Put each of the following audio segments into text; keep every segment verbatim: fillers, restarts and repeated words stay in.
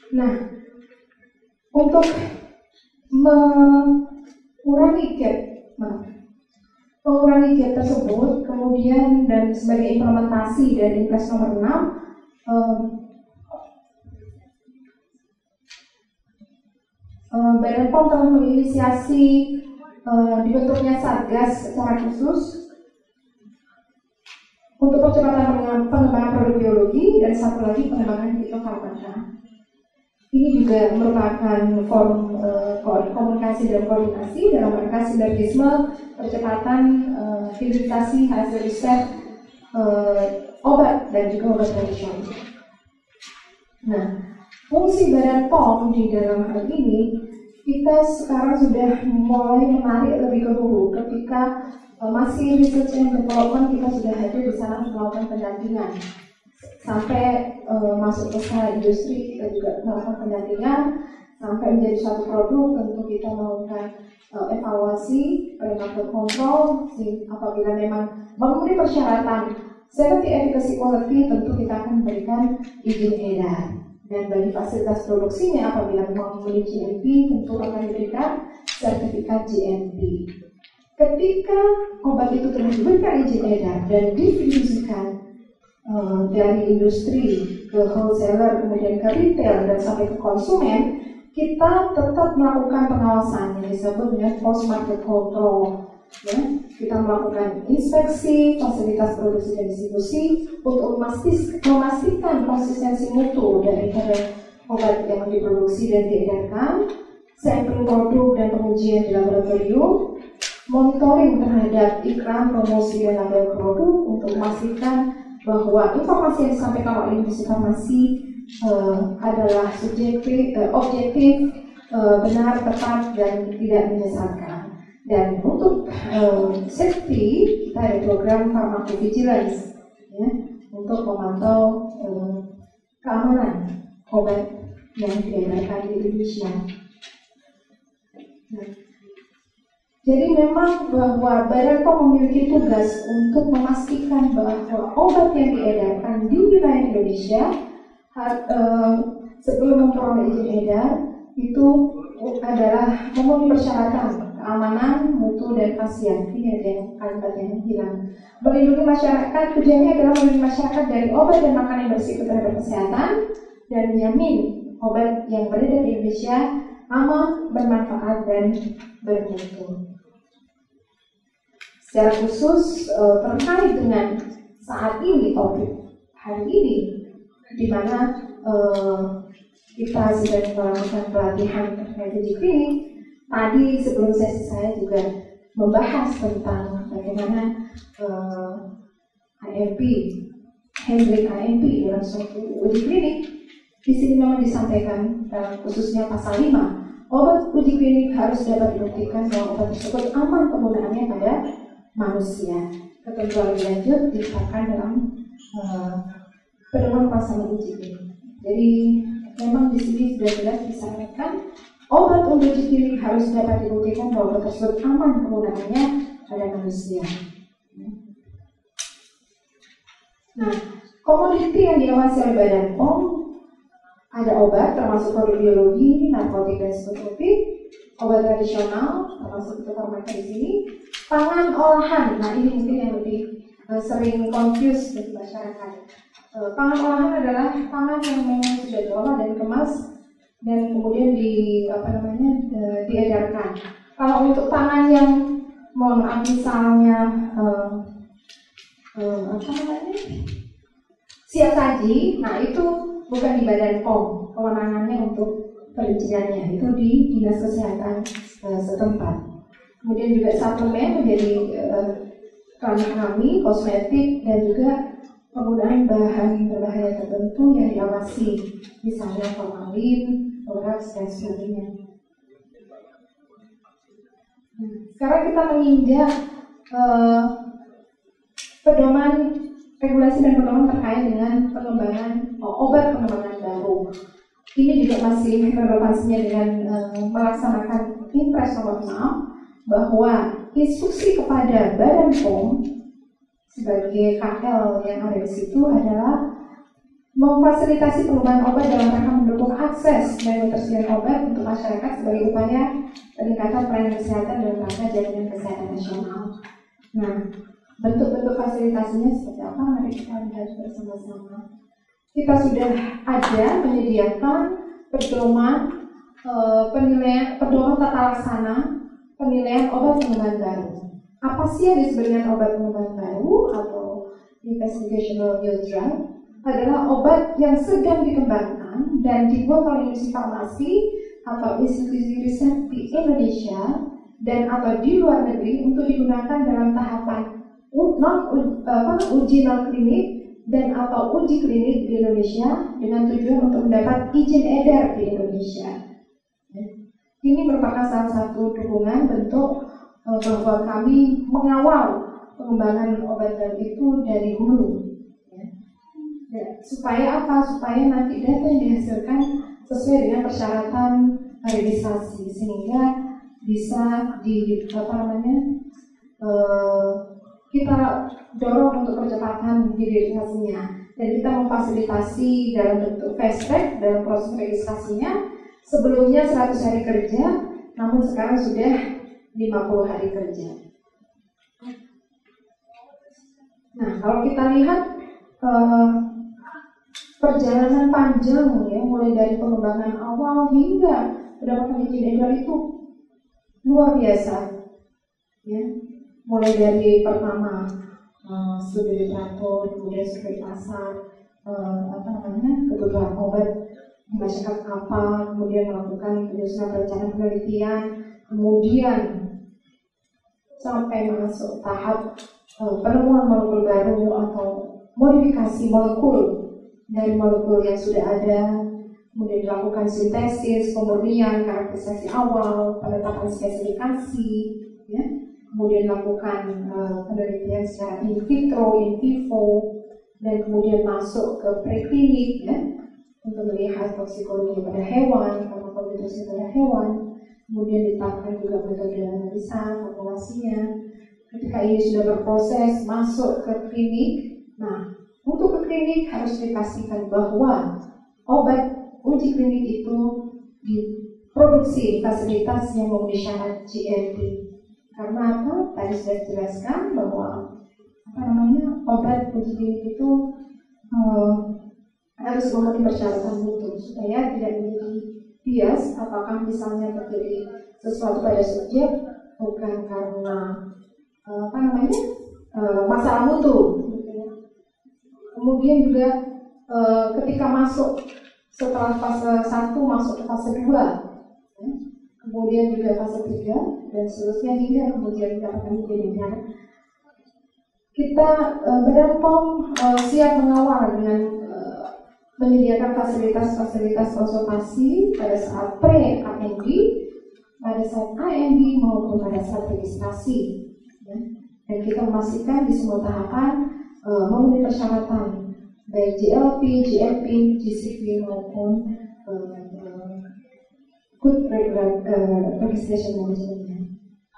Nah, untuk mengurangi gap, nah, mengurangi gap tersebut, kemudian dan sebagai implementasi dari Impres nomor enam, um, um, Badan P O M telah menginisiasi um, dibentuknya Satgas secara khusus untuk percepatan pengembangan produk biologi dan satu lagi pengembangan fitofarmaka. Ini juga merupakan forum uh, komunikasi dan koordinasi dalam rangka sinergisme percepatan uh, hilirisasi hasil riset uh, obat dan juga obat tradisional. Nah, fungsi Badan P O M di dalam hal ini kita sekarang sudah mulai menarik lebih ke hulu ketika uh, masih research and development, kita sudah hadir di sana melakukan pendampingan. Sampai uh, masuk ke skala industri, kita juga melakukan pendampingan sampai menjadi suatu produk. Tentu kita melakukan uh, evaluasi, prenatal control. Apabila memang memenuhi persyaratan safety, efficacy, quality, tentu kita akan memberikan izin edar. Dan bagi fasilitas produksinya, apabila memang memiliki G M P, tentu akan diberikan sertifikat G M P. Ketika obat itu telah diberikan izin edar dan didistribusikan Uh, dari industri ke wholesaler, kemudian ke retail dan sampai ke konsumen, kita tetap melakukan pengawasan yang disebut dengan post market control. Ya, kita melakukan inspeksi fasilitas produksi dan distribusi untuk memastikan konsistensi mutu dari obat yang diproduksi dan diedarkan, sampling produk dan pengujian di laboratorium, monitoring terhadap iklan, promosi dan label produk untuk memastikan bahwa informasi yang disampaikan oleh industri farmasi uh, adalah subjektif, uh, objektif, uh, benar, tepat, dan tidak menyesatkan. Dan untuk uh, safety, kita ada program pharmacovigilance, ya, untuk memantau uh, keamanan obat yang diedarkan di Indonesia. Nah, jadi memang bahwa Badan P O M memiliki tugas untuk memastikan bahwa obat yang diedarkan di wilayah Indonesia uh, sebelum memperoleh izin edar itu adalah memenuhi persyaratan keamanan, mutu, dan khasiat. Ini ada yang kalimat yang hilang. Melindungi masyarakat, tujuannya adalah melindungi masyarakat dari obat dan makanan yang bersifat terhadap kesehatan dan menjamin obat yang beredar di Indonesia aman, bermanfaat, dan bermutu. Secara khusus uh, terkait dengan saat ini, topik hari ini, di mana uh, kita sedang melakukan pelatihan terkait uji klinik. Tadi sebelum sesi saya juga membahas tentang bagaimana uh, I M P, handling I M P dalam suatu uji klinik. Di sini memang disampaikan uh, khususnya pasal lima, obat uji klinik harus dapat dibuktikan bahwa obat tersebut aman penggunaannya pada manusia. Ketentuan lebih lanjut ditetapkan dalam uh, pedoman pelaksanaan uji klinik. Jadi memang di sini sudah jelas disampaikan obat untuk uji klinik harus dapat dibuktikan bahwa obat tersebut aman penggunaannya pada manusia. Nah, komoditi yang diawasi oleh Badan P O M ada obat termasuk produk biologi, narkotik dan psikotropik, obat tradisional termasuk fitofarmaka di sini, pangan olahan. Nah, ini mungkin yang lebih uh, sering confuse di masyarakat. Uh, pangan olahan adalah pangan yang memang sudah diolah dan dikemas dan kemudian di apa namanya uh, diedarkan. Kalau untuk pangan yang mohon maaf misalnya uh, uh, apa namanya siap saji, nah itu bukan di Badan P O M, kewenangannya untuk perizinannya itu di Dinas Kesehatan uh, setempat. Kemudian juga suplemen menjadi uh, ranah kami, kosmetik dan juga penggunaan bahan berbahaya tertentu yang diawasi, misalnya formalin, boraks dan sebagainya. Sekarang kita menginjak uh, pedoman regulasi dan pedoman terkait dengan pengembangan oh, obat pengembangan baru. Ini juga masih relevansinya dengan uh, melaksanakan Impres nomor enam, bahwa instruksi kepada Badan P O M sebagai K L yang ada di situ adalah memfasilitasi pengembangan obat dalam rangka mendukung mengakses dan mempersediakan obat untuk masyarakat sebagai upaya peningkatan pelayanan kesehatan dalam rangka jaminan kesehatan nasional. Nah, bentuk-bentuk fasilitasinya seperti apa? Mari kita lihat bersama-sama. Kita sudah ada menyediakan pedoman e, penilaian, pedoman tata laksana penilaian obat pengembangan baru. Apa sih yang disebut dengan obat pengembangan baru atau investigational new drug? Adalah obat yang sedang dikembangkan dan dibuat oleh industri farmasi atau institusi riset di Indonesia dan atau di luar negeri untuk digunakan dalam tahapan non apa, uji non klinik dan atau uji klinik di Indonesia dengan tujuan untuk mendapat izin edar di Indonesia. Ini merupakan salah satu dukungan bentuk bahwa kami mengawal pengembangan obat baru itu dari hulu. Ya, supaya apa? Supaya nanti data yang dihasilkan sesuai dengan persyaratan registrasi sehingga bisa di apa namanya uh, kita dorong untuk percepatan registrasinya dan kita memfasilitasi dalam bentuk fast track dalam proses registrasinya. Sebelumnya seratus hari kerja, namun sekarang sudah lima puluh hari kerja. Nah, kalau kita lihat uh, perjalanan panjang ya, mulai dari pengembangan awal hingga mendapatkan izin edar itu luar biasa. Ya, mulai dari pertama uh, studi literatur, kemudian studi pasar, uh, apa namanya kebutuhan obat di masyarakat apa, kemudian melakukan penyusunan rencana penelitian, kemudian sampai masuk tahap uh, penemuan molekul baru atau modifikasi molekul dari molekul yang sudah ada, kemudian dilakukan sintesis, pemurnian, karakterisasi awal, penetapan spesifikasi, ya, kemudian dilakukan uh, penelitian secara in vitro, in vivo, dan kemudian masuk ke preklinik, ya, untuk melihat toksikologi pada hewan, farmakologi pada hewan, kemudian ditambahkan juga metode analisa, formulasinya. Ketika ini sudah berproses masuk ke klinik, nah, untuk ke klinik harus dipastikan bahwa obat uji klinik itu diproduksi fasilitas yang memenuhi syarat G M P. Karena apa? Tadi sudah dijelaskan bahwa apa namanya obat uji klinik itu uh, harus memenuhi persyaratan mutu supaya tidak menjadi bias. Apakah misalnya terjadi sesuatu pada subjek bukan karena uh, apa namanya uh, masalah mutu. Kemudian juga e, ketika masuk setelah fase satu masuk ke fase dua, ya. Kemudian juga fase tiga dan seterusnya hingga kemudian mendapatkan izin edar. Kita e, Badan P O M e, siap mengawal dengan e, menyediakan fasilitas-fasilitas konsultasi pada saat pre-A N D, pada saat A N D maupun pada saat registrasi, ya. Dan kita memastikan di semua tahapan Uh, memenuhi persyaratan baik G L P, G M P, G C P maupun uh, uh, good regular uh, registration management.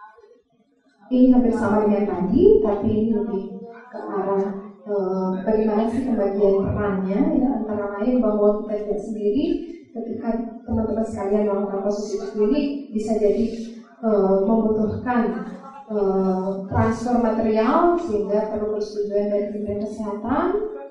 Ini hampir sama dengan tadi, tapi ini lebih ke arah uh, bagaimana sih pembagian perannya, ya, antara lain bahwa kita tidak sendiri ketika teman-teman sekalian melakukan proses uji klinik bisa jadi uh, membutuhkan Uh, transfer material sehingga perlu persetujuan dari Kementerian Kesehatan.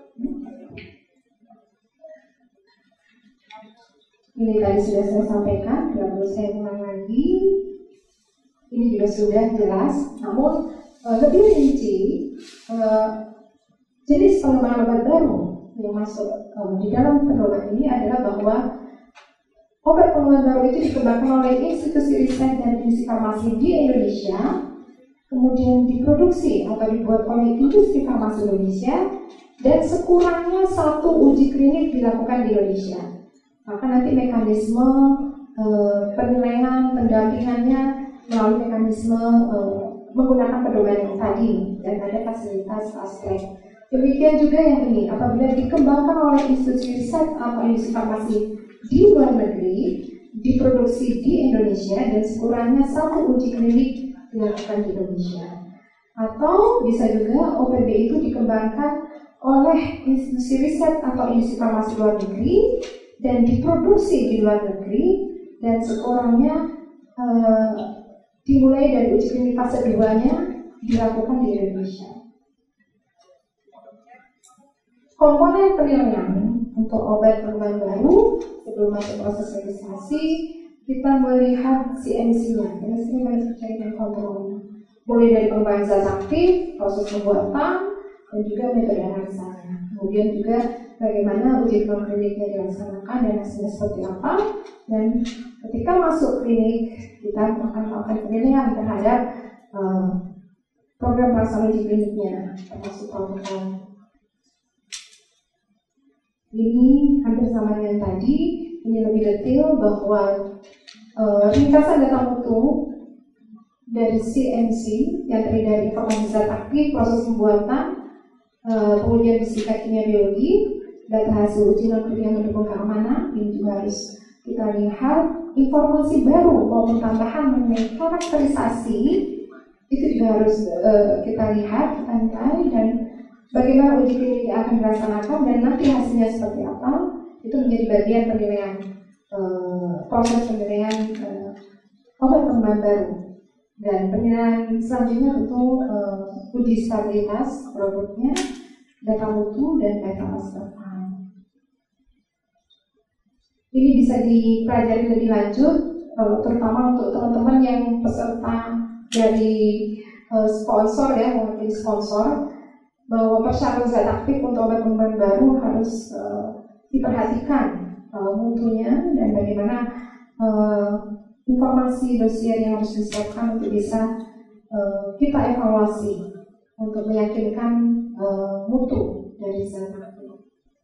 Ini tadi sudah saya sampaikan, tidak perlu saya ulang lagi. Ini juga sudah jelas, namun uh, lebih rinci uh, jenis pengembangan obat baru yang masuk uh, di dalam pedoman ini adalah bahwa obat pengembangan baru itu dikembangkan oleh institusi riset dan industri farmasi di Indonesia, kemudian diproduksi atau dibuat oleh industri farmasi Indonesia, dan sekurangnya satu uji klinik dilakukan di Indonesia. Maka nanti mekanisme e, penilaian pendampingannya melalui mekanisme e, menggunakan pedoman yang tadi dan ada fasilitas fast track. Demikian juga yang ini, apabila dikembangkan oleh institusi riset atau industri farmasi di luar negeri, diproduksi di Indonesia dan sekurangnya satu uji klinik dilakukan di Indonesia. Atau bisa juga O P B itu dikembangkan oleh institusi riset atau industri farmasi luar negeri dan diproduksi di luar negeri, dan sekurangnya uh, dimulai dari uji klinik fase dua-nya dilakukan di Indonesia. Komponen penilaian untuk obat pengembangan baru sebelum masuk proses registrasi, kita melihat C M C-nya, Chemistry Manufacturing and Control, mulai dari pengembangan zat aktif, proses pembuatan, dan juga metode analisanya. Kemudian juga bagaimana uji kliniknya dilaksanakan dan hasilnya seperti apa. Dan ketika masuk klinik, kita akan melakukan penilaian terhadap uh, program pelaksanaan uji kliniknya, termasuk protokol. Ini hampir sama dengan tadi, ini lebih detail bahwa uh, ringkasan data mutu dari C M C yang terdiri dari informasi zat aktif, proses pembuatan, uh, pengujian fisika kimia biologi, data hasil uji non klinik yang mendukung keamanan. Ini juga harus kita lihat informasi baru maupun tambahan mengenai karakterisasi, itu juga harus uh, kita lihat, kita nilai, dan bagaimana uji klinik akan dilaksanakan dan nanti hasilnya seperti apa. Itu menjadi bagian penilaian, uh, proses penilaian uh, obat pengembangan baru. Dan penilaian selanjutnya tentu uh, uji stabilitas produknya, data mutu, dan data master file. Ini bisa dipelajari lebih lanjut, uh, terutama untuk teman-teman yang peserta dari uh, sponsor ya, mewakili sponsor, bahwa persyaratan zat aktif untuk obat pengembangan baru harus uh, diperhatikan uh, mutunya dan bagaimana uh, informasi dosier yang harus disiapkan untuk bisa uh, kita evaluasi untuk meyakinkan uh, mutu dari zat aktif.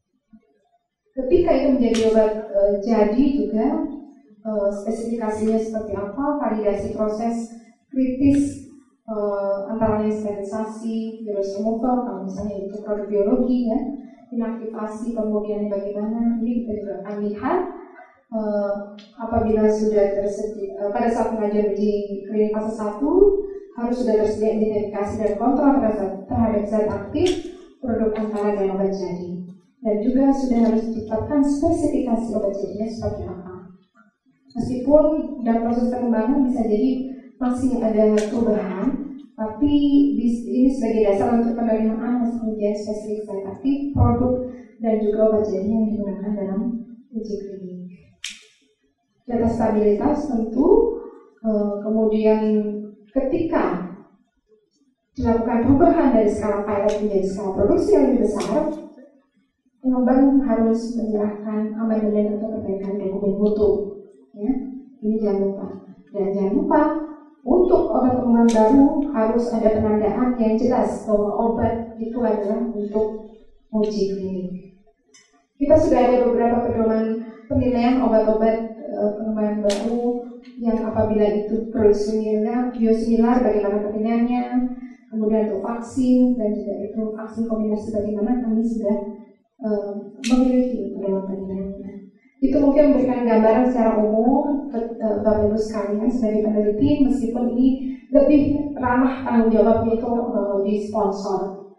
Ketika itu menjadi obat uh, jadi juga uh, spesifikasinya seperti apa, validasi proses kritis uh, antara lain sterilisasi, virus removal, kalau misalnya itu produk biologi ya, inaktivasi, kemudian bagaimana, ini kita juga akan lihat. Uh, apabila sudah tersedia uh, pada saat pengajuan uji klinik fase satu harus sudah tersedia identifikasi dan kontrol terhadap, terhadap zat aktif, produk antara dan obat jadi, dan juga sudah harus ditetapkan spesifikasi obat jadinya seperti apa. Meskipun dalam proses pengembangan bisa jadi masih ada perubahan, tapi ini sebagai dasar untuk penerimaan hasil ujian spesifik zat aktif, produk, dan juga obat jadi yang digunakan dalam uji klinik. Data stabilitas tentu, eh, kemudian ketika dilakukan perubahan dari skala pilot menjadi skala produksi yang lebih besar, pengembang harus menyerahkan amandemen atau perbaikan dokumen mutu. Ya, ini jangan lupa. Dan jangan lupa untuk obat pengembangan baru harus ada penandaan yang jelas bahwa obat itu adalah untuk uji klinik. Kita sudah ada beberapa pedoman penilaian obat-obat pengembangan baru yang apabila itu biosimilar, biosimilar bagaimana penilaiannya, kemudian untuk vaksin dan juga itu vaksin kombinasi bagaimana kami sudah uh, memiliki pedoman penilaiannya. Itu mungkin memberikan gambaran secara umum ke uh, Bapak Ibu sekalian sebagai peneliti, meskipun ini lebih ramah tanggung jawabnya itu uh, di sponsor.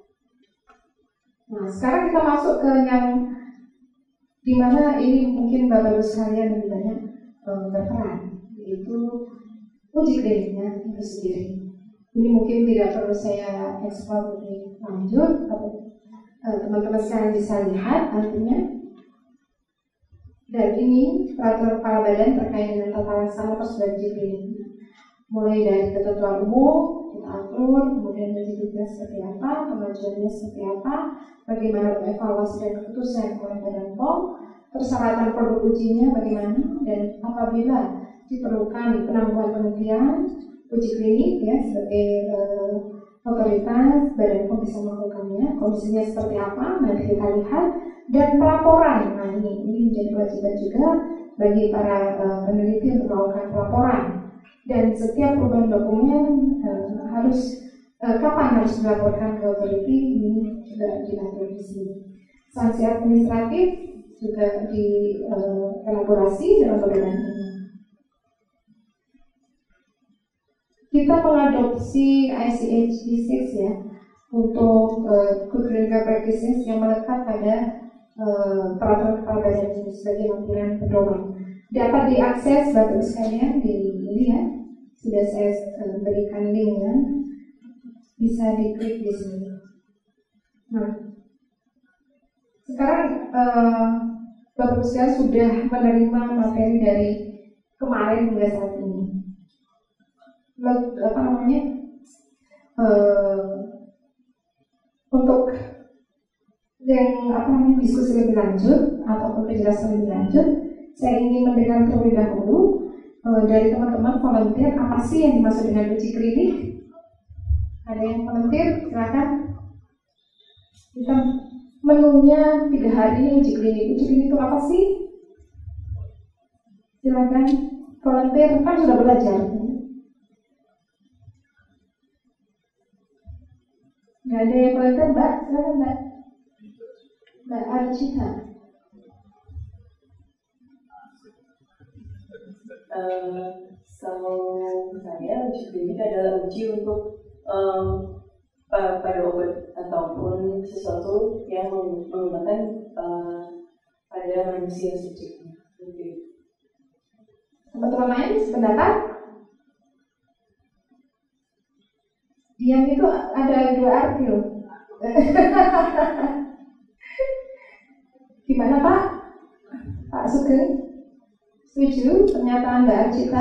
Nah, sekarang kita masuk ke yang dimana ini mungkin Bapak Ibu sekalian lebih banyak um, berperan, yaitu uji kliniknya itu sendiri. Ini mungkin tidak perlu saya eksplor lebih lanjut, tapi uh, teman-teman sekalian bisa lihat nantinya. Dan ini peraturan kepala badan terkait dengan tata laksana prosedur uji klinik. Mulai dari ketentuan umum kita atur, kemudian uji kliniknya seperti apa, kemajuannya seperti apa, bagaimana evaluasi dan keputusan oleh Badan P O M, persyaratan produk ujinya bagaimana, dan apabila diperlukan penangguhan penelitian uji klinik ya sebagai uh, otoritas Badan P O M bisa melakukannya, kondisinya seperti apa nanti kita lihat, dan pelaporan. Nah ini ini menjadi kewajiban juga bagi para uh, peneliti untuk melakukan pelaporan, dan setiap perubahan dokumen uh, harus uh, kapan harus dilaporkan ke otoriti, ini juga diatur di sini. Sanksi administratif juga dielaborasi uh, dalam pedoman ini. Kita mengadopsi I C H D enam ya untuk uh, good clinical practices yang melekat pada uh, peraturan kepala badan ini sebagai lampiran pedoman. Dapat diakses Bapak sekalian di ini ya, sudah saya uh, berikan linknya, bisa diklik di sini. Nah, sekarang uh, Bapak sekalian sudah menerima materi dari kemarin hingga saat ini. Apa namanya? Uh, untuk yang apa namanya diskusi lebih lanjut ataupun penjelasan lebih lanjut, saya ingin mendengar terlebih dahulu uh, dari teman-teman volunteer apa sih yang dimaksud dengan uji klinik. Ada yang volunteer, silakan. Kita menunya tiga hari uji klinik. Uji klinik itu apa sih? Silakan volunteer, kan sudah belajar. Nggak ada yang volunteer, Mbak? Silakan Mbak. Mbak Arcita. Uh, Selalu saya uji klinik adalah uji untuk um, pada obat ataupun sesuatu yang menggunakan uh, pada manusia subjeknya. Teman-teman lain sependapat? Diam itu ada dua arti loh. Gimana Pak? Pak Sugeng? Setuju pernyataan Mbak Arcita?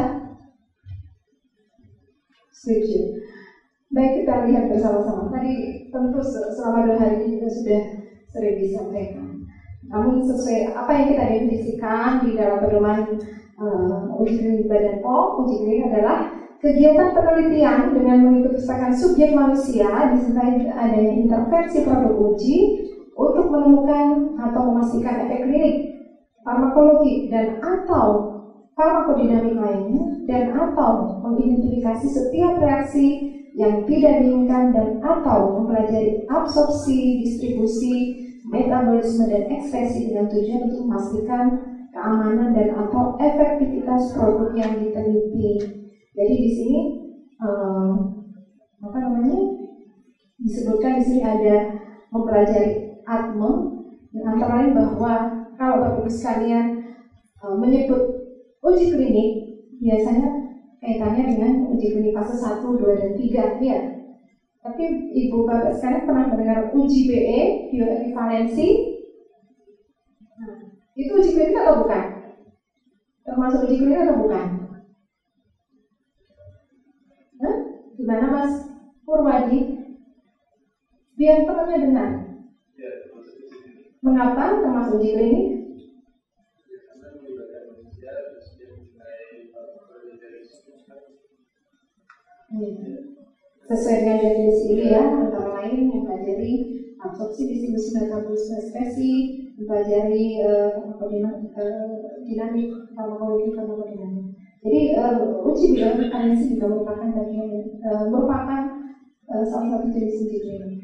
Setuju. Baik, kita lihat bersama-sama. Tadi tentu selama dua hari ini juga sudah sering disampaikan. Namun sesuai apa yang kita definisikan di dalam pedoman uh, uji klinik Badan P O M, uji klinik adalah kegiatan penelitian dengan mengikuti perpustakaan subjek manusia disertai adanya intervensi produk uji untuk menemukan atau memastikan efek klinik, farmakologi dan atau farmakodinamik lainnya, dan atau mengidentifikasi setiap reaksi yang tidak diinginkan dan atau mempelajari absorpsi, distribusi, metabolisme dan ekspresi dengan tujuan untuk memastikan keamanan dan atau efektivitas produk yang diteliti. Jadi di sini eh, apa namanya disebutkan di sini ada mempelajari A D M E, yang antara lain bahwa kalau Bapak Ibu sekalian eh, menyebut uji klinik biasanya kaitannya dengan uji klinik fase satu, dua, dan tiga ya. Tapi Ibu Bapak sekalian pernah mendengar uji B E, bioequivalensi? Nah, itu uji klinik atau bukan? Termasuk uji klinik atau bukan? Nah, gimana Mas Purwadi? Biar temannya dengar. Mengapa termasuk uji klinik? Sesuai dengan definisi ini ya, antara lain mempelajari absorpsi, distribusi, metabolisme, ekspresi, mempelajari uh, uh, dinamik farmakologi, farmakodinamik. Jadi uh, uji bioequivalensi juga merupakan bagian uh, merupakan uh, salah satu jenis uji klinik.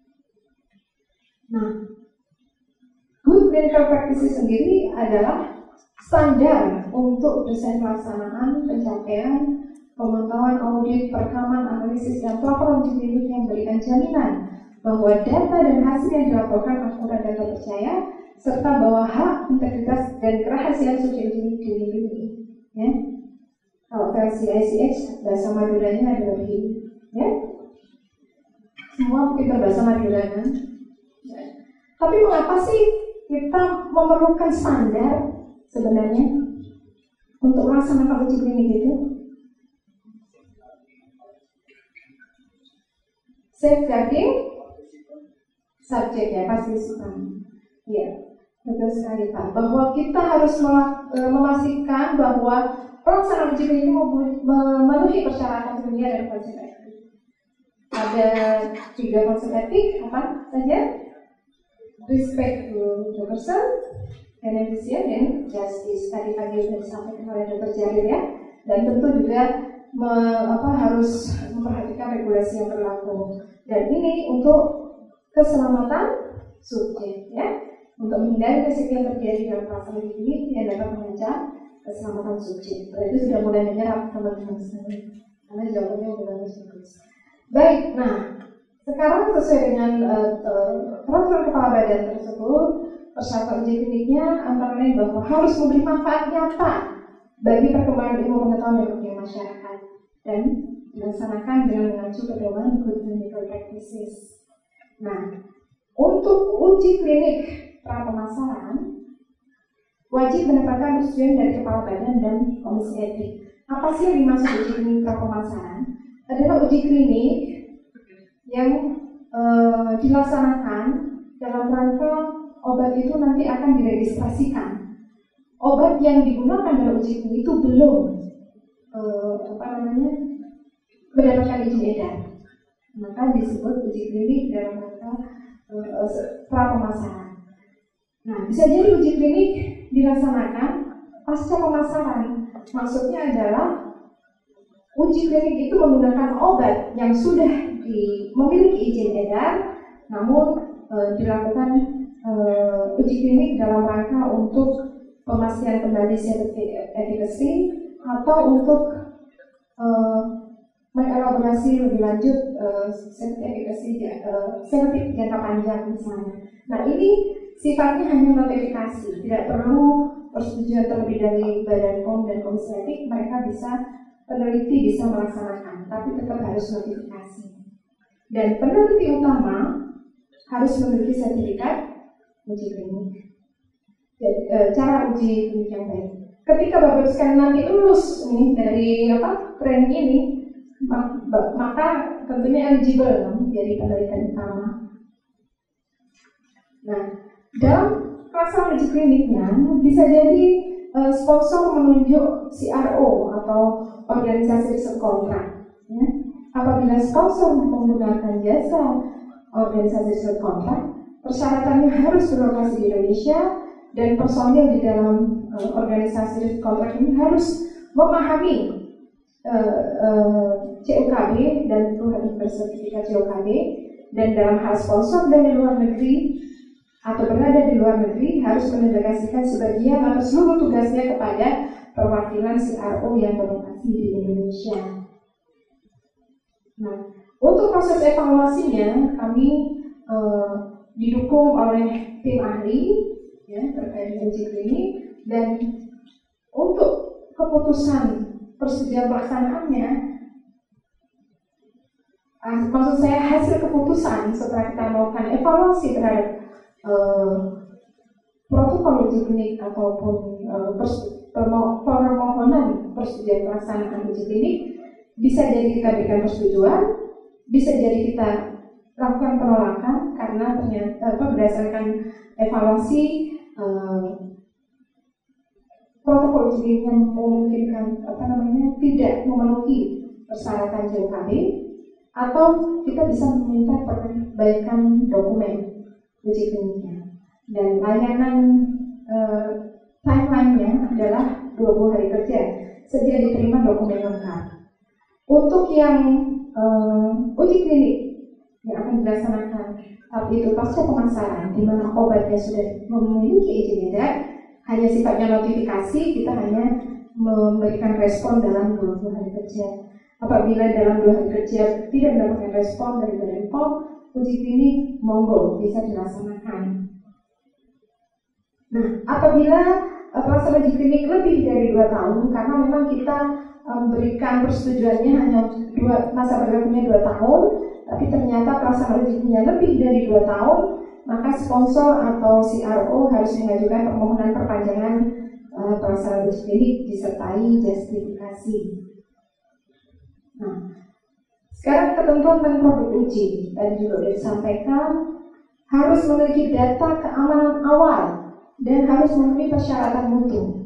Nah, good clinical practice sendiri adalah standar untuk desain pelaksanaan, pencapaian, pemantauan, audit, perekaman, analisis, dan pelaporan uji klinik yang memberikan jaminan bahwa data dan hasil yang dilaporkan akurat dan terpercaya, serta bahwa hak, integritas, dan kerahasiaan uji klinik dilindungi. Ya. Kalau versi I C H, bahasa Maduranya adalah begini. Ya. Semua mungkin berbahasa Madura kan? Ya. Tapi mengapa sih kita memerlukan standar sebenarnya untuk melaksanakan uji klinik itu? Safeguarding subjek ya, partisipan. Ya, betul sekali Pak. Bahwa kita harus memastikan bahwa pelaksanaan uji klinik memenuhi persyaratan ilmiah dan konsep etik. Ada tiga konsep etik apa saja? Respect to the person, beneficent, dan justice. Tadi pagi sudah disampaikan oleh Dokter Jarir ya. Dan tentu juga me, apa, harus memperhatikan regulasi yang berlaku. Dan ini untuk keselamatan subjek ya, untuk menghindari risiko yang terjadi dalam pelaksanaan ini yang dapat mengancam keselamatan subjek. Itu sudah mulai menyerap teman-teman sekalian, karena jawabannya sudah bagus. Baik, nah sekarang sesuai dengan uh, uh, peraturan kepala badan tersebut, Persyaratan uji kliniknya antara lain bahwa harus memberi manfaat nyata bagi perkembangan ilmu pengetahuan dan dunia masyarakat dan dilaksanakan dengan mengacu pedoman good clinical practices. Nah, untuk uji klinik pra pemasaran wajib mendapatkan persetujuan dari kepala badan dan komisi etik. Apa sih yang dimaksud uji klinik pra pemasaran? Adalah uji klinik yang e, dilaksanakan dalam rangka obat itu nanti akan diregistrasikan. Obat yang digunakan dalam uji klinik itu belum e, apa namanya mendapatkan izin edar, maka disebut uji klinik dalam rangka e, pra pemasaran. Nah, bisa jadi uji klinik dilaksanakan pasca pemasaran. Maksudnya adalah uji klinik itu menggunakan obat yang sudah di, memiliki izin edar, namun e, dilakukan e, uji klinik dalam rangka untuk pemastian kembali safety efficacy atau untuk e, mengelaborasi lebih lanjut e, safety efficacy e, safety jangka panjang misalnya. Nah, ini sifatnya hanya notifikasi, tidak perlu persetujuan terlebih dari Badan P O M dan Komisi Etik. Mereka bisa, peneliti bisa melaksanakan, tapi tetap harus notifikasi. Dan peneliti utama harus memiliki sertifikat uji klinik. Jadi, e, cara uji klinik yang baik. Ketika Bapak sekalian nanti lulus nih dari apa training ini, maka tentunya eligible menjadi peneliti utama. Nah, dalam pelaksanaan uji kliniknya bisa jadi e, sponsor menunjuk C R O atau organisasi riset kontrak. Ya. Apabila sponsor menggunakan jasa organisasi riset kontrak, persyaratannya harus berlokasi di Indonesia dan personil di dalam e, organisasi riset kontrak ini harus memahami e, e, C U K B dan itu harus bersertifikat C U K B, dan dalam hal sponsor dari luar negeri atau berada di luar negeri harus mendelegasikan sebagian atau seluruh tugasnya kepada perwakilan C R O yang berlokasi di Indonesia. Nah, untuk proses evaluasinya kami eh, didukung oleh tim ahli ya, terkait uji klinik, dan untuk keputusan persetujuan pelaksanaannya, ah, maksud saya hasil keputusan setelah kita melakukan evaluasi terhadap Uh, protokol uji klinik ataupun uh, permohonan persetujuan pelaksanaan uji klinik, bisa jadi kita berikan persetujuan, bisa jadi kita lakukan penolakan karena ternyata uh, berdasarkan evaluasi uh, protokol uji klinik yang memungkinkan apa namanya tidak memenuhi persyaratan C U K B, atau kita bisa meminta perbaikan dokumen uji kliniknya, dan layanan e, timeline-nya adalah dua puluh hari kerja sejak diterima dokumen lengkap. Untuk yang e, uji klinik yang akan dilaksanakan tapi itu pasca pemasaran, di mana obatnya sudah memiliki izin edar, hanya sifatnya notifikasi, kita hanya memberikan respon dalam dua puluh hari kerja. Apabila dalam dua hari kerja tidak mendapatkan respon dari Badan P O M, uji klinik monggo bisa dilaksanakan. Nah, apabila uh, pelaksanaan uji klinik lebih dari dua tahun, karena memang kita memberikan um, persetujuannya hanya dua, masa berlakunya dua tahun, tapi ternyata pelaksanaan uji kliniknya lebih dari dua tahun, maka sponsor atau C R O harus mengajukan permohonan perpanjangan uh, pelaksanaan uji klinik disertai justifikasi. Nah, sekarang ketentuan tentang produk uji tadi juga sudah disampaikan, harus memiliki data keamanan awal dan harus memenuhi persyaratan mutu.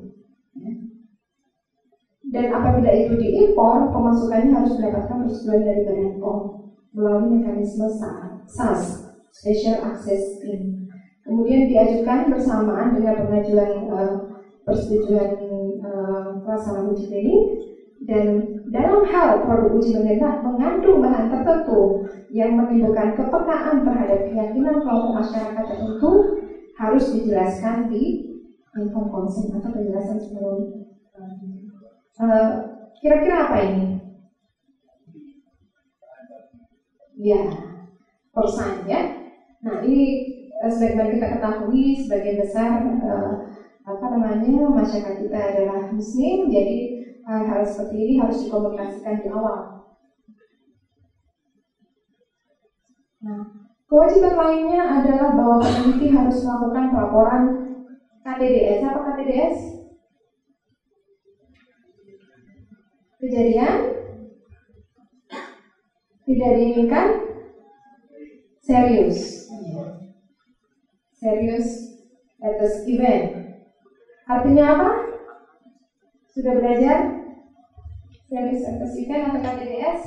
Dan apabila itu diimpor, pemasukannya harus mendapatkan persetujuan dari Badan P O M melalui mekanisme S A S, Special Access Scheme. Kemudian diajukan bersamaan dengan pengajuan uh, persetujuan uh, pelaksanaan uji klinik. Dan dalam hal produk uji mengandung bahan tertentu yang menimbulkan kepekaan terhadap keyakinan kelompok masyarakat tertentu, harus dijelaskan di informed consent atau penjelasan sebelum. Uh, kira-kira apa ini? Ya, persen ya. Nah, ini sebagaimana kita ketahui sebagian besar uh, apa namanya masyarakat kita adalah Muslim, jadi hal-hal seperti ini harus dikomunikasikan di awal. Nah, kewajiban lainnya adalah bahwa peneliti harus melakukan pelaporan K T D S. Apa K T D S? Kejadian tidak diinginkan serius. Serius atas event. Artinya apa? Sudah belajar serius atas event atau K T D S?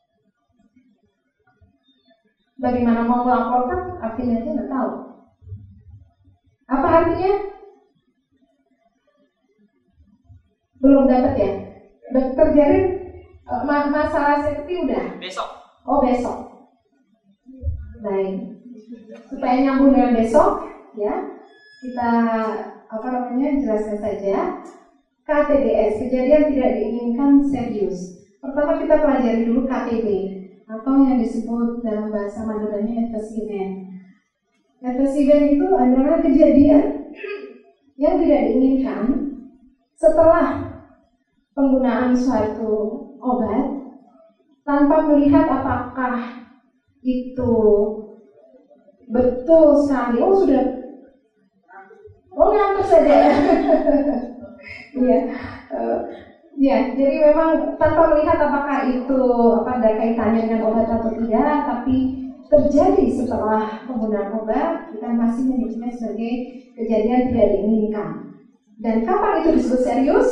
Bagaimana mau melaporkan? Artinya aja nggak tahu. Apa artinya? Belum dapat ya? Dokter Jarin, masalah safety udah? Besok. Oh besok. Baik. Supaya nyambung dengan besok, ya kita apa namanya jelaskan saja. K T D S, kejadian tidak diinginkan serius. Pertama kita pelajari dulu K T B atau yang disebut dalam bahasa Maduranya adverse event. Adverse event itu adalah kejadian yang tidak diinginkan setelah penggunaan suatu obat tanpa melihat apakah itu betul sekali. Oh sudah, oh ngantuk saja. Iya. uh, Ya, jadi memang tanpa melihat apakah itu apa ada kaitannya dengan obat atau tidak, tapi terjadi setelah penggunaan obat, kita masih menyebutnya sebagai kejadian tidak diinginkan. Dan kapan itu disebut serius?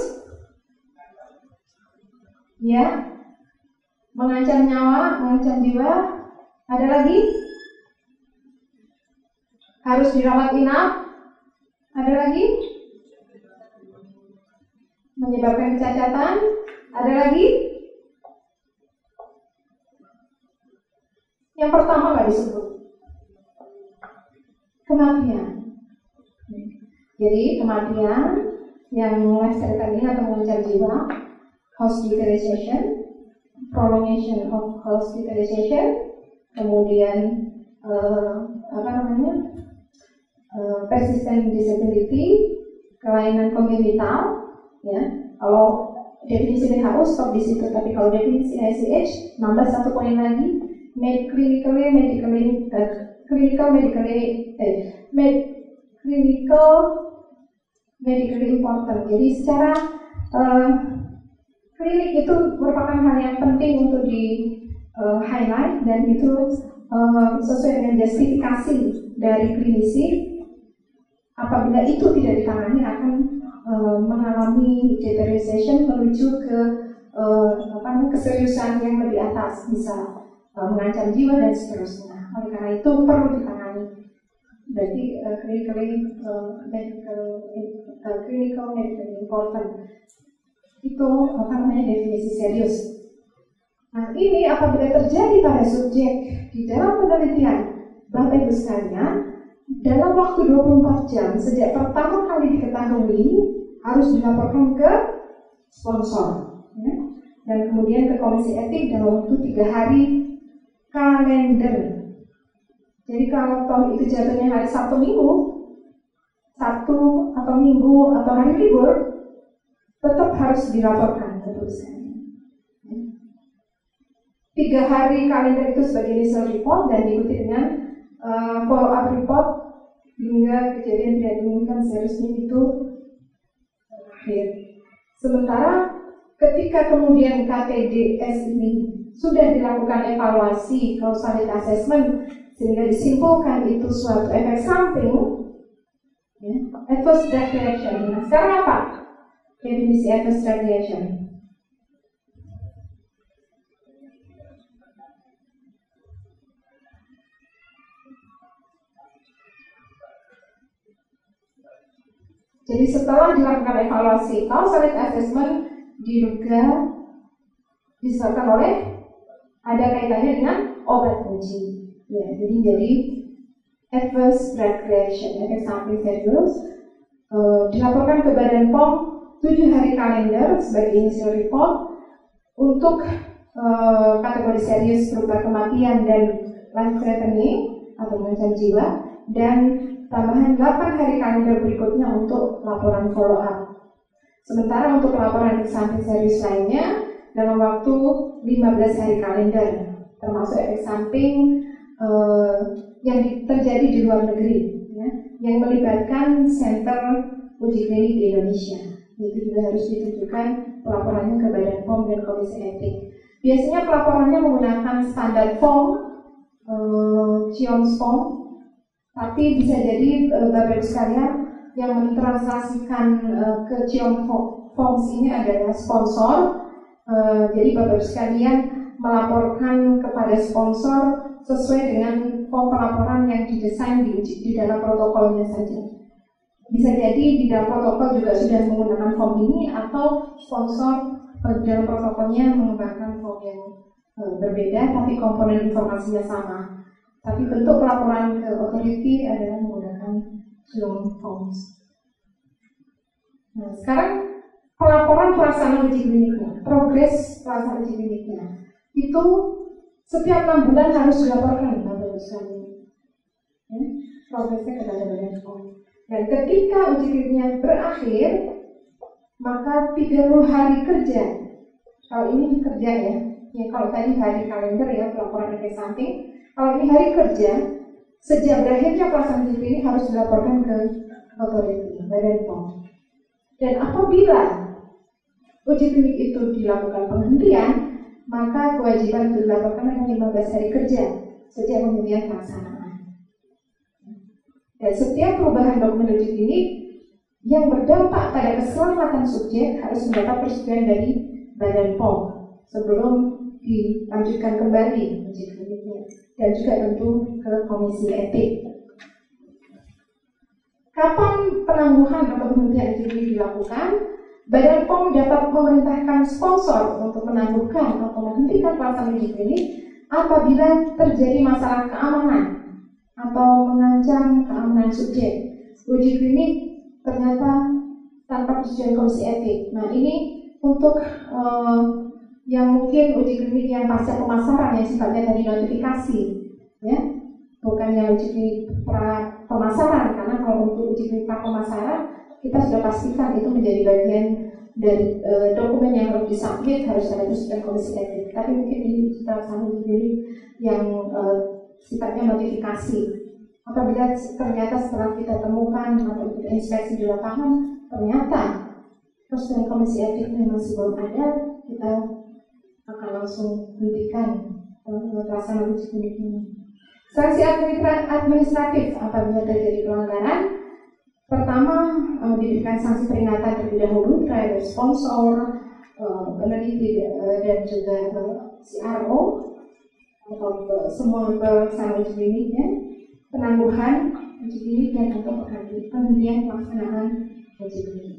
Ya, mengancam nyawa, mengancam jiwa. Ada lagi? Harus dirawat inap. Ada lagi? Menyebabkan kecacatan. Ada lagi? Yang pertama nggak disebut, kematian. Jadi kematian yang mengakibatkan ini atau mengancam jiwa, hospitalization, prolongation of hospitalization, kemudian uh, apa namanya uh, persistent disability, kelainan kongenital. Ya, kalau definisi W H O stop di situ, tapi kalau definisi I C H nambah satu poin lagi, med clinically medically uh, clinical medically eh, med clinical medically important. Jadi secara uh, klinik itu merupakan hal yang penting untuk di uh, highlight dan itu uh, sesuai dengan justifikasi dari klinisi. Apabila itu tidak ditangani akan Uh, mengalami deterioration menuju ke uh, apa, keseriusan yang lebih atas, bisa uh, mengancam jiwa dan seterusnya. Oleh karena itu perlu ditangani. Berarti uh, clinically uh, medical uh, clinical medical important itu apa namanya definisi serius. Nah ini apabila terjadi pada subjek di dalam penelitian, Bapak Ibu sekalian, dalam waktu dua puluh empat jam sejak pertama kali diketahui harus dilaporkan ke sponsor, ya, dan kemudian ke komisi etik dalam waktu tiga hari kalender. Jadi kalau toh itu jatuhnya hari Sabtu Minggu, Sabtu atau Minggu atau hari libur, tetap harus dilaporkan ke perusahaan. Tiga hari kalender itu sebagai initial report dan diikuti dengan uh, follow up report hingga kejadian tidak diinginkan seriusnya itu berakhir. Sementara ketika kemudian K T D S ini sudah dilakukan evaluasi causality assessment sehingga disimpulkan itu suatu efek samping, ya, adverse drug reaction. Nah, sekarang apa definisi adverse drug reaction? Jadi setelah dilakukan evaluasi causality assessment diduga disebabkan oleh ada kaitannya dengan obat uji. Ya, jadi jadi adverse drug reaction efek samping serius uh, dilaporkan ke Badan P O M tujuh hari kalender sebagai initial report untuk uh, kategori serius berupa kematian dan life threatening atau mengancam jiwa. dan tambahan delapan hari kalender berikutnya untuk laporan follow up. Sementara untuk laporan efek samping serius lainnya dalam waktu lima belas hari kalender, termasuk efek samping uh, yang terjadi di luar negeri, ya, yang melibatkan center uji klinik di Indonesia. Itu juga harus ditunjukkan pelaporannya ke Badan P O M dan Komisi Etik. Biasanya pelaporannya menggunakan standar form, uh, CIOMS form, tapi bisa jadi uh, Bapak Ibu sekalian yang mentranslasikan uh, ke CIOMS forms ini adalah sponsor. Uh, jadi Bapak Ibu sekalian melaporkan kepada sponsor sesuai dengan form pelaporan yang didesain di, di dalam protokolnya saja. Bisa jadi di dalam protokol juga sudah menggunakan form ini, atau sponsor uh, dalam protokolnya menggunakan form yang uh, berbeda tapi komponen informasinya sama. Tapi bentuk pelaporan ke authority adalah menggunakan CIOMS forms. Nah, sekarang pelaporan pelaksanaan uji kliniknya, progres pelaksanaan uji kliniknya, itu setiap enam bulan harus dilaporkan Bapak Ibu sekalian. Ya, progresnya kepada Badan P O M. Dan ketika uji kliniknya berakhir, maka tiga puluh hari kerja. Kalau ini kerja ya, ya kalau tadi hari kalender ya pelaporan efek samping. Kalau ini hari kerja, sejak berakhirnya pelaksanaan uji klinik harus dilaporkan ke authority Badan P O M. Dan apabila uji klinik itu dilakukan penghentian, maka kewajiban untuk dilaporkan hanya lima belas hari kerja sejak penghentian pelaksanaan. Dan setiap perubahan dokumen uji klinik yang berdampak pada keselamatan subjek harus mendapat persetujuan dari Badan P O M sebelum dilanjutkan kembali uji kliniknya, dan juga tentu ke Komisi Etik. Kapan penangguhan atau penghentian uji klinik dilakukan? Badan P O M dapat memerintahkan sponsor untuk menangguhkan atau menghentikan pelaksanaan uji klinik apabila terjadi masalah keamanan atau mengancam keamanan subjek. Uji klinik ternyata tanpa persetujuan Komisi Etik. Nah, ini untuk uh, yang mungkin uji klinik yang pasca pemasaran yang sifatnya tadi notifikasi, ya, bukan yang uji klinik pra pemasaran, karena kalau untuk uji klinik pra pemasaran kita sudah pastikan itu menjadi bagian dari e, dokumen yang harus disubmit, harus ada persetujuan Komisi Etik. Tapi mungkin ini kita sama uji yang e, sifatnya notifikasi. Apabila ternyata setelah kita temukan atau kita inspeksi di lapangan, ternyata persetujuan Komisi Etik masih belum ada, kita akan langsung hentikan pelaksanaan uji klinik ini. Sanksi administratif apabila terjadi pelanggaran. Pertama, uh, diberikan sanksi peringatan terlebih dahulu terhadap sponsor, uh, peneliti uh, dan juga uh, C R O atau uh, semua pelaksanaan uji kliniknya, penangguhan uji klinik dan untuk penghentian pelaksanaan uji klinik.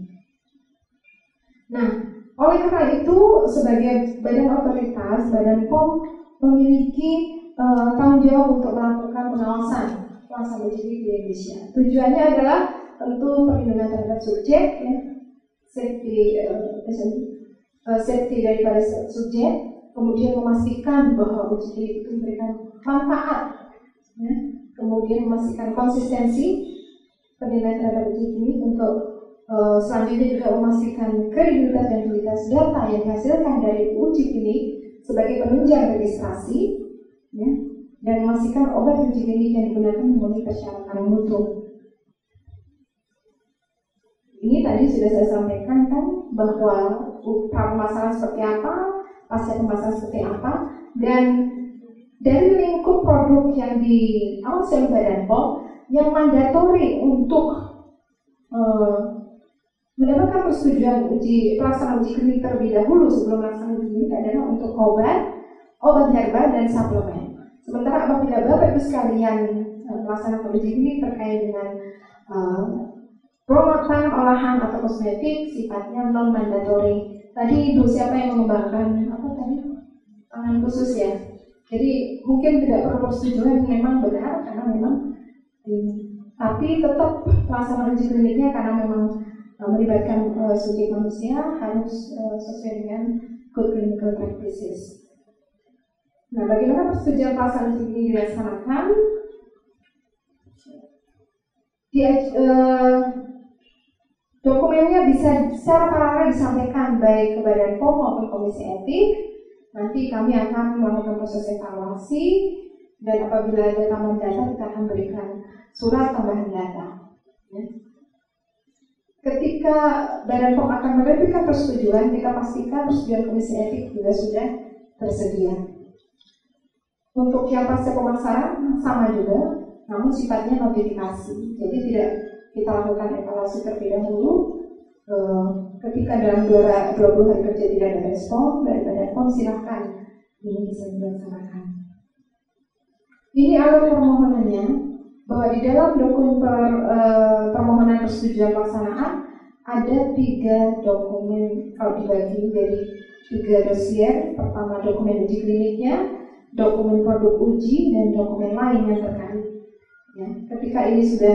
Nah, oleh karena itu sebagai badan otoritas, Badan P O M memiliki uh, tanggung jawab untuk melakukan pengawasan pelaksanaan uji klinik di Indonesia. Tujuannya adalah tentu perlindungan terhadap subjek, ya, safety, uh, uh, safety daripada subjek, kemudian memastikan bahwa uji klinik itu memberikan manfaat, ya, kemudian memastikan konsistensi penilaian terhadap uji klinik untuk uh, selanjutnya juga memastikan kredibilitas dan kualitas data yang dihasilkan dari uji klinik sebagai penunjang registrasi, ya, dan memastikan obat uji klinik yang digunakan memenuhi persyaratan mutu. Ini tadi sudah saya sampaikan kan bahwa pra pemasaran seperti apa, pasca pemasaran seperti apa, dan dari lingkup produk yang diawasi oleh Badan P O M yang mandatori untuk uh, mendapatkan persetujuan uji pelaksanaan uji klinik terlebih dahulu sebelum pelaksanaan uji klinik adalah untuk obat, obat herbal dan suplemen. Sementara apabila Bapak Ibu sekalian uh, melaksanakan uji klinik terkait dengan uh, produk pangan olahan atau kosmetik sifatnya non mandatori. Tadi Ibu siapa yang mengembangkan apa tadi? Pangan khusus ya. Jadi mungkin tidak perlu persetujuan, memang benar karena memang hmm, tapi tetap pelaksanaan uji kliniknya karena memang uh, melibatkan uh, subjek manusia harus uh, sesuai dengan good clinical practices. Nah, bagaimana persetujuan pelaksanaan uji klinik dilaksanakan? Di, uh, dokumennya bisa secara paralel disampaikan baik ke Badan P O M maupun Komisi Etik. Nanti kami akan melakukan proses evaluasi dan apabila ada tambahan data kita akan berikan surat tambahan data. Ya. Ketika Badan P O M akan menerbitkan persetujuan, kita pastikan persetujuan Komisi Etik juga sudah tersedia. Untuk yang pasca pemasaran sama juga, namun sifatnya notifikasi. Jadi tidak kita lakukan evaluasi terlebih dahulu. Uh, ketika dalam dua puluh hari kerja tidak ada respon dari Badan P O M, silahkan ini bisa dilaksanakan. Ini alur permohonannya, bahwa di dalam dokumen per, uh, permohonan persetujuan pelaksanaan ada tiga dokumen kalau dibagi dari tiga dosier. Pertama dokumen uji kliniknya, dokumen produk uji, dan dokumen lain yang terkait. Ya, ketika ini sudah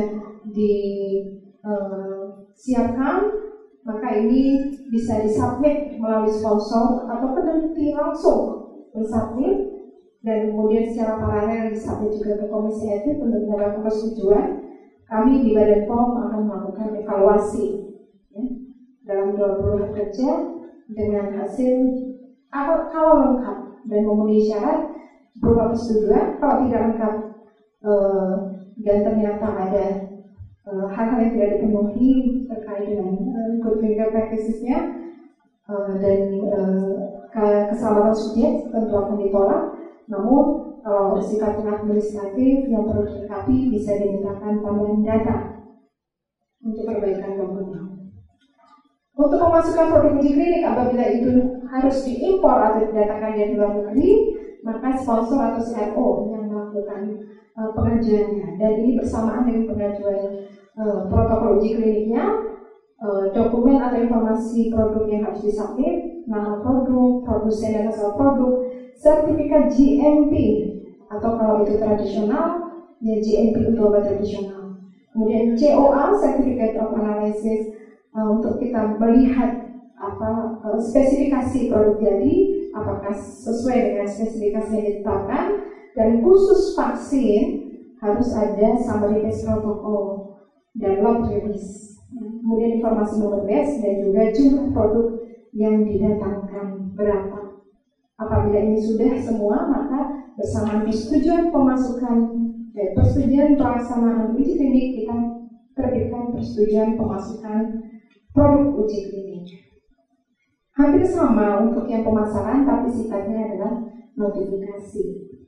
disiapkan, uh, maka ini bisa disubmit melalui sponsor atau peneliti langsung mensubmit, dan kemudian secara paralel disubmit juga ke Komisi Etik untuk mendapatkan persetujuan. Kami di Badan P O M akan melakukan evaluasi ya, dalam dua puluh hari kerja dengan hasil kalau lengkap dan memenuhi syarat berupa persetujuan. Kalau tidak lengkap eh, dan ternyata ada uh, hal-hal yang tidak dipenuhi terkait dengan uh, good clinical practices-nya uh, dan uh, keselamatan subjek tentu akan ditolak. Namun kalau sifatnya administratif yang perlu dilengkapi bisa dimintakan tambahan data untuk perbaikan dokumen. Untuk pemasukan produk uji klinik apabila itu harus diimpor atau didatakan dari luar negeri, maka sponsor atau C R O yang melakukan uh, pengajuannya, dan ini bersamaan dengan pengajuan uh, protokol uji kliniknya. uh, dokumen atau informasi produk yang harus disubmit, nama produk, produsen dan asal produk, sertifikat G M P atau kalau itu tradisional ya G M P untuk obat tradisional, kemudian C O A Certificate of Analysis uh, untuk kita melihat apa uh, spesifikasi produk jadi apakah sesuai dengan spesifikasi yang ditetapkan, dan khusus vaksin harus ada summary base protokol dan lot release, kemudian informasi nomor batch dan juga jumlah produk yang didatangkan berapa. Apabila ini sudah semua, maka bersamaan persetujuan pemasukan dan persetujuan pelaksanaan uji klinik kita terbitkan persetujuan pemasukan produk uji klinik. Hampir sama untuk yang pemasaran, tapi sifatnya adalah notifikasi.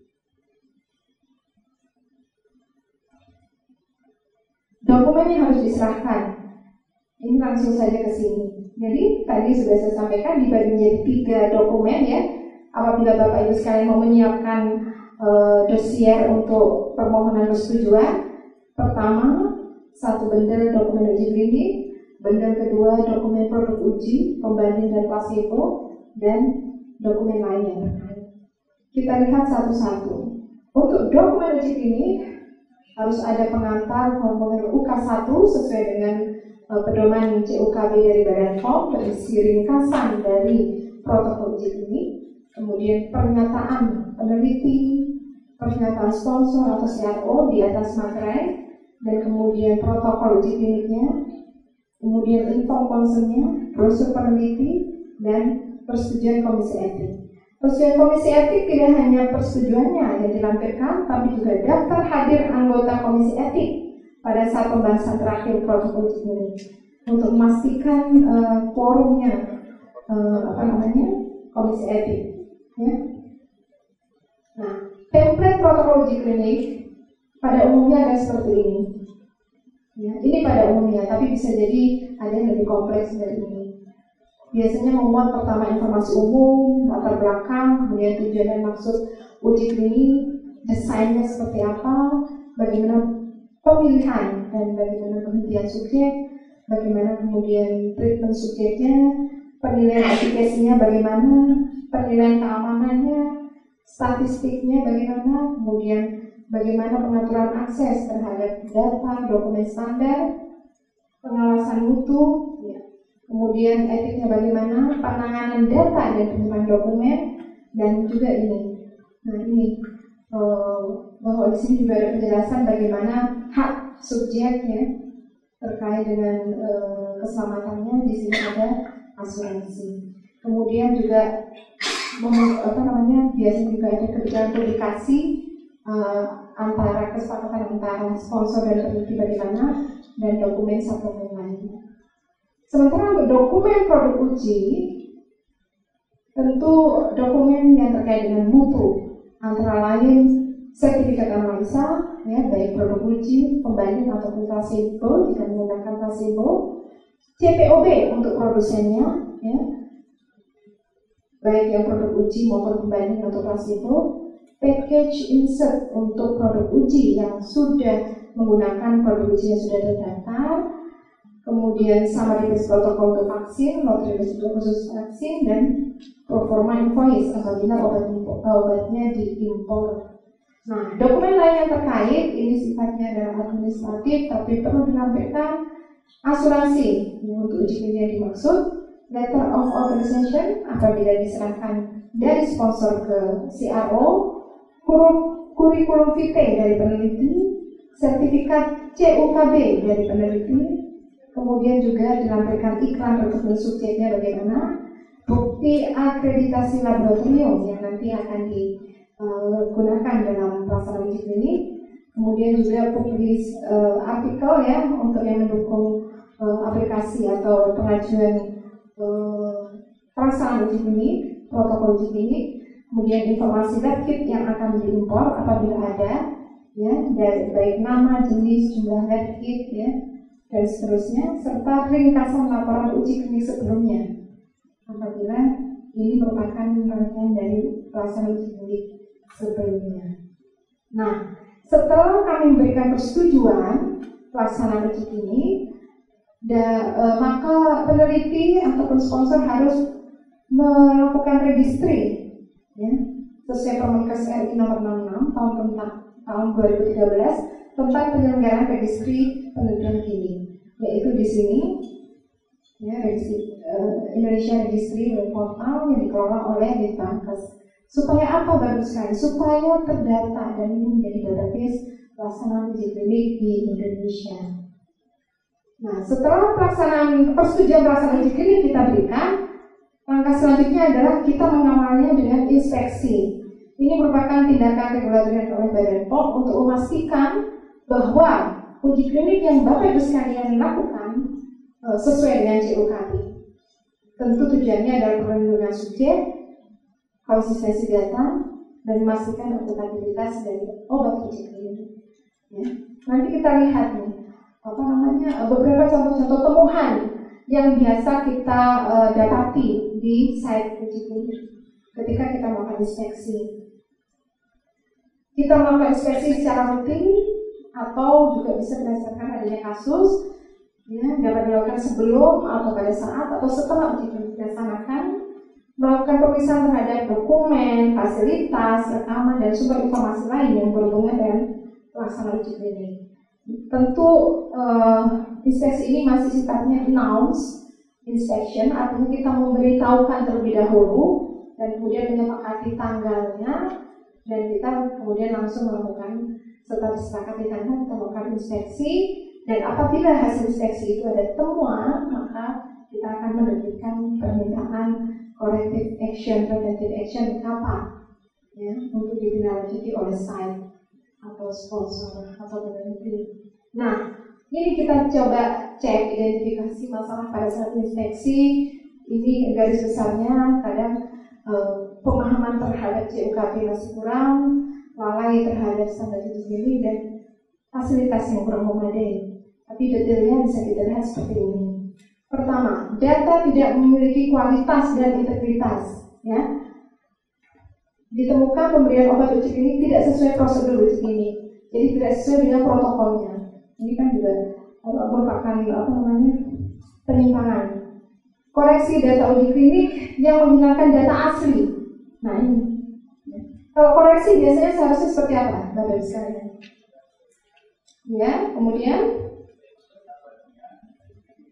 Dokumen yang harus diserahkan, ini langsung saja ke sini. Jadi tadi sudah saya sampaikan dibagi menjadi tiga dokumen ya. Apabila Bapak Ibu sekalian mau menyiapkan e, dosier untuk permohonan persetujuan, pertama satu bundle dokumen uji klinik, bundle kedua dokumen produk uji, pembanding dan placebo, dan dokumen lain yang terkait. Kita lihat satu-satu. Untuk dokumen uji klinik harus ada pengantar formulir U K satu sesuai dengan uh, pedoman C U K B dari Badan P O M, berisi ringkasan dari protokol uji klinik, kemudian pernyataan peneliti, pernyataan sponsor atau C R O di atas materai, dan kemudian protokol uji kliniknya, kemudian info konsennya, brosur peneliti, dan persetujuan Komisi Etik. Persetujuan Komisi Etik tidak hanya persetujuannya yang dilampirkan, tapi juga daftar hadir anggota Komisi Etik pada saat pembahasan terakhir protokol uji klinik untuk memastikan uh, quorumnya uh, apa namanya Komisi Etik. Ya. Nah, template protokol uji klinik pada umumnya ada seperti ini. Ya, ini pada umumnya, tapi bisa jadi ada yang lebih kompleks dari ini. Biasanya memuat pertama informasi umum, latar belakang, kemudian tujuan dan maksud uji klinik, desainnya seperti apa, bagaimana pemilihan dan bagaimana penelitian subjek, bagaimana kemudian treatment subjeknya, penilaian efikasinya bagaimana, penilaian keamanannya, statistiknya bagaimana, kemudian bagaimana pengaturan akses terhadap data, dokumen standar, pengawasan mutu, ya. Kemudian etiknya bagaimana, penanganan data dan penyimpanan dokumen, dan juga ini. Nah ini uh, bahwa di sini juga ada penjelasan bagaimana hak subjeknya terkait dengan uh, keselamatannya. Di sini ada asuransi. Kemudian juga mem- apa namanya biasanya juga ada kebijakan publikasi uh, antara kesepakatan antara sponsor dan peneliti bagaimana, dan dokumen suplemen lainnya. Sementara untuk dokumen produk uji, tentu dokumen yang terkait dengan mutu, antara lain sertifikat analisa, ya, baik produk uji, pembanding ataupun placebo jika menggunakan placebo, C P O B untuk produsennya, ya, baik yang produk uji maupun pembanding atau placebo, package insert untuk produk uji yang sudah menggunakan produk uji yang sudah terdaftar, kemudian summary base protokol untuk vaksin, not release untuk khusus vaksin, dan proforma invoice apabila obat obatnya diimpor. Nah, dokumen lain yang terkait ini sifatnya adalah administratif, tapi perlu dilampirkan asuransi untuk uji klinik yang dimaksud. Letter of authorization apabila diserahkan dari sponsor ke C R O, kurikulum vitae dari peneliti, sertifikat C U K B dari peneliti, kemudian juga dilampirkan iklan untuk subjeknya bagaimana, bukti akreditasi laboratorium yang nanti akan digunakan dalam pelaksanaan uji klinik, kemudian juga publis uh, artikel ya untuk yang mendukung uh, aplikasi atau pengajuan pelaksanaan uji klinik, protokol uji klinik, kemudian informasi lab kit yang akan diimpor apabila ada, ya, dari baik nama, jenis, jumlah lab kit, ya, dan seterusnya, serta ringkasan laporan uji klinik sebelumnya apabila ini merupakan rangkaian dari pelaksanaan uji klinik sebelumnya. Nah, setelah kami memberikan persetujuan pelaksanaan uji klinik, Da, e, maka peneliti ataupun sponsor harus melakukan registry, ya, sesuai Permenkes R I nomor enam puluh enam tahun tentang tahun dua ribu tiga belas tentang penyelenggaraan registry penelitian klinik, yaitu di sini, ya, registry, e, Indonesia Registry Portal yang dikelola oleh Litbangkes. Supaya apa bagus sekali? Supaya terdata dan ini menjadi database pelaksanaan uji klinik di Indonesia. Nah, setelah pelaksanaan persetujuan pelaksanaan uji klinik kita berikan, langkah selanjutnya adalah kita mengawalnya dengan inspeksi. Ini merupakan tindakan regulator oleh Badan P O M untuk memastikan bahwa uji klinik yang Bapak Ibu sekalian lakukan uh, sesuai dengan C U K B. Tentu tujuannya adalah perlindungan subjek, konsistensi data, dan memastikan akuntabilitas dari obat uji klinik. Ya. Nanti kita lihat nih, apa namanya, beberapa contoh-contoh temuan yang biasa kita uh, dapati di site uji klinik ketika kita melakukan inspeksi. Kita melakukan inspeksi secara rutin atau juga bisa berdasarkan adanya kasus, ya, dapat dilakukan sebelum atau pada saat atau setelah uji klinik dilaksanakan, melakukan pemeriksaan terhadap dokumen, fasilitas, rekaman, dan sumber informasi lain yang berhubungan dengan pelaksanaan uji klinik. Tentu uh, inspeksi ini masih sifatnya announce inspection, artinya kita memberitahukan terlebih dahulu dan kemudian menyepakati tanggalnya, dan kita kemudian langsung melakukan, setelah disepakati tanggal kita melakukan inspeksi, dan apabila hasil inspeksi itu ada temuan maka kita akan menerbitkan permintaan corrective action, preventive action kapan, ya, untuk ditindaklanjuti oleh site atau sponsor atau peneliti. Nah, ini kita coba cek identifikasi masalah pada saat inspeksi. Ini garis besarnya kadang eh, pemahaman terhadap C U K B masih kurang, lalai terhadap standar uji klinik, dan fasilitas yang kurang memadai. Tapi detailnya bisa kita lihat seperti ini. Pertama, data tidak memiliki kualitas dan integritas, ya. Ditemukan pemberian obat uji klinik tidak sesuai prosedur uji klinik, jadi tidak sesuai dengan protokolnya. Ini kan juga merupakan apa namanya penyimpangan. Koreksi data uji klinik yang menghilangkan data asli. Nah ini, kalau koreksi biasanya seharusnya seperti apa, Bapak Ibu sekalian? Ya, kemudian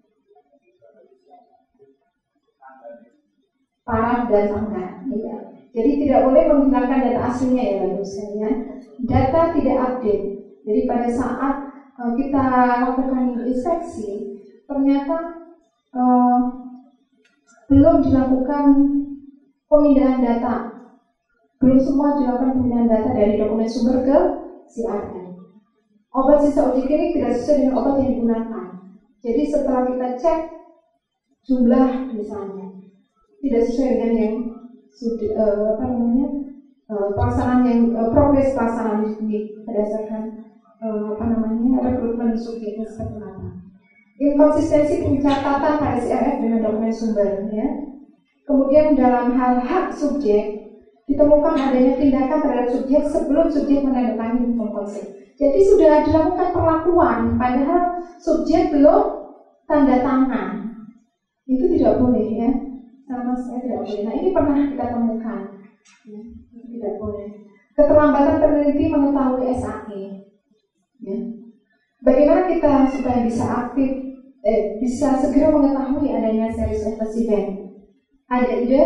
paraf dan tanggal, ya. Jadi tidak boleh menghilangkan data aslinya ya Bapak sekalian. Data tidak update. Jadi pada saat uh, kita lakukan inspeksi, ternyata uh, belum dilakukan pemindahan data. Belum semua dilakukan pemindahan data dari dokumen sumber ke C R M. Obat sisa uji klinik tidak sesuai dengan obat yang digunakan. Jadi setelah kita cek jumlah misalnya tidak sesuai dengan yang sudah uh, apa namanya uh, pelaksanaan yang uh, progres pelaksanaan uji berdasarkan uh, apa namanya rekrutmen subjeknya seperti apa. Inkonsistensi pencatatan pada C R F dengan dokumen sumber, ya. Kemudian dalam hal hak subjek ditemukan adanya tindakan terhadap subjek sebelum subjek menandatangani form konsep. Jadi sudah dilakukan perlakuan, padahal subjek belum tanda tangan. Itu tidak boleh, ya. Sama sekali tidak boleh. Nah ini pernah kita temukan, ya. Itu tidak boleh. Keterlambatan peneliti mengetahui S A E, ya. Bagaimana kita supaya bisa aktif, eh, bisa segera mengetahui adanya serious adverse event? Ada ide?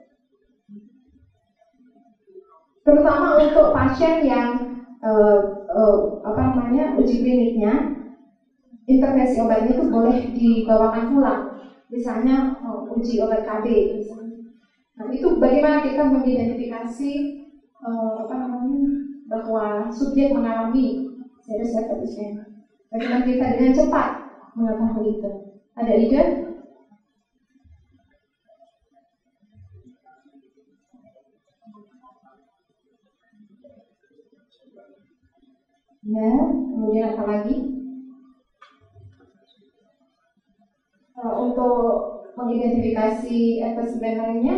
Terutama untuk pasien yang uh, uh, apa namanya uji kliniknya, intervensi obatnya itu boleh dibawakan pulang. Misalnya uh, uji obat K B misalnya. Nah itu bagaimana kita mengidentifikasi uh, apa namanya bahwa subjek mengalami serious adverse event. Bagaimana kita dengan cepat mengetahui itu? Ada ide? Ya, kemudian apa lagi? Uh, untuk mengidentifikasi adverse event lainnya,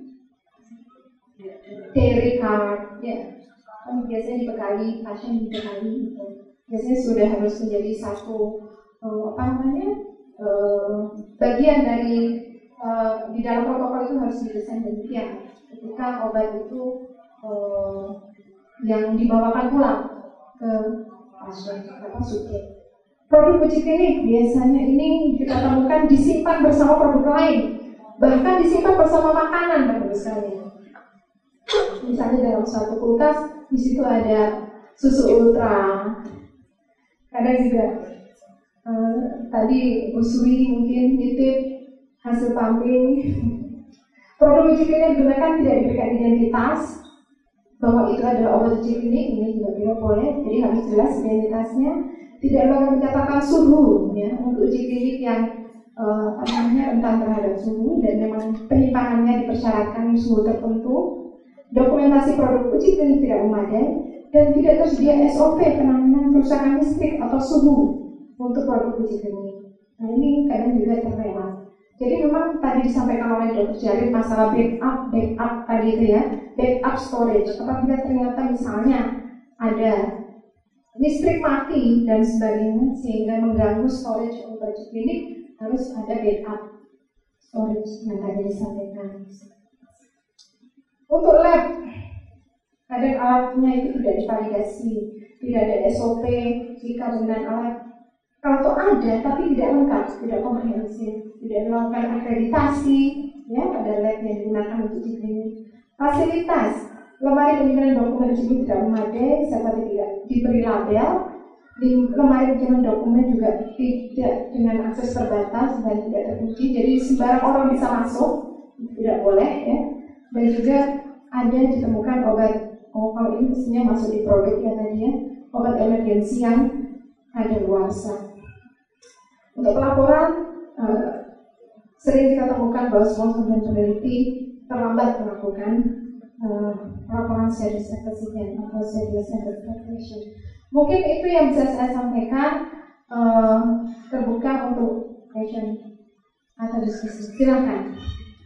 theory card, ya, kan biasanya dibekali, pasien dibekali, gitu. Biasanya sudah harus menjadi satu uh, apa namanya uh, bagian dari uh, di dalam protokol itu harus didesain demikian. Ketika obat itu uh, yang dibawakan pulang ke pasien atau subjek. Produk uji klinik biasanya ini kita temukan disimpan bersama produk lain, bahkan disimpan bersama makanan Bapak sekalian. Misalnya dalam satu kulkas di situ ada susu ultra. Kadang juga eh, tadi usui mungkin nitip hasil pumping. Produk uji klinik digunakan tidak diberikan identitas bahwa itu adalah obat uji klinik, ini juga tidak boleh, jadi harus jelas identitasnya. Tidak melakukan pencatatan suhu, ya, untuk uji klinik yang uh, apa namanya rentan terhadap suhu dan memang penyimpanannya dipersyaratkan suhu tertentu. Dokumentasi produk uji klinik tidak memadai dan tidak tersedia S O P penanganan kerusakan listrik atau suhu untuk produk uji klinik. Nah ini kadang juga terlewat. Jadi memang tadi disampaikan oleh Dokter Jalil masalah backup, backup tadi itu ya, backup storage. Apabila ternyata misalnya ada listrik mati dan sebagainya sehingga mengganggu storage untuk uji klinik, harus ada backup storage yang tadi disampaikan. Untuk lab, kadang alatnya itu tidak divalidasi, tidak ada S O P jika penggunaan alat. Kalau ada tapi tidak lengkap, tidak komprehensif, tidak dilakukan akreditasi, ya pada lab yang digunakan untuk uji klinik. Fasilitas, lemari penyimpanan dokumen uji klinik tidak memadai, serta tidak diberi label. Lemari penyimpanan dokumen juga tidak dengan akses terbatas dan tidak terkunci, jadi sembarang orang bisa masuk, tidak boleh, ya. Dan juga ada ditemukan obat, oh kalau ini mestinya masuk di produk ya tadi ya, obat emergensi yang ada luarsa. Untuk pelaporan, uh, sering kita temukan bahwa sponsor dan peneliti terlambat melakukan uh, laporan serious adverse event atau serious adverse action. Mungkin itu yang bisa saya sampaikan. Uh, terbuka untuk question atau diskusi. Silakan.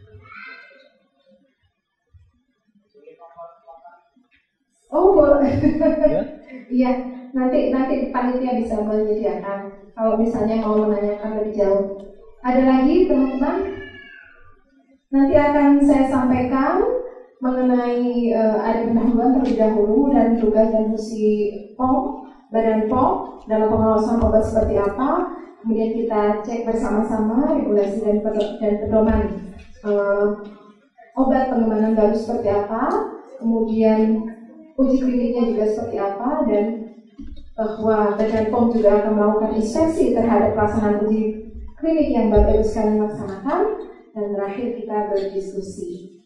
Oh boleh. Iya, nanti nanti panitia bisa menyediakan. Kalau misalnya mau menanyakan lebih jauh. Ada lagi teman-teman? Nanti akan saya sampaikan mengenai uh, ada pendahuluan terlebih dahulu dan tugas dan fungsi P O M, Badan P O M dalam pengawasan obat seperti apa. Kemudian kita cek bersama-sama regulasi dan dan pedoman uh, obat pengembangan baru seperti apa, kemudian uji kliniknya juga seperti apa, dan bahwa Badan P O M juga akan melakukan inspeksi terhadap pelaksanaan uji klinik yang Bapak Ibu sekalian laksanakan, dan terakhir kita berdiskusi.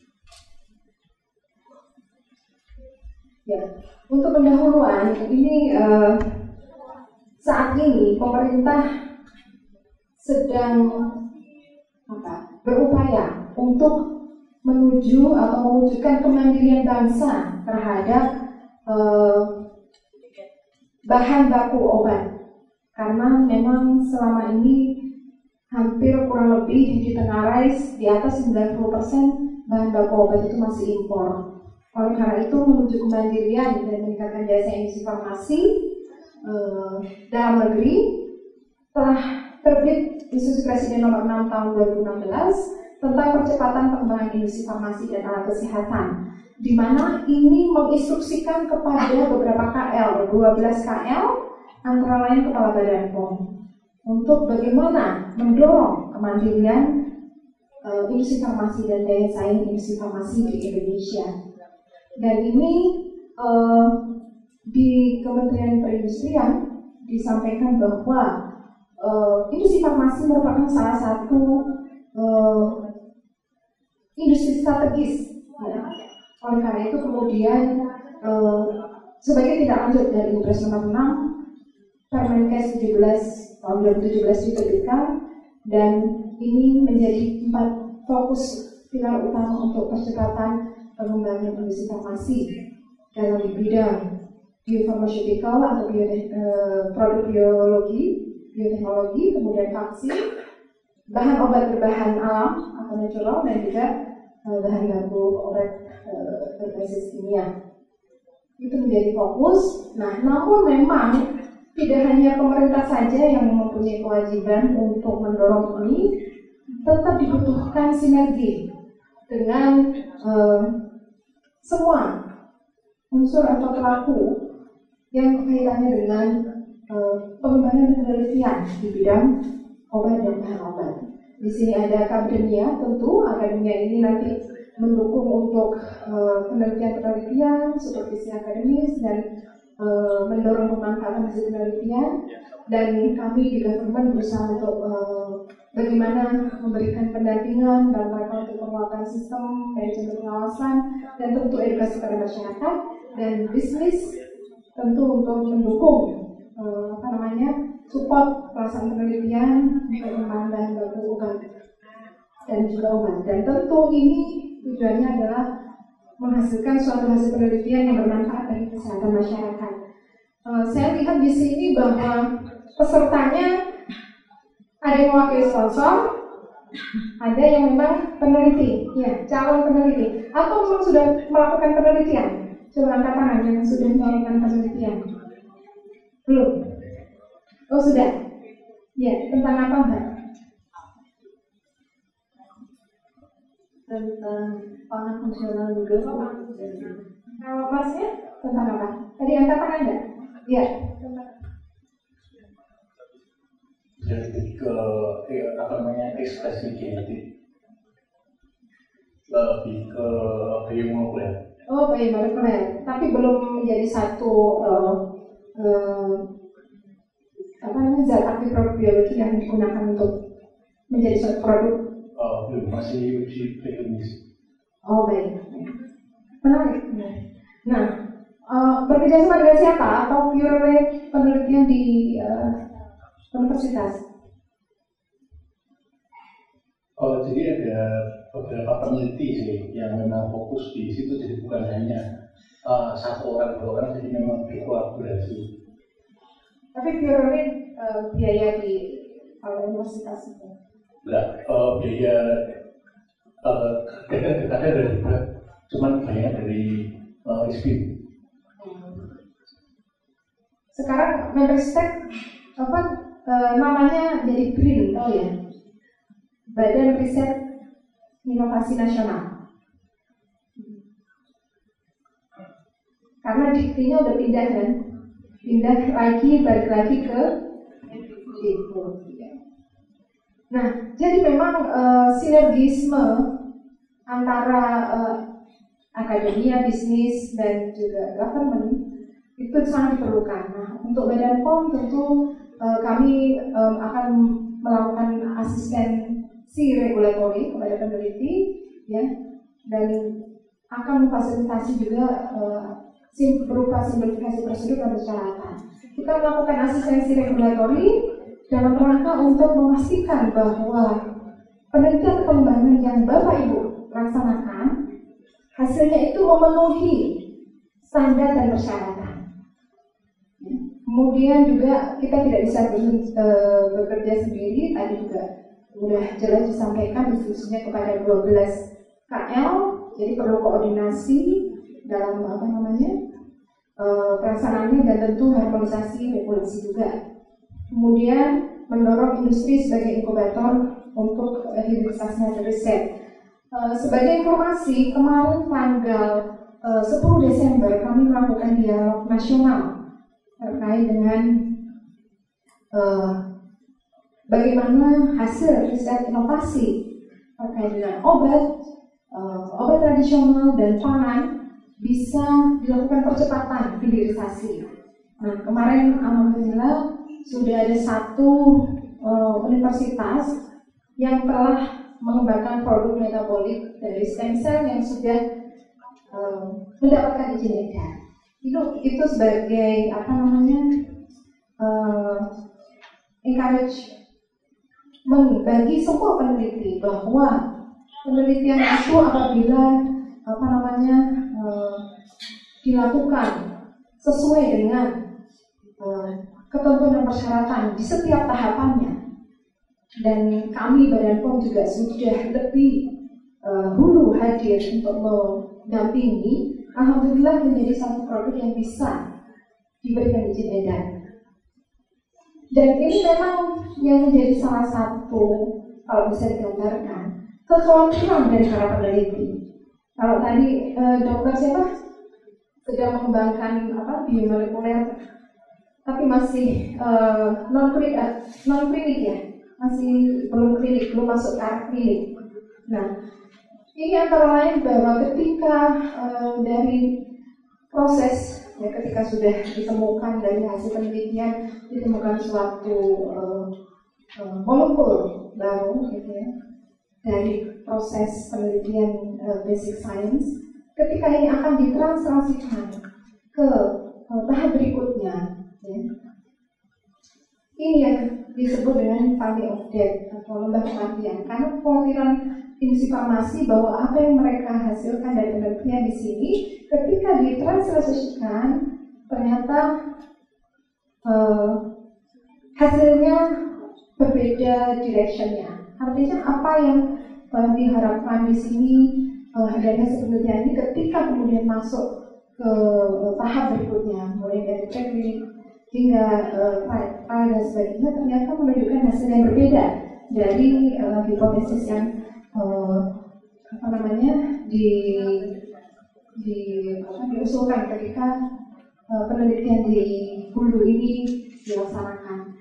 Ya, untuk pendahuluan ini uh, saat ini pemerintah sedang apa, berupaya untuk menuju atau mewujudkan kemandirian bangsa terhadap uh, bahan baku obat, karena memang selama ini hampir kurang lebih ditengarai di atas sembilan puluh persen bahan baku obat itu masih impor. Oleh karena itu, menuju kemandirian dan meningkatkan jasa industri farmasi eh, dalam negeri, telah terbit Instruksi Presiden nomor enam tahun dua ribu enam belas tentang percepatan pengembangan industri farmasi dan alat kesehatan, di mana ini menginstruksikan kepada beberapa K L, dua belas K L, antara lain Kepala Badan P O M, untuk bagaimana mendorong kemandirian uh, industri farmasi dan daya saing industri farmasi di Indonesia. Dan ini uh, di Kementerian Perindustrian disampaikan bahwa uh, industri farmasi merupakan salah satu uh, industri strategis. Ya. Oleh karena itu kemudian uh, sebagai tindak lanjut dari Impres nomor enam Permenkes tujuh belas tahun dua ribu tujuh belas diterbitkan, dan ini menjadi empat fokus pilar utama untuk percepatan pengembangan industri farmasi dalam bidang biopharmaceutical atau bio, eh, produk biologi, bioteknologi, kemudian vaksin, bahan obat berbahan alam atau natural, dan juga eh, bahan baku obat eh, berbasis kimia. Itu menjadi fokus. Nah, namun memang tidak hanya pemerintah saja yang mempunyai kewajiban untuk mendorong ini, tetap dibutuhkan sinergi dengan uh, semua unsur atau pelaku yang kaitannya dengan uh, pengembangan penelitian di bidang obat dan bahan obat. Di sini ada akademia, tentu akademia ini nanti mendukung untuk uh, penelitian-penelitian, supervisi akademis, dan Uh, mendorong pemanfaatan hasil penelitian, dan kami di government berusaha untuk uh, bagaimana memberikan pendampingan dan mereka untuk penguatan sistem manajemen pengawasan, dan tentu edukasi pada masyarakat dan bisnis, tentu untuk mendukung uh, apa namanya support pelaksanaan penelitian pengembangan bahan baku obat dan juga obat, dan tentu ini tujuannya adalah menghasilkan suatu hasil penelitian yang bermanfaat bagi kesehatan masyarakat. Uh, saya lihat di sini bahwa pesertanya ada yang mewakili sponsor, ada yang memang peneliti, ya, calon peneliti, atau memang sudah melakukan penelitian. Coba angkat tangan yang sudah melakukan penelitian. Belum? Oh sudah. Ya, tentang apa Mbak? Tentang pangan fungsional juga. Kalau Masnya tentang apa? Tadi angkat tangan enggak? Iya. Jadi ke eh, apa namanya ekspresi genetik, lebih ke biomolekuler. Oh, biomolekuler. Tapi belum menjadi satu uh, uh, apa namanya zat aktif produk biologi yang digunakan untuk menjadi suatu produk. Oh, belum, masih uji klinis. Oh, baik. Menarik. Nah, uh, bekerja sama dengan siapa atau purely penelitian di uh, universitas? Oh, jadi ada beberapa peneliti sih yang memang fokus di situ, jadi bukan hanya uh, satu orang dua orang, jadi memang berkolaborasi. Tapi purely uh, biaya di uh, universitas itu? Enggak, uh, biaya uh, dekatnya dari berat, cuman banyak dari uh, S P. Sekarang Menristek apa uh, namanya jadi B R I N, tahu ya? Badan Riset Inovasi Nasional. Karena diktinya udah pindah kan, pindah lagi balik lagi ke itu. Nah, jadi memang uh, sinergisme antara uh, akademia, bisnis, dan juga government itu sangat diperlukan. Nah, untuk Badan P O M tentu uh, kami um, akan melakukan asistensi regulatori kepada peneliti, ya, dan akan memfasilitasi juga uh, sim berupa simplifikasi prosedur dan persyaratan. Kita melakukan asistensi regulatori dalam rangka untuk memastikan bahwa penelitian pengembangan yang Bapak Ibu laksanakan hasilnya itu memenuhi standar dan persyaratan. Kemudian juga kita tidak bisa bekerja sendiri, tadi juga sudah jelas disampaikan instruksinya kepada dua belas K L, jadi perlu koordinasi dalam apa namanya pelaksanaannya dan tentu harmonisasi regulasi juga. Kemudian mendorong industri sebagai inkubator untuk hilirisasi hasil riset. Sebagai informasi, kemarin tanggal sepuluh Desember kami melakukan dialog nasional terkait dengan uh, bagaimana hasil riset inovasi terkait dengan obat, uh, obat tradisional dan pangan bisa dilakukan percepatan hilirisasi. Nah, kemarin alhamdulillah sudah ada satu uh, universitas yang telah mengembangkan produk metabolik dari stem cell yang sudah uh, mendapatkan izin edar. Itu itu sebagai apa namanya uh, encouragement bagi semua peneliti bahwa penelitian itu apabila apa namanya uh, dilakukan sesuai dengan uh, ketentuan dan persyaratan di setiap tahapannya, dan kami Badan P O M juga sudah lebih uh, dulu hadir untuk mendampingi. Alhamdulillah menjadi satu produk yang bisa diberikan izin edar. Dan ini memang yang menjadi salah satu, kalau bisa digambarkan, kekhawatiran dari para peneliti. Kalau tadi eh, dokter siapa sedang mengembangkan apa biomolekuler, tapi masih eh, non klinik, non klinik ya, masih belum klinik, belum masuk ke arah klinik. Nah, ini antara lain bahwa ketika uh, dari proses, ya, ketika sudah ditemukan dari hasil penelitian ditemukan suatu uh, uh, molekul baru, gitu ya, dari proses penelitian uh, basic science, ketika ini akan ditranslasikan ke uh, tahap berikutnya, ya. Ini yang disebut dengan value of death atau lembah kematian, karena kekhawatiran industri farmasi bahwa apa yang mereka hasilkan dari penelitian di sini ketika ditranslasikan ternyata uh, hasilnya berbeda directionnya. Artinya apa yang uh, diharapkan di sini uh, dari hasil penelitian ini ketika kemudian masuk ke uh, tahap berikutnya, mulai dari preklinik hingga uh, trial dan sebagainya, ternyata menunjukkan hasil yang berbeda dari uh, hipotesis yang Uh, apa namanya di di apa, diusulkan ketika uh, penelitian di hulu ini dilaksanakan.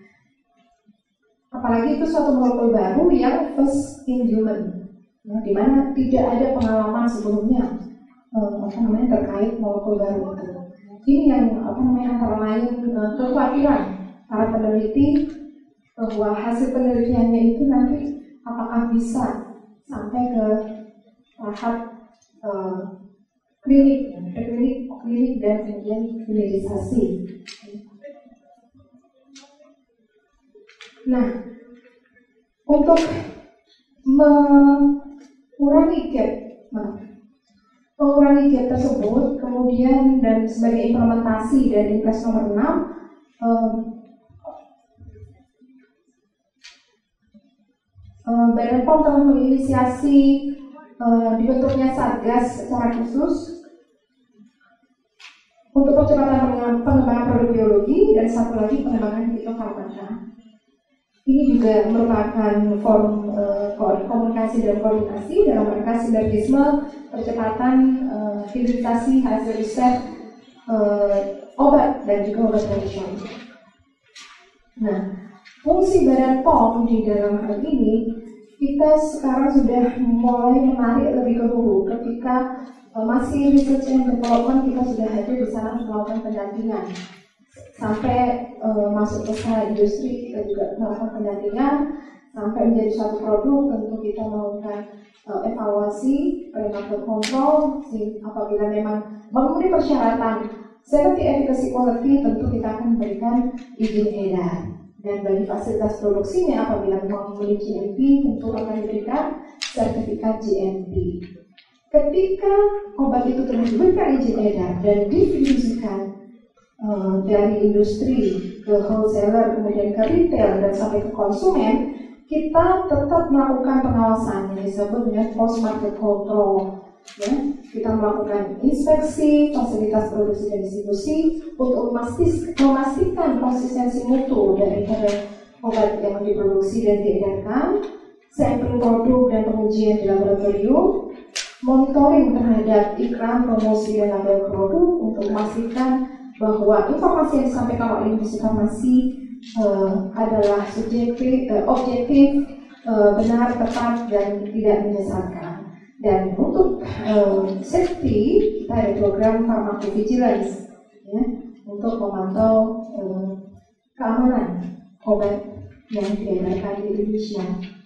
Apalagi itu suatu molekul baru yang first in human, ya, di mana tidak ada pengalaman sebelumnya uh, apa namanya terkait molekul baru itu. Ini yang apa namanya antara lain uh, kekhawatiran para peneliti bahwa hasil penelitiannya itu nanti apakah bisa sampai ke tahap uh, klinik, klinik, klinik dan kemudian hilirisasi. Nah, untuk mengurangi gap, nah, mengurangi gap tersebut, kemudian dan sebagai implementasi dari Impres nomor enam, um, Badan P O M telah menginisiasi uh, dibentuknya Satgas secara khusus untuk percepatan pengembangan produk biologi dan satu lagi pengembangan fitofarmaka. Ini juga merupakan forum uh, komunikasi dan koordinasi dalam rangka sinergisme percepatan uh, hilirisasi hasil riset uh, obat dan juga obat tradisional. Nah, fungsi Badan P O M di dalam hal ini kita sekarang sudah mulai menarik lebih ke hulu ketika uh, masih research and development, kita sudah hadir di sana melakukan pendampingan sampai uh, masuk ke skala industri, kita juga melakukan pendampingan sampai menjadi suatu produk. Tentu kita melakukan uh, evaluasi prenatal control apabila memang memenuhi persyaratan safety efficacy quality, tentu kita akan memberikan izin edar. Dan bagi fasilitas produksinya, apabila memang memenuhi G M P, tentu akan diberikan sertifikat G M P. Ketika obat itu telah diberikan izin edar dan didistribusikan uh, dari industri ke wholesaler, kemudian ke retail dan sampai ke konsumen, kita tetap melakukan pengawasan yang disebut dengan post market control. Ya, kita melakukan inspeksi fasilitas produksi dan distribusi untuk memastikan konsistensi mutu dari obat yang diproduksi dan diedarkan, sampling produk dan pengujian di laboratorium, monitoring terhadap iklan, promosi dan label produk untuk memastikan bahwa informasi yang disampaikan oleh industri farmasi uh, adalah subjektif, uh, objektif, uh, benar, tepat dan tidak menyesatkan. Dan untuk uh, safety, kita ada program pharmacovigilance ya, untuk memantau uh, keamanan obat yang diedarkan di Indonesia.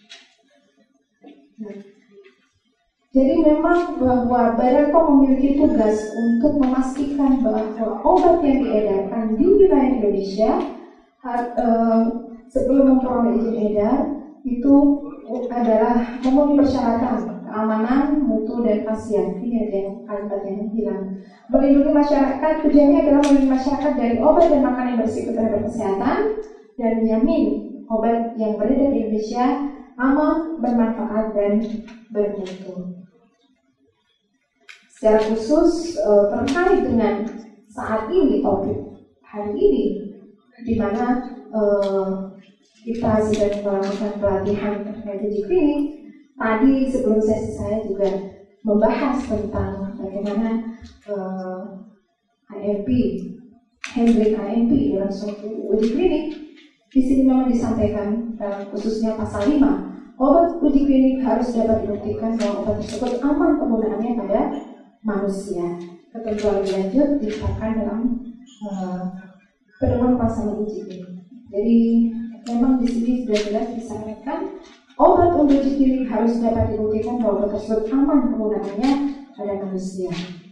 Nah, jadi memang bahwa Badan P O M memiliki tugas untuk memastikan bahwa obat yang diedarkan di wilayah Indonesia uh, sebelum memperoleh izin edar itu adalah memenuhi persyaratan keamanan, mutu, dan khasiat. Ini ada yang kalimat yang hilang. Melindungi masyarakat, tujuannya adalah melindungi masyarakat dari obat dan makanan yang bersifat terhadap kesehatan dan menjamin obat yang beredar di Indonesia aman, bermanfaat, dan bermutu. Secara khusus uh, terkait dengan saat ini, topik hari ini, di mana uh, kita sedang melakukan pelatihan terkait uji klinik. Tadi sebelum sesi saya juga membahas tentang bagaimana uh, I M P, handling I M P dalam suatu uji klinik. Di sini memang disampaikan dalam khususnya pasal lima, obat uji klinik harus dapat dibuktikan bahwa obat tersebut aman penggunaannya pada manusia. Ketentuan lebih lanjut ditetapkan dalam uh, pedoman pelaksanaan uji klinik. Jadi memang di sini sudah jelas disampaikan obat untuk uji klinik harus dapat dibuktikan bahwa obat tersebut aman penggunaannya pada manusia.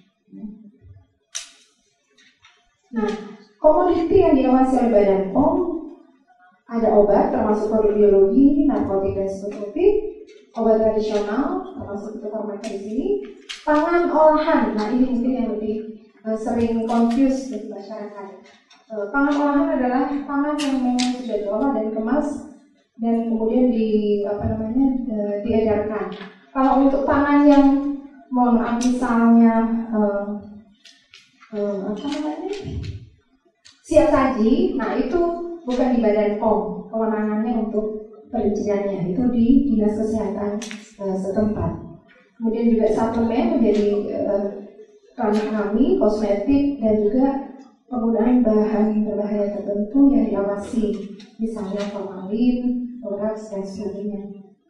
Nah, komoditi yang diawasi oleh Badan P O M ada obat termasuk produk biologi, narkotik dan psikotropik, obat tradisional termasuk fitofarmaka di sini, pangan olahan. Nah, ini mungkin yang lebih uh, sering confuse bagi masyarakat. Uh, pangan olahan adalah pangan yang memang sudah diolah dan dikemas dan kemudian di apa namanya uh, diedarkan. Kalau untuk pangan yang mohon maaf misalnya uh, uh, apa namanya siap saji, nah itu bukan di Badan P O M, kewenangannya untuk perizinannya itu di Dinas Kesehatan uh, setempat. Kemudian juga suplemen menjadi uh, ranah kami, kosmetik dan juga penggunaan bahan berbahaya tertentu yang diawasi, misalnya formalin, boraks dan sebagainya.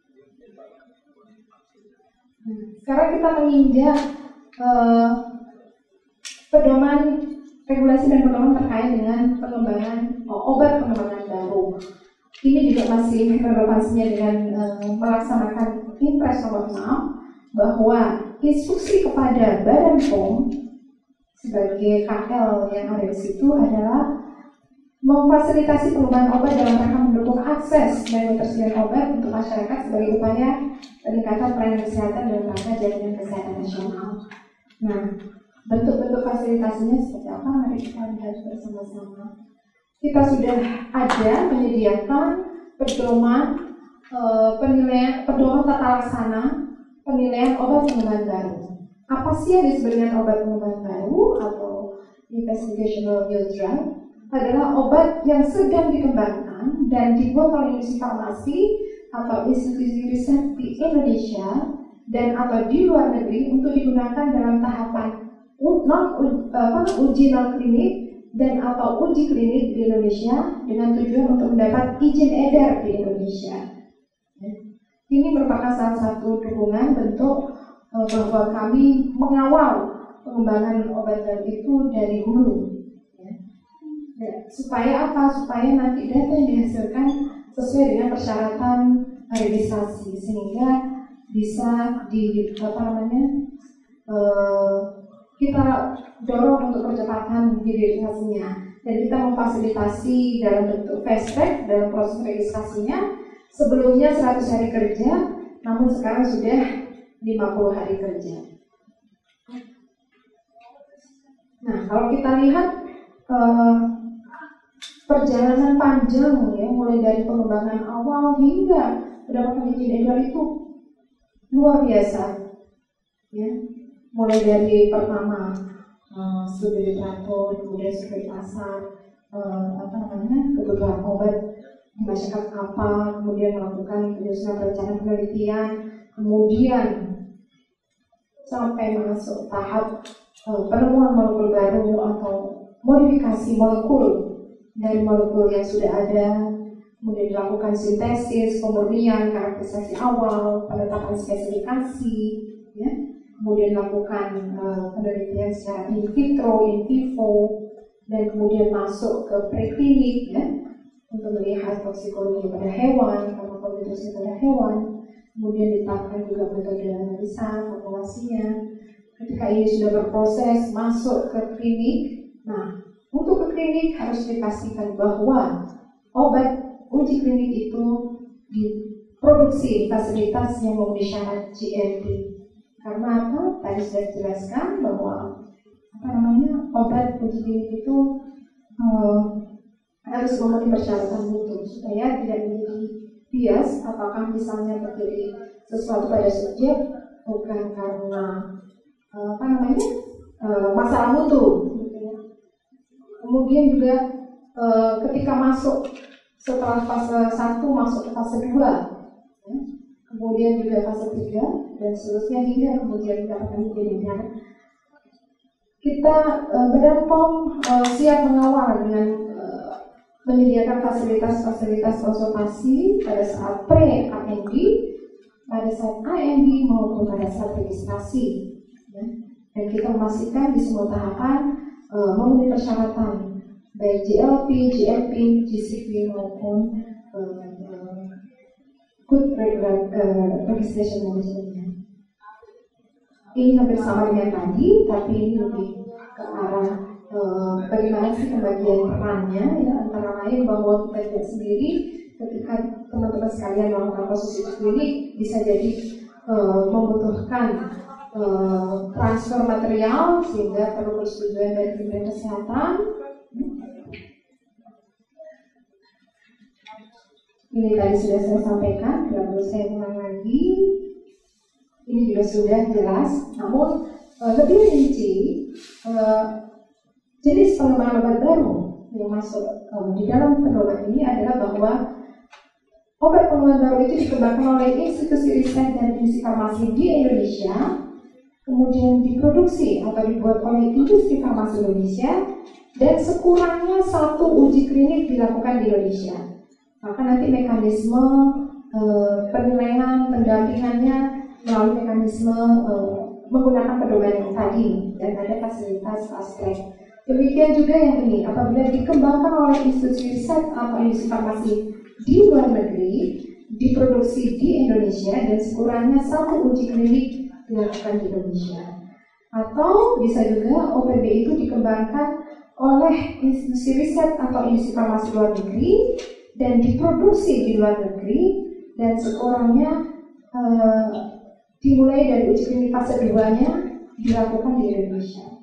Nah, sekarang kita menginjak uh, pedoman regulasi dan pedoman terkait dengan pengembangan oh, obat pengembangan baru. Ini juga masih relevansinya dengan uh, melaksanakan Impres nomor enam bahwa instruksi kepada Badan P O M sebagai K L yang ada di situ adalah memfasilitasi pengembangan obat dalam rangka mendukung akses dan ketersediaan obat untuk masyarakat sebagai upaya peningkatan pelayanan kesehatan dalam rangka jaminan kesehatan nasional. Nah, bentuk-bentuk fasilitasinya seperti apa? Mari kita lihat bersama-sama. Kita sudah ada menyediakan pedoman e, penilaian pedoman tata laksana penilaian obat pengembangan baru. Apa sih yang disebut dengan obat pengembangan baru atau investigational new drug? Adalah obat yang sedang dikembangkan dan dibuat oleh industri farmasi atau institusi riset di Indonesia dan atau di luar negeri untuk digunakan dalam tahapan non uh, uji non klinik dan atau uji klinik di Indonesia dengan tujuan untuk mendapat izin edar di Indonesia. Ini merupakan salah satu dukungan bentuk uh, bahwa kami mengawal pengembangan obat baru itu dari hulu. Ya. Ya, supaya apa? Supaya nanti data yang dihasilkan sesuai dengan persyaratan registrasi, sehingga bisa di apa namanya uh, kita dorong untuk percepatan registrasinya, dan kita memfasilitasi dalam bentuk fast track dalam proses registrasinya. Sebelumnya seratus hari kerja, namun sekarang sudah lima puluh hari kerja. Nah, kalau kita lihat uh, perjalanan panjang ya, mulai dari pengembangan awal hingga mendapatkan izin edar itu luar biasa. Ya, mulai dari pertama uh, studi literatur, kemudian studi pasar, uh, apa namanya kebutuhan obat di masyarakat apa, kemudian melakukan penyusunan rencana penelitian, kemudian sampai masuk tahap uh, penemuan molekul baru atau modifikasi molekul dari molekul yang sudah ada, kemudian dilakukan sintesis, pemurnian, karakterisasi awal, penetapan spesifikasi, ya, kemudian dilakukan uh, penelitian secara in vitro, in vivo, dan kemudian masuk ke preklinik, ya, untuk melihat toksikologi pada hewan, farmakologi pada hewan, kemudian ditetapkan juga metode analisa, formulasinya. Ketika ini sudah berproses masuk ke klinik, nah untuk ke klinik harus dipastikan bahwa obat uji klinik itu diproduksi di fasilitas yang memenuhi syarat G M P. Karena apa? Tadi sudah dijelaskan bahwa apa namanya obat uji klinik itu uh, harus memenuhi persyaratan mutu supaya tidak menjadi bias, apakah misalnya terjadi sesuatu pada subjek bukan karena uh, apa namanya uh, masalah mutu. Gitu ya. Kemudian juga uh, ketika masuk setelah fase satu masuk ke fase dua, ya. Kemudian juga fase tiga dan seterusnya hingga kemudian mendapatkan izin edar. Kita uh, Badan P O M uh, siap mengawal dengan menyediakan fasilitas-fasilitas konsultasi pada saat pre-A N D, pada saat A N D maupun pada saat registrasi, ya. Dan kita memastikan di semua tahapan uh, memenuhi persyaratan baik G L P, G M P, G C P maupun uh, uh, Good Regular uh, Registration Management. Ini hampir sama dengan tadi, tapi ini lebih ke arah Uh, bagaimana sih pembagian perannya, ya, antara lain bahwa kita tidak sendiri ketika teman-teman sekalian melakukan proses uji klinik bisa jadi uh, membutuhkan uh, transfer material sehingga perlu persetujuan dari Kementerian Kesehatan. Ini tadi sudah saya sampaikan, tidak perlu saya ulang lagi. Ini juga sudah jelas, namun uh, lebih rinci. Uh, Jenis pengembangan obat baru yang masuk um, di dalam pedoman ini adalah bahwa obat pengembangan baru itu dikembangkan oleh institusi riset dan industri farmasi di Indonesia, kemudian diproduksi atau dibuat oleh industri farmasi Indonesia, dan sekurangnya satu uji klinik dilakukan di Indonesia. Maka nanti mekanisme uh, penilaian, pendampingannya melalui mekanisme uh, menggunakan pedoman yang tadi, dan ada fasilitas fast track. Demikian juga yang ini, apabila dikembangkan oleh institusi riset atau industri farmasi di luar negeri, diproduksi di Indonesia, dan sekurangnya satu uji klinik dilakukan di Indonesia. Atau bisa juga O P B itu dikembangkan oleh institusi riset atau industri farmasi luar negeri dan diproduksi di luar negeri, dan sekurangnya uh, dimulai dari uji klinik fase dua-nya dilakukan di Indonesia.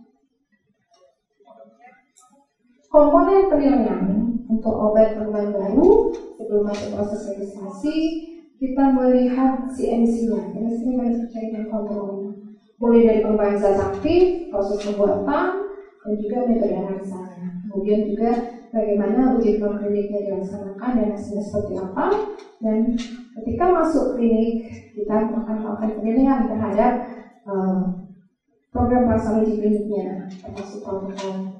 Komponen penilaian untuk obat pengembangan baru sebelum masuk proses registrasi, kita melihat C M C-nya, chemistry manufacturing and control, mulai dari pengembangan zat aktif, proses pembuatan, dan juga metode analisanya. Kemudian juga bagaimana uji kliniknya dilaksanakan dan hasilnya seperti apa. Dan ketika masuk klinik, kita akan melakukan penilaian terhadap uh, program pelaksanaan uji kliniknya, termasuk protokol.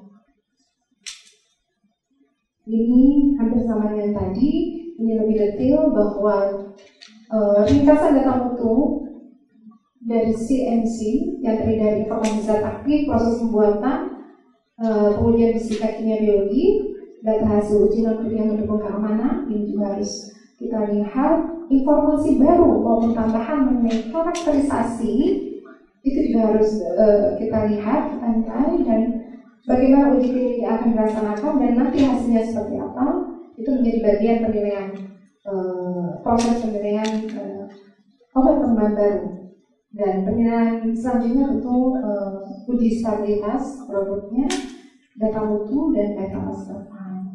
Ini hampir sama dengan tadi, ini lebih detail bahwa uh, ringkasan data mutu dari C M C yang terdiri dari informasi zat aktif, proses pembuatan, uh, pengujian fisika kimia biologi, data hasil uji non kimia mendukung keamanan. Ini juga harus kita lihat. Informasi baru maupun tambahan mengenai karakterisasi itu juga harus uh, kita lihat, kita dan bagaimana uji klinik akan dilaksanakan dan nanti hasilnya seperti apa. Itu menjadi bagian penilaian uh, proses penilaian uh, obat pengembangan baru. Dan penilaian selanjutnya tentu uh, uji stabilitas produknya, data mutu dan data master file.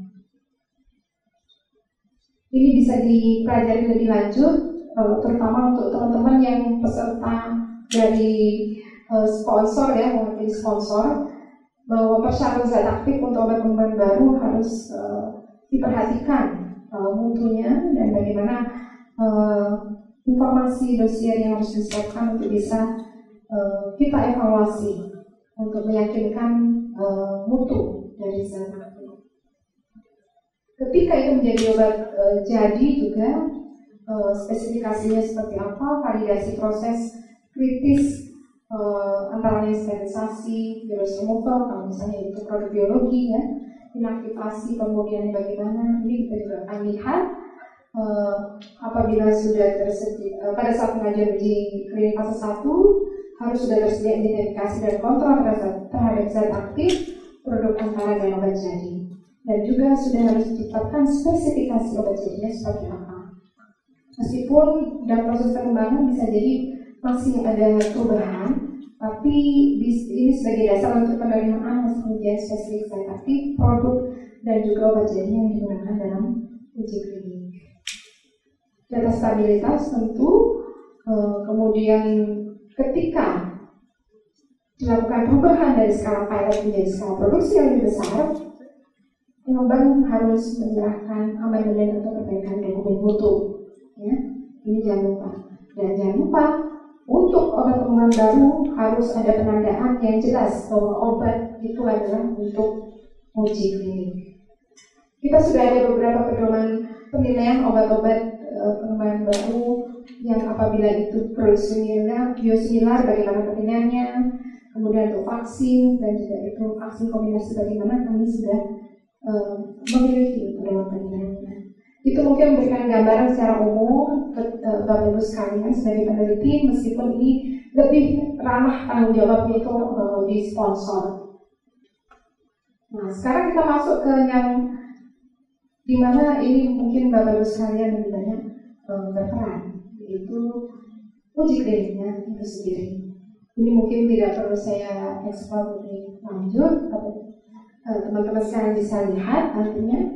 Ini bisa dipelajari lebih lanjut, uh, terutama untuk teman-teman yang peserta dari uh, sponsor ya, mewakili sponsor, bahwa persyaratan zat aktif untuk obat pengembangan baru harus uh, diperhatikan uh, mutunya dan bagaimana uh, informasi dosier yang harus disiapkan untuk bisa uh, kita evaluasi untuk meyakinkan uh, mutu dari zat aktif. Ketika itu menjadi obat uh, jadi juga uh, spesifikasinya seperti apa, validasi proses kritis uh, antara lain sterilisasi, virus removal, kalau misalnya itu produk biologi ya, inaktivasi, kemudian bagaimana, ini kita juga akan lihat uh, apabila sudah tersedia, uh, pada saat pengajuan uji klinik fase satu harus sudah tersedia identifikasi dan kontrol terhadap, terhadap zat aktif, produk antara dan obat jadi. Dan juga sudah harus ditetapkan spesifikasi obat jadinya seperti apa. Meskipun dalam proses pengembangan bisa jadi masih ada perubahan, tapi ini sebagai dasar untuk penerimaan hasil ujian spesifik zat aktif, produk, dan juga obat jadi yang digunakan dalam uji klinik. Data stabilitas tentu, kemudian ketika dilakukan perubahan dari skala pilot menjadi skala produksi yang lebih besar, pengembang harus menyerahkan amandemen atau perbaikan dokumen mutu. Ya, ini jangan lupa. Dan jangan lupa untuk obat pengembangan baru harus ada penandaan yang jelas bahwa obat itu adalah untuk uji klinik. Kita sudah ada beberapa pedoman penilaian obat-obat e, pengembangan baru yang apabila itu biosimilar, biosimilar bagaimana penilaiannya, kemudian untuk vaksin dan juga itu vaksin kombinasi bagaimana kami sudah Uh, memiliki pedoman penilaiannya. Itu mungkin memberikan gambaran secara umum ke uh, Bapak Ibu sekalian sebagai peneliti, meskipun ini lebih ramah tanggung jawabnya itu uh, di sponsor. Nah, sekarang kita masuk ke yang dimana ini mungkin Bapak Ibu sekalian lebih banyak uh, berperan, yaitu uji kliniknya itu sendiri. Ini mungkin tidak perlu saya eksplor lebih lanjut, tapi teman-teman sekarang bisa lihat artinya.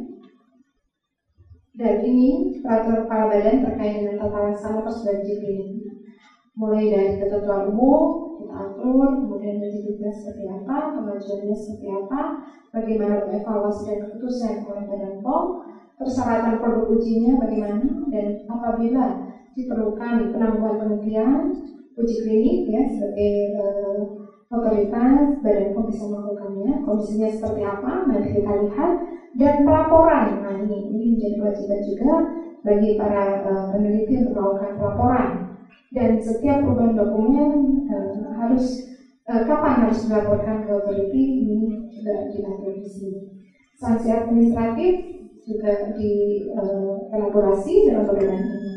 Dan ini peraturan kepala badan terkait dengan tata laksana persetujuan uji klinik. Mulai dari ketentuan umum kita atur, kemudian uji kliniknya seperti apa, kemajuannya seperti apa, bagaimana evaluasi dan keputusan oleh Badan P O M, persyaratan produk ujinya bagaimana, dan apabila diperlukan penangguhan penelitian uji klinik ya sebagai uh, otoritas Badan P O M bisa melakukannya, komisinya seperti apa, nanti kita lihat, dan pelaporan. Nah ini, ini menjadi kewajiban juga bagi para uh, peneliti untuk melakukan pelaporan. Dan setiap perubahan dokumen uh, harus uh, kapan harus dilaporkan ke otoriti, ini juga diatur di sini. Sanksi administratif juga dielaborasi uh, dalam pedoman ini.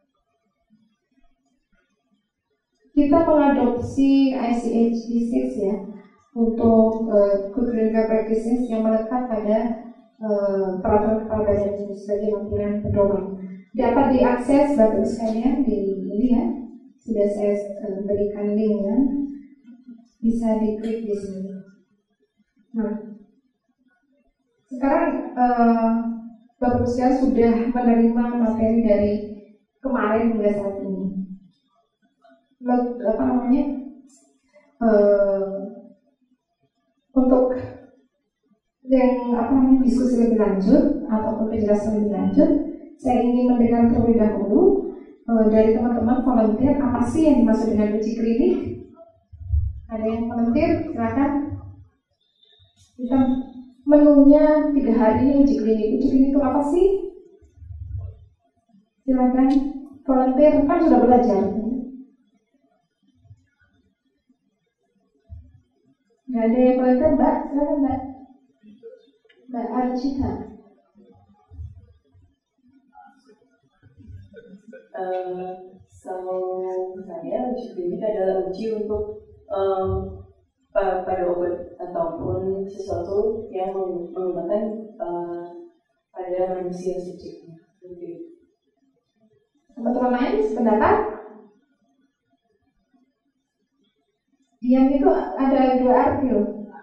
Kita mengadopsi I C H D enam ya untuk uh, good clinical practices yang melekat pada uh, peraturan kepala badan ini sebagai lampiran pedoman. Dapat diakses Bapak Ibu sekalian di ini ya, sudah saya uh, berikan linknya, bisa diklik di sini. Nah, sekarang uh, Bapak Ibu sekalian sudah menerima materi dari kemarin hingga saat ini. Apa namanya uh, untuk yang apa namanya diskusi lebih lanjut ataupun penjelasan lebih lanjut, saya ingin mendengar terlebih dahulu uh, dari teman-teman volunteer apa sih yang dimaksud dengan uji klinik. Ada yang volunteer, silakan. Kita menunya tiga hari uji klinik. Uji klinik itu apa sih? Silakan volunteer kan sudah belajar. Nggak ada yang volunteer, Mbak? Silakan Mbak. Mbak Archita. Uh, Kalau saya uji klinik adalah uji untuk um, pada obat ataupun sesuatu yang menggunakan uh, pada manusia subjeknya. Teman-teman lain sependapat? Diam itu ada dua arti loh.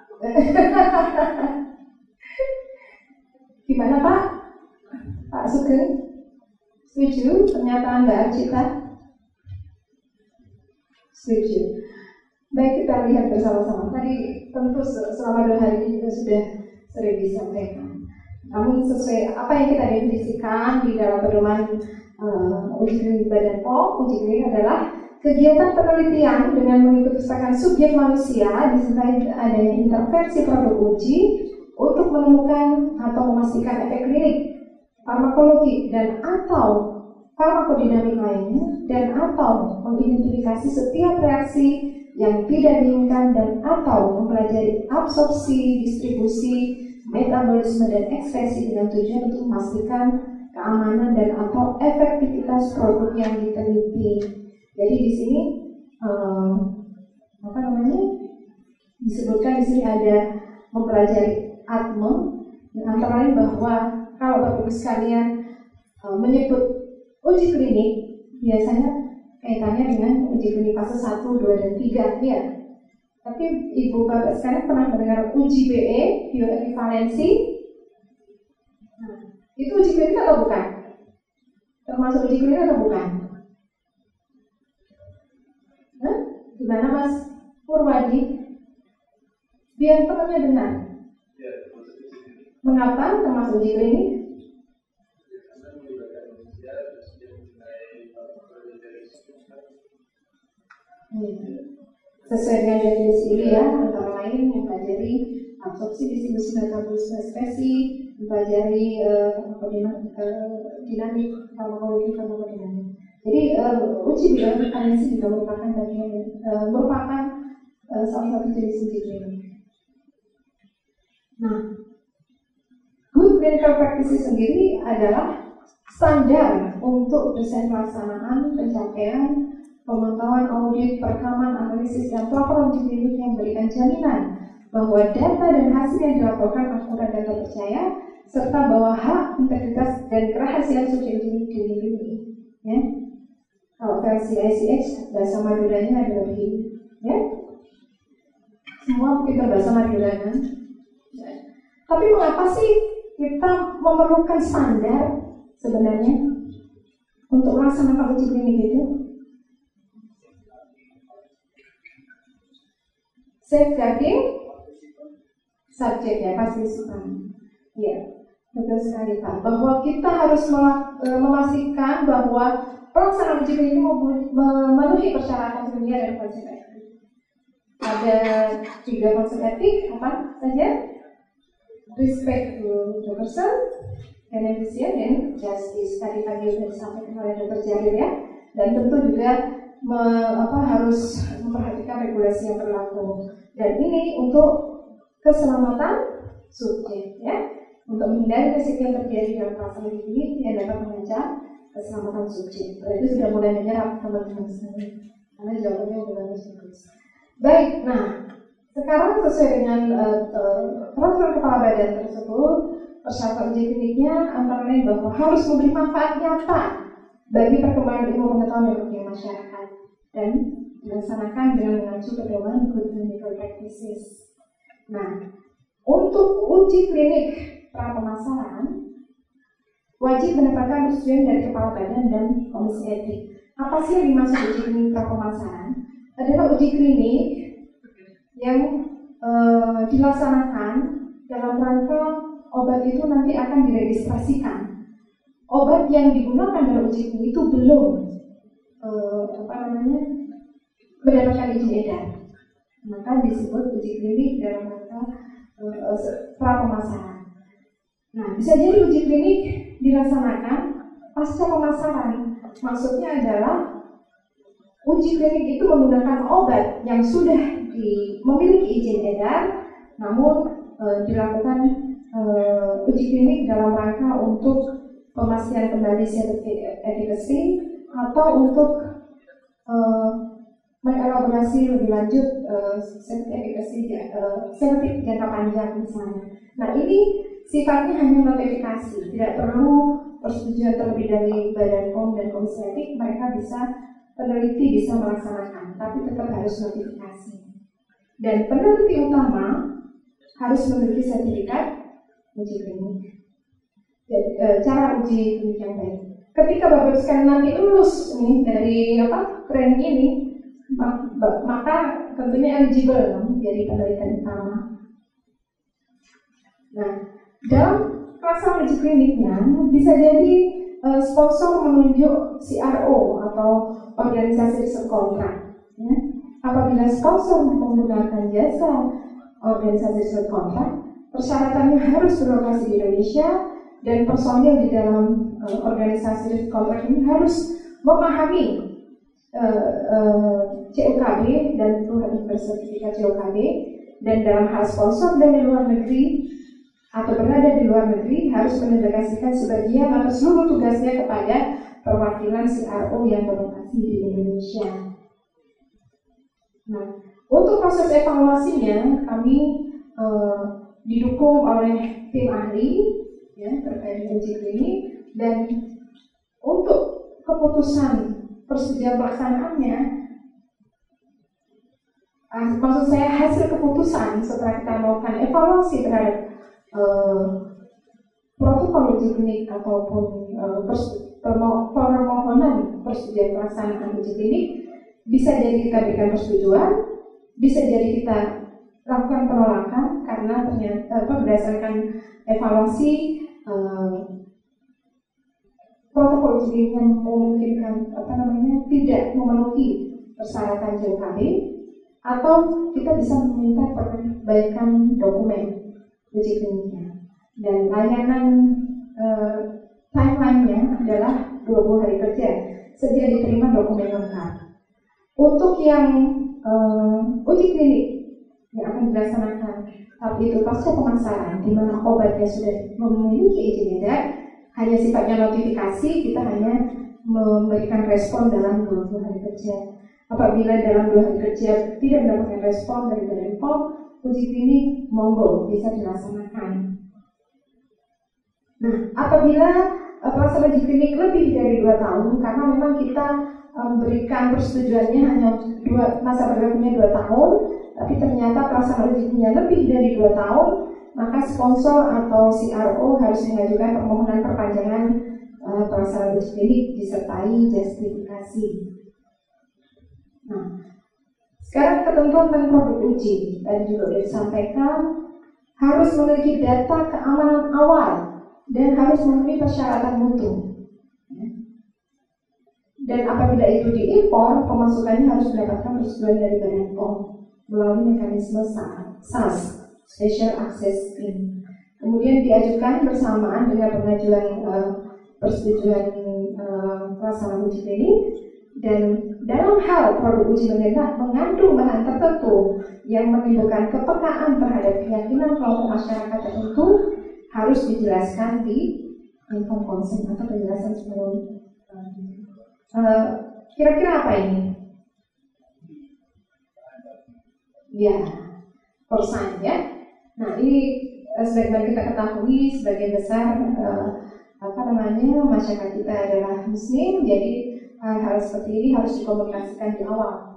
Gimana Pak? Pak Sugeng? Setuju pernyataan Mbak Archita? Setuju. Baik, kita lihat bersama-sama. Tadi tentu selama dua hari ini kita sudah sering disampaikan. Namun sesuai apa yang kita definisikan di dalam pedoman uh, uji klinik Badan P O M, uji klinik adalah kegiatan penelitian dengan mengikuti pustakaan subjek manusia disertai adanya intervensi produk uji untuk menemukan atau memastikan efek klinik, farmakologi dan atau farmakodinamik lainnya, dan atau mengidentifikasi setiap reaksi yang tidak diinginkan dan atau mempelajari absorpsi, distribusi, metabolisme dan ekspresi dengan tujuan untuk memastikan keamanan dan atau efektivitas produk yang diteliti. Jadi di sini um, apa namanya disebutkan di sini ada mempelajari atme, yang antara lain bahwa kalau Bapak Ibu sekalian um, menyebut uji klinik biasanya kaitannya dengan uji klinik fase satu, dua, dan tiga, ya. Tapi Ibu Bapak sekalian pernah mendengar uji B E, bioequivalensi? Nah, itu uji klinik atau bukan? Termasuk uji klinik atau bukan? Nah, gimana Mas Purwadi? Biar temannya dengar. Mengapa termasuk uji klinik? Sesuai dengan definisi ini ya, antara lain mempelajari absorpsi, distribusi, metabolisme, ekspresi, mempelajari uh, uh, dinamik farmakologi, farmakodinamik. Jadi uh, uji bioequivalensi juga merupakan bagian uh, merupakan uh, salah satu jenis uji klinik. Nah, good clinical practice sendiri adalah standar untuk desain pelaksanaan, pencapaian, pemantauan, audit, perekaman, analisis, dan pelaporan uji klinik yang memberikan jaminan bahwa data dan hasil yang dilaporkan akurat dan terpercaya, serta bahwa hak, integritas, dan kerahasiaan subjek uji dilindungi. Ya. Kalau versi I C H bahasa Maduranya adalah begini, ya. Semua mungkin berbahasa Madura kan. Ya. Tapi mengapa sih kita memerlukan standar sebenarnya untuk melaksanakan uji klinik itu? Safeguarding subjek ya, partisipan. Ya, betul sekali Pak. Bahwa kita harus memastikan bahwa pelaksanaan uji klinik ini memenuhi persyaratan ilmiah dan konsep etik. Ada tiga konsep etik apa saja? Respect to the person, beneficence, dan justice. Tadi pagi sudah disampaikan oleh Dokter Jarir ya. Dan tentu juga me, apa, harus memperhatikan regulasi yang berlaku. Dan ini untuk keselamatan subjek, ya, untuk menghindari risiko yang terjadi dalam pelaksanaan ini yang dapat mengancam keselamatan subjek. Itu sudah mulai menyerap teman-teman sekalian, karena jawabannya sudah bagus. Baik, nah sekarang sesuai dengan peraturan uh, kepala badan tersebut, persyaratan uji kliniknya antara lain bahwa harus memberi manfaat nyata bagi perkembangan ilmu pengetahuan dan kepentingan masyarakat dan dilaksanakan dengan mengacu pedoman good clinical practices. Nah, untuk uji klinik pra pemasaran wajib mendapatkan persetujuan dari kepala badan dan komisi etik. Apa sih yang dimaksud uji klinik pra pemasaran? Adalah uji klinik yang e, dilaksanakan dalam rangka obat itu nanti akan diregistrasikan. Obat yang digunakan dalam uji klinik itu belum e, apa namanya mendapatkan izin edar, maka disebut uji klinik dalam rangka e, pra pemasaran. Nah, bisa jadi uji klinik dilaksanakan pasca pemasaran, maksudnya adalah uji klinik itu menggunakan obat yang sudah di, memiliki izin edar, namun e, dilakukan e, uji klinik dalam rangka untuk pemastian kembali scientific efficacy atau untuk e, mengelaborasi lebih lanjut uh, sertifikasi uh, sertifikat jangka panjang misalnya. Nah ini sifatnya hanya notifikasi, tidak perlu persetujuan terlebih dari Badan P O M dan Komisi Etik. Mereka bisa peneliti bisa melaksanakan, tapi tetap harus notifikasi. Dan peneliti utama harus memiliki sertifikat uji klinik. Jadi, uh, cara uji klinik yang baik. Ketika Bapak sekalian nanti lulus nih dari apa training ini, maka tentunya eligible menjadi penelitian utama. Nah, dalam pelaksanaan uji kliniknya bisa jadi uh, sponsor menunjuk C R O atau organisasi riset kontrak. Ya. Apabila sponsor menggunakan jasa organisasi riset kontrak, persyaratannya harus berlokasi di Indonesia dan personil di dalam uh, organisasi riset kontrak ini harus memahami uh, uh, C U K B dan itu harus bersertifikat C U K B, dan dalam hal sponsor dari luar negeri atau berada di luar negeri harus mendelegasikan sebagian atau seluruh tugasnya kepada perwakilan C R O yang berlokasi di Indonesia. Nah, untuk proses evaluasinya kami eh, didukung oleh tim ahli ya, terkait uji klinik, dan untuk keputusan persetujuan pelaksanaannya, maksud saya hasil keputusan setelah kita melakukan evaluasi terhadap uh, protokol uji klinik ataupun uh, permohonan persetujuan pelaksanaan uji klinik, bisa jadi kita berikan persetujuan, bisa jadi kita lakukan penolakan karena ternyata apa, berdasarkan evaluasi uh, protokol uji klinik yang memungkinkan apa namanya tidak memenuhi persyaratan C U K B, atau kita bisa meminta perbaikan dokumen uji kliniknya. Dan layanan uh, timeline-nya adalah dua puluh hari kerja sejak diterima dokumen lengkap. Untuk yang uh, uji klinik yang akan dilaksanakan tahap itu pasca pemasaran, di mana obatnya sudah memiliki izin edar, hanya sifatnya notifikasi, kita hanya memberikan respon dalam dua puluh hari kerja. Apabila dalam dua hari kerja tidak mendapatkan respon dari Badan P O M, uji klinik monggo bisa dilaksanakan. Nah, apabila uh, pelaksanaan uji klinik lebih dari dua tahun, karena memang kita memberikan um, persetujuannya hanya dua, masa berlakunya dua tahun, tapi ternyata pelaksanaan uji kliniknya lebih dari dua tahun, maka sponsor atau C R O harus mengajukan permohonan perpanjangan uh, pelaksanaan uji klinik disertai justifikasi. Nah, sekarang ketentuan tentang produk uji tadi juga sudah disampaikan, harus memiliki data keamanan awal dan harus memenuhi persyaratan mutu. Dan apabila itu diimpor, pemasukannya harus mendapatkan persetujuan dari Badan P O M melalui mekanisme S A S, Special Access Scheme. Kemudian diajukan bersamaan dengan pengajuan uh, persetujuan uh, pelaksanaan uji klinik. Dan dalam hal produk uji mengandung bahan tertentu yang menimbulkan kepekaan terhadap keyakinan kelompok masyarakat tertentu, harus dijelaskan di informed consent atau penjelasan sebelum. Uh, kira-kira apa ini? Ya, persen ya. Nah ini uh, sebagaimana kita ketahui, sebagian besar uh, apa namanya masyarakat kita adalah Muslim, jadi hal-hal seperti ini harus dikomunikasikan di awal.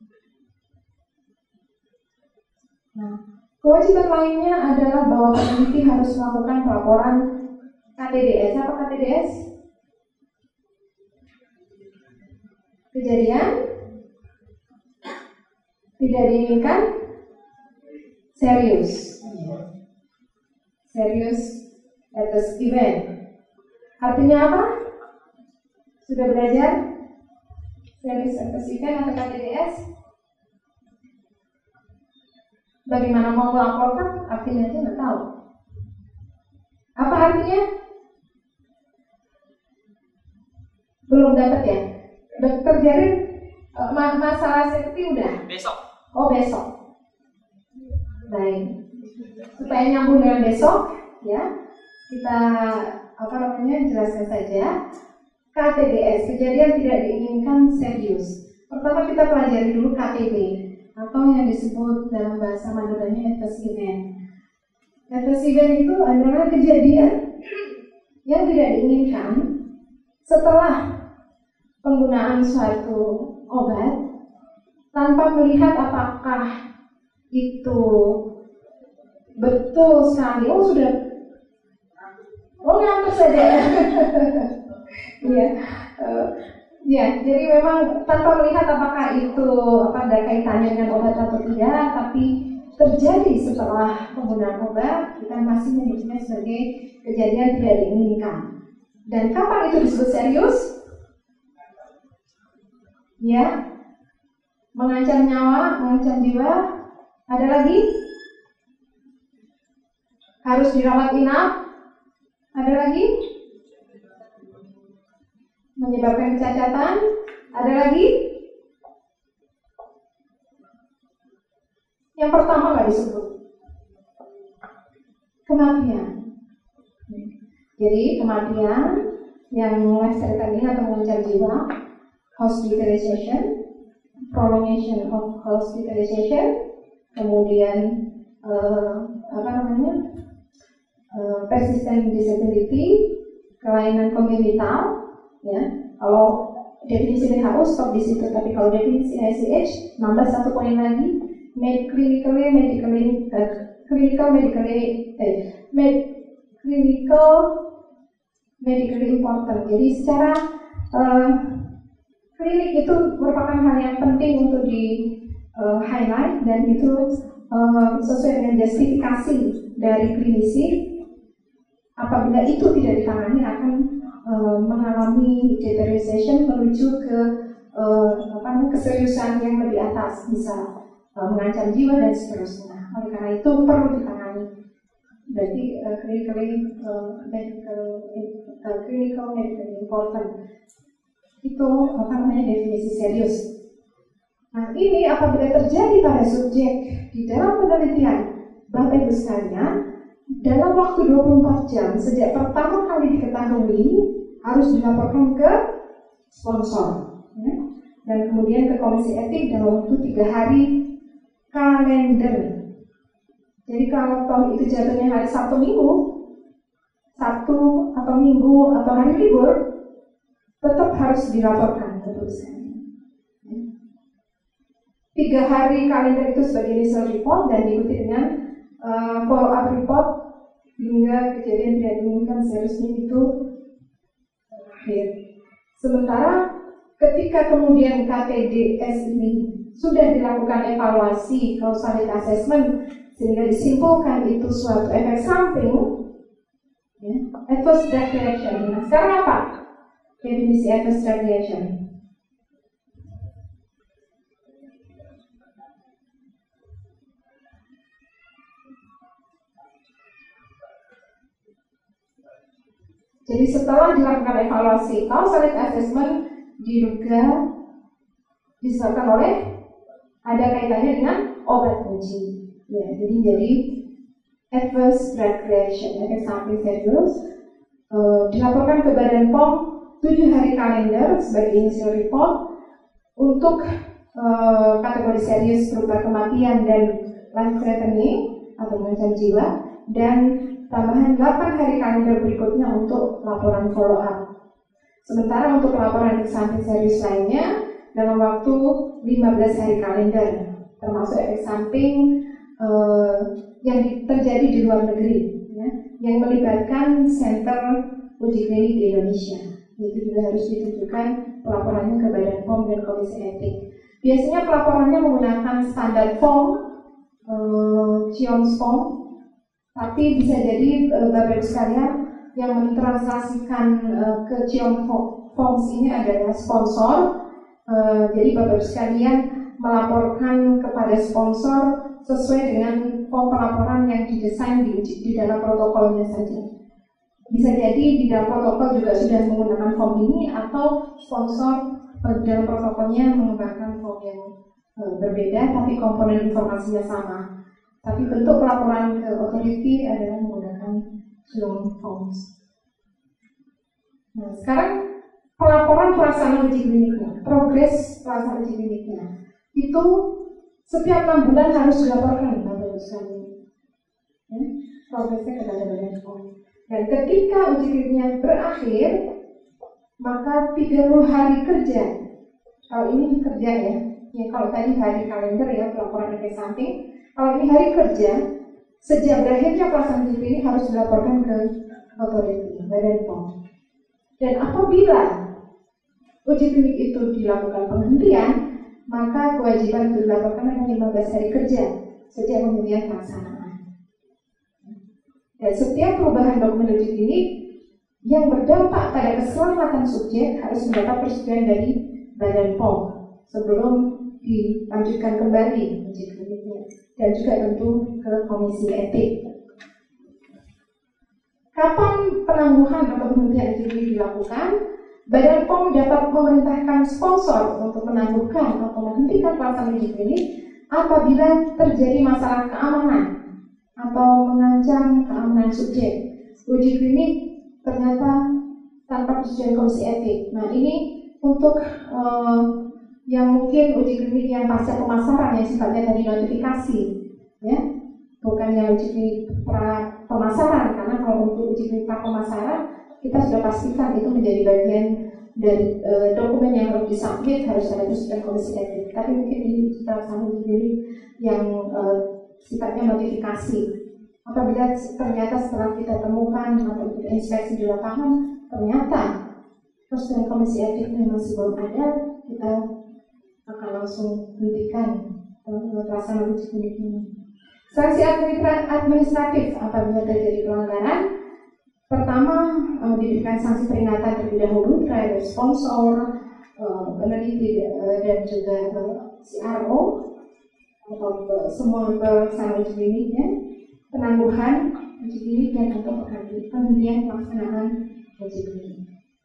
Nah, kewajiban lainnya adalah bahwa peneliti harus melakukan pelaporan K T D S. Apa K T D S? Kejadian tidak diinginkan serius. Serius atas event. Artinya apa? Sudah belajar? Serius atas event atau K T D S? Bagaimana mau melaporkan? Artinya aja nggak tahu. Apa artinya? Belum dapat ya? Dokter Jarin, masalah safety udah? Besok. Oh besok. Baik. Supaya nyambung dengan besok, ya kita apa namanya jelaskan saja. K T D S, kejadian tidak diinginkan serius. Pertama kita pelajari dulu K T D atau yang disebut dalam bahasa Maduranya adverse event. Adverse event itu adalah kejadian yang tidak diinginkan setelah penggunaan suatu obat tanpa melihat apakah itu betul sekali. Oh sudah, oh ngantuk saja. Iya, uh, ya. Jadi memang tanpa melihat apakah itu apa ada kaitannya dengan obat atau tidak, tapi terjadi setelah penggunaan obat, kita masih menyebutnya sebagai kejadian tidak diinginkan. Dan kapan itu disebut serius? Ya, mengancam nyawa, mengancam jiwa. Ada lagi? Harus dirawat inap. Ada lagi? Menyebabkan kecacatan. Ada lagi? Yang pertama nggak disebut. Kematian. Jadi kematian yang melestarikan ini atau mengancam jiwa, hospitalization, prolongation of hospitalization, kemudian uh, apa namanya uh, persistent disability, kelainan kongenital, ya. Kalau definisi W H O stop di situ, tapi kalau definisi I C H nambah satu poin lagi, med clinically medically uh, clinical medically eh, med clinical medically important. Jadi secara uh, klinik itu merupakan hal yang penting untuk di uh, highlight dan itu uh, sesuai dengan justifikasi dari klinisi. Apabila itu tidak ditangani akan uh, mengalami deterioration menuju ke uh, apa, keseriusan yang lebih atas, bisa uh, mengancam jiwa dan seterusnya. Oleh karena itu perlu ditangani. Berarti uh, clinically uh, medical uh, clinical medically important. Itu apa namanya definisi serius. Nah ini apabila terjadi pada subjek di dalam penelitian, Bapak Ibu sekalian, dalam waktu dua puluh empat jam sejak pertama kali diketahui harus dilaporkan ke sponsor, ya? Dan kemudian ke komisi etik dalam waktu tiga hari kalender. Jadi kalau tahun itu jatuhnya hari Sabtu Minggu, Sabtu atau Minggu atau hari libur, tetap harus dilaporkan ke perusahaan. Tiga hari kalender itu sebagai initial report dan diikuti dengan uh, follow up report hingga kejadian tidak diinginkan seriusnya itu berakhir. Sementara ketika kemudian K T D S ini sudah dilakukan evaluasi causality assessment sehingga disimpulkan itu suatu efek samping, ya, adverse drug reaction. Nah, sekarang apa definisi adverse drug reaction? Jadi setelah dilakukan evaluasi causality assessment diduga disebabkan oleh ada kaitannya dengan obat kunci. Ya, jadi jadi adverse drug reaction efek samping serius uh, dilaporkan ke Badan P O M tujuh hari kalender sebagai initial report untuk uh, kategori serius berupa kematian dan life threatening atau mengancam jiwa, dan tambahan delapan hari kalender berikutnya untuk laporan follow up. Sementara untuk laporan efek samping serius lainnya dalam waktu lima belas hari kalender, termasuk efek samping uh, yang terjadi di luar negeri, ya, yang melibatkan center uji klinik di Indonesia. Itu juga harus ditujukan pelaporannya ke Badan P O M dan Komisi Etik. Biasanya pelaporannya menggunakan standar form, uh, CIOMS form, tapi bisa jadi uh, Bapak Ibu sekalian yang mentranslasikan uh, ke CIOMS forms ini adalah sponsor. Uh, jadi Bapak Ibu sekalian melaporkan kepada sponsor sesuai dengan form pelaporan yang didesain di, di dalam protokolnya saja. bisa jadi di dalam protokol juga sudah menggunakan form ini, atau sponsor dalam protokolnya mengembangkan form yang uh, berbeda tapi komponen informasinya sama. Tapi bentuk pelaporan ke authority adalah menggunakan long forms. Nah, sekarang pelaporan pelaksanaan uji kliniknya, progres pelaksanaan uji kliniknya itu setiap enam bulan harus dilaporkan Bapak Ibu sekalian. Ya, progresnya kepada Badan P O M. Dan ketika uji kliniknya berakhir, maka tiga puluh hari kerja. Kalau ini kerja ya, ya kalau tadi hari kalender ya pelaporan efek samping. Kalau ini hari kerja, sejak berakhirnya pelaksanaan uji klinik harus dilaporkan ke authority Badan P O M. Dan apabila uji klinik itu dilakukan penghentian, maka kewajiban untuk dilaporkan akan lima belas hari kerja sejak penghentian pelaksanaan. Dan setiap perubahan dokumen uji klinik yang berdampak pada keselamatan subjek harus mendapat persetujuan dari Badan P O M sebelum dilanjutkan kembali uji kliniknya, dan juga tentu ke Komisi Etik. Kapan penangguhan atau penghentian uji klinik dilakukan? Badan P O M dapat memerintahkan sponsor untuk menangguhkan atau menghentikan pelaksanaan uji klinik apabila terjadi masalah keamanan atau mengancam keamanan subjek. Uji klinik ternyata tanpa persetujuan Komisi Etik. Nah, ini untuk uh, yang mungkin uji klinik yang pasca pemasaran yang sifatnya tadi notifikasi, ya, bukan yang uji klinik pra pemasaran, karena kalau untuk uji klinik pra pemasaran kita sudah pastikan itu menjadi bagian dari uh, dokumen yang harus disubmit, harus ada persetujuan Komisi Etik. Tapi mungkin ini kita sama uji klinik yang uh, sifatnya notifikasi. Apabila ternyata setelah kita temukan atau kita inspeksi di lapangan, ternyata persetujuan Komisi Etik masih belum ada, kita akan langsung hentikan pelaksanaan uji klinik ini. Sanksi administratif apabila terjadi pelanggaran, pertama uh, diberikan sanksi peringatan terlebih dahulu terhadap sponsor, uh, peneliti uh, dan juga uh, C R O atau uh, semua pelaksanaan uji kliniknya, penangguhan uji klinik dan untuk penghentian pelaksanaan uji klinik.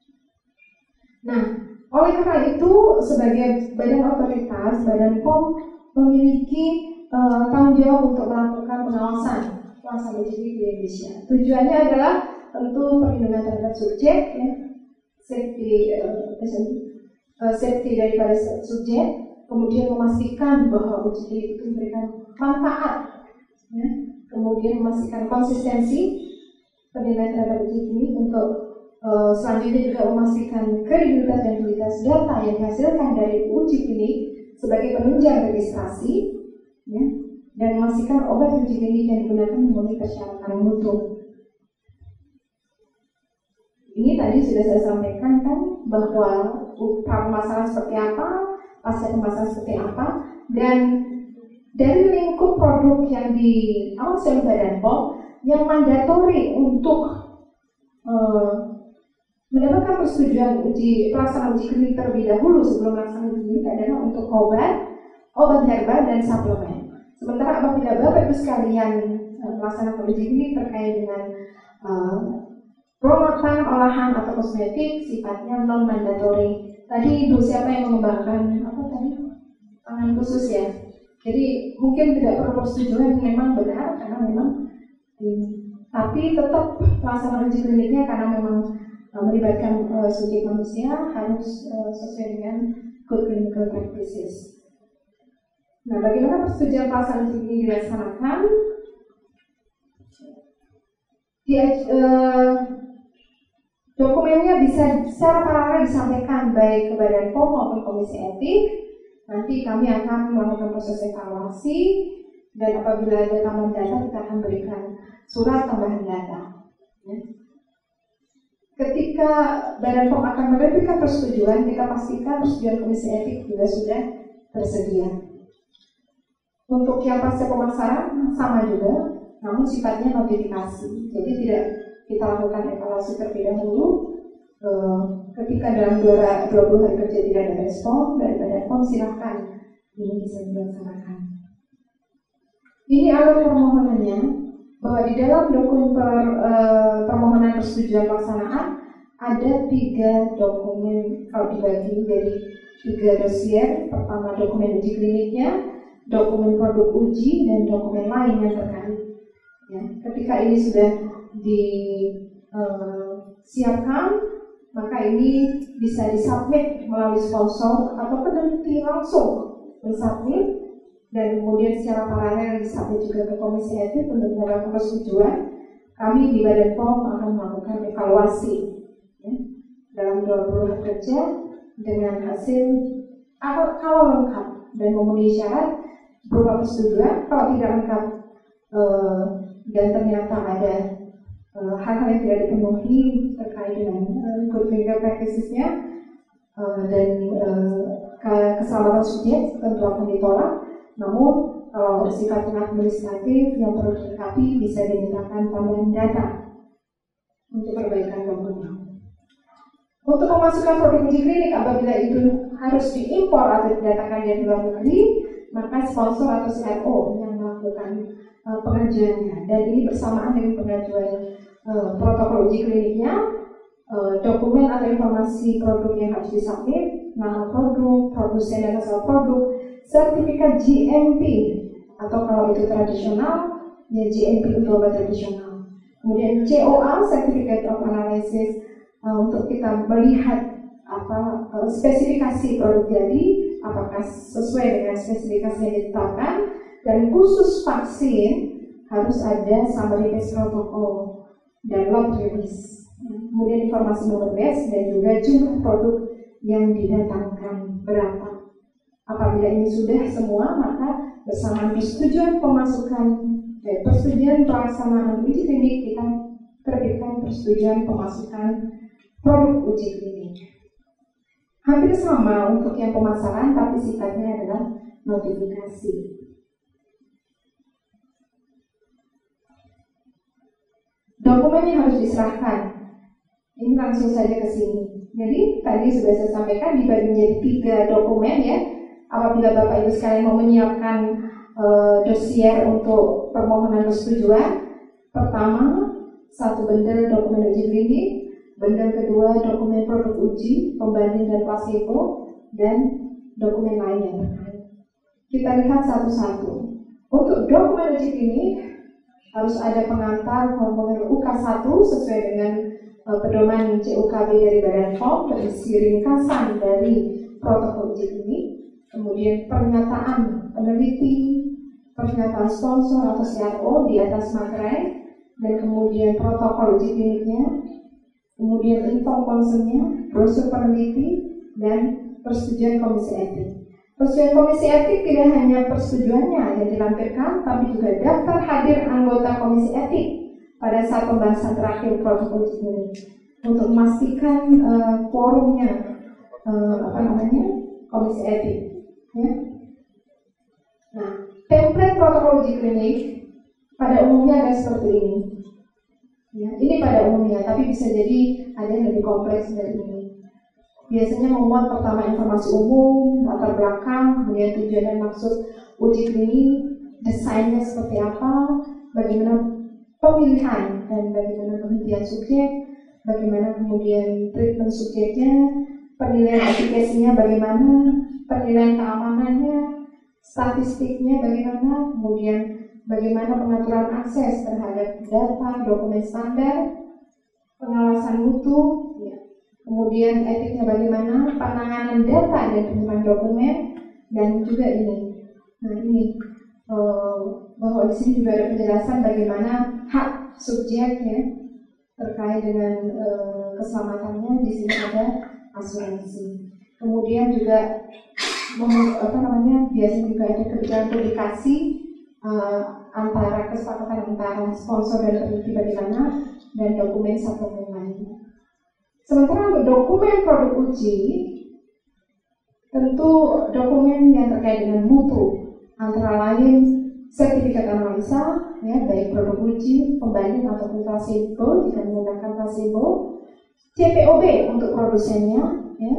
Nah, oleh karena itu sebagai badan otoritas, Badan P O M memiliki uh, tanggung jawab untuk melakukan pengawasan pelaksanaan uji klinik di Indonesia. Tujuannya adalah tentu perlindungan terhadap subjek, ya, safety, uh, uh, safety daripada subjek, kemudian memastikan bahwa uji klinik itu memberikan manfaat, ya, kemudian memastikan konsistensi perlindungan terhadap uji klinik untuk uh, selanjutnya juga memastikan kredibilitas dan kualitas data yang dihasilkan dari uji klinik sebagai penunjang registrasi, ya, dan memastikan obat uji klinik yang digunakan memenuhi persyaratan mutu. Ini tadi sudah saya sampaikan kan bahwa pra-pemasaran seperti apa, pasca pemasaran seperti apa, dan dari lingkup produk yang diawasi oleh Badan P O M yang mandatori untuk uh, mendapatkan persetujuan uji pelaksanaan uji klinik terlebih dahulu sebelum pelaksanaan uji klinik adalah untuk obat, obat herbal dan suplemen. Sementara apabila Bapak Ibu sekalian uh, melaksanakan uji klinik terkait dengan uh, produk olahan atau kosmetik sifatnya non mandatori. Tadi Ibu siapa yang mengembangkan apa tadi? Tangan khusus ya. Jadi mungkin tidak perlu persetujuan, memang benar karena memang hmm, tapi tetap pelaksanaan uji kliniknya karena memang uh, melibatkan uh, subjek manusia harus uh, sesuai dengan good clinical practices. Nah, bagaimana persetujuan pelaksanaan uji klinik dilaksanakan? Di, uh, dokumennya bisa secara paralel disampaikan baik ke Badan P O M maupun Komisi Etik. Nanti kami akan melakukan proses evaluasi dan apabila ada tambahan data kita akan berikan surat tambahan data. Ya. Ketika Badan P O M akan menerbitkan persetujuan, kita pastikan persetujuan Komisi Etik juga sudah tersedia. Untuk yang pasca pemasaran sama juga, namun sifatnya notifikasi. Jadi tidak kita lakukan evaluasi terlebih dahulu. Uh, ketika dalam dua puluh hari kerja tidak ada respon dari Badan P O M, silahkan ini bisa dilaksanakan. Ini alur permohonannya, bahwa di dalam dokumen per, uh, permohonan persetujuan pelaksanaan ada tiga dokumen kalau dibagi dari tiga dosier. Pertama dokumen uji kliniknya, dokumen produk uji, dan dokumen lain yang terkait. Ya, ketika ini sudah disiapkan, uh, maka ini bisa disubmit melalui sponsor atau peneliti langsung mensubmit, dan kemudian secara paralel disubmit juga ke Komisi Etik untuk mendapatkan persetujuan. Kami di Badan P O M akan melakukan evaluasi ya, dalam dua puluh hari kerja dengan hasil kalau lengkap dan memenuhi syarat berupa persetujuan. Kalau tidak lengkap eh, dan ternyata ada eh, hal-hal yang tidak dipenuhi terkait dengan eh, good clinical practices-nya eh, dan eh, keselamatan subjek, tentu akan ditolak. Namun kalau bersifatnya administratif yang perlu dilengkapi bisa dimintakan tambahan data untuk perbaikan dokumen. Untuk memasukkan produk uji klinik apabila itu harus diimpor atau didatakan dari luar negeri, maka sponsor atau C R O yang melakukan uh, pengajuannya. Dan ini bersamaan dengan pengajuan uh, protokol uji kliniknya, uh, dokumen atau informasi produk yang harus disubmit, nama produk, produsen dan asal produk, sertifikat G M P atau kalau itu tradisional, ya G M P untuk obat tradisional. Kemudian C O A, Certificate of Analysis, uh, untuk kita melihat apa uh, spesifikasi produk jadi, apakah sesuai dengan spesifikasi yang ditetapkan, dan khusus vaksin harus ada summary base protocol dan lot release. Kemudian informasi nomor base dan juga jumlah produk yang didatangkan berapa. Apabila ini sudah semua, maka bersama persetujuan pemasukan dan persetujuan pelaksanaan uji klinik, kita terbitkan persetujuan pemasukan produk uji klinik. Hampir sama untuk yang pemasaran, tapi sifatnya adalah notifikasi. Dokumen yang harus diserahkan, ini langsung saja ke sini. Jadi tadi sudah saya sampaikan dibagi menjadi tiga dokumen ya. Apabila Bapak Ibu sekalian mau menyiapkan uh, dosier untuk permohonan persetujuan, pertama satu bundle dokumen uji klinik, bundle kedua dokumen produk uji, pembanding dan placebo, dan dokumen lain yang terkait. Kita lihat satu-satu. Untuk dokumen uji klinik harus ada pengantar formulir U K satu sesuai dengan uh, pedoman C U K B dari Badan P O M, berisi ringkasan dari protokol uji klinik. Kemudian pernyataan peneliti, pernyataan sponsor atau C R O di atas materai, dan kemudian protokol uji kliniknya, kemudian info konsennya, brosur peneliti, dan persetujuan Komisi Etik. Persetujuan Komisi Etik tidak hanya persetujuannya yang dilampirkan, tapi juga daftar hadir anggota Komisi Etik pada saat pembahasan terakhir protokol uji klinik untuk memastikan uh, quorumnya uh, apa namanya Komisi Etik. Ya. Nah, template protokol uji klinik pada umumnya ada seperti ini. Ya, ini pada umumnya, tapi bisa jadi ada yang lebih kompleks dari ini. Biasanya memuat pertama informasi umum, latar belakang, kemudian tujuan dan maksud uji klinik, desainnya seperti apa, bagaimana pemilihan dan bagaimana penghentian subjek, bagaimana kemudian treatment subjeknya, penilaian efikasinya bagaimana, penilaian keamanannya, statistiknya bagaimana, kemudian bagaimana pengaturan akses terhadap data, dokumen standar, pengawasan mutu, ya. Kemudian etiknya bagaimana, penanganan data dan penyimpan dokumen, dan juga ini. Nah ini uh, bahwa di sini juga ada penjelasan bagaimana hak subjek ya terkait dengan uh, keselamatannya. Di sini ada asuransi. Kemudian juga mem, apa namanya biasanya juga ada kebijakan publikasi uh, antara kesepakatan antara sponsor dan peneliti bagaimana, dan dokumen suplemen lainnya. Sementara untuk dokumen produk uji, tentu dokumen yang terkait dengan mutu, antara lain sertifikat analisa, ya, baik produk uji, pembanding ataupun placebo jika menggunakan placebo, C P O B untuk produsennya, ya,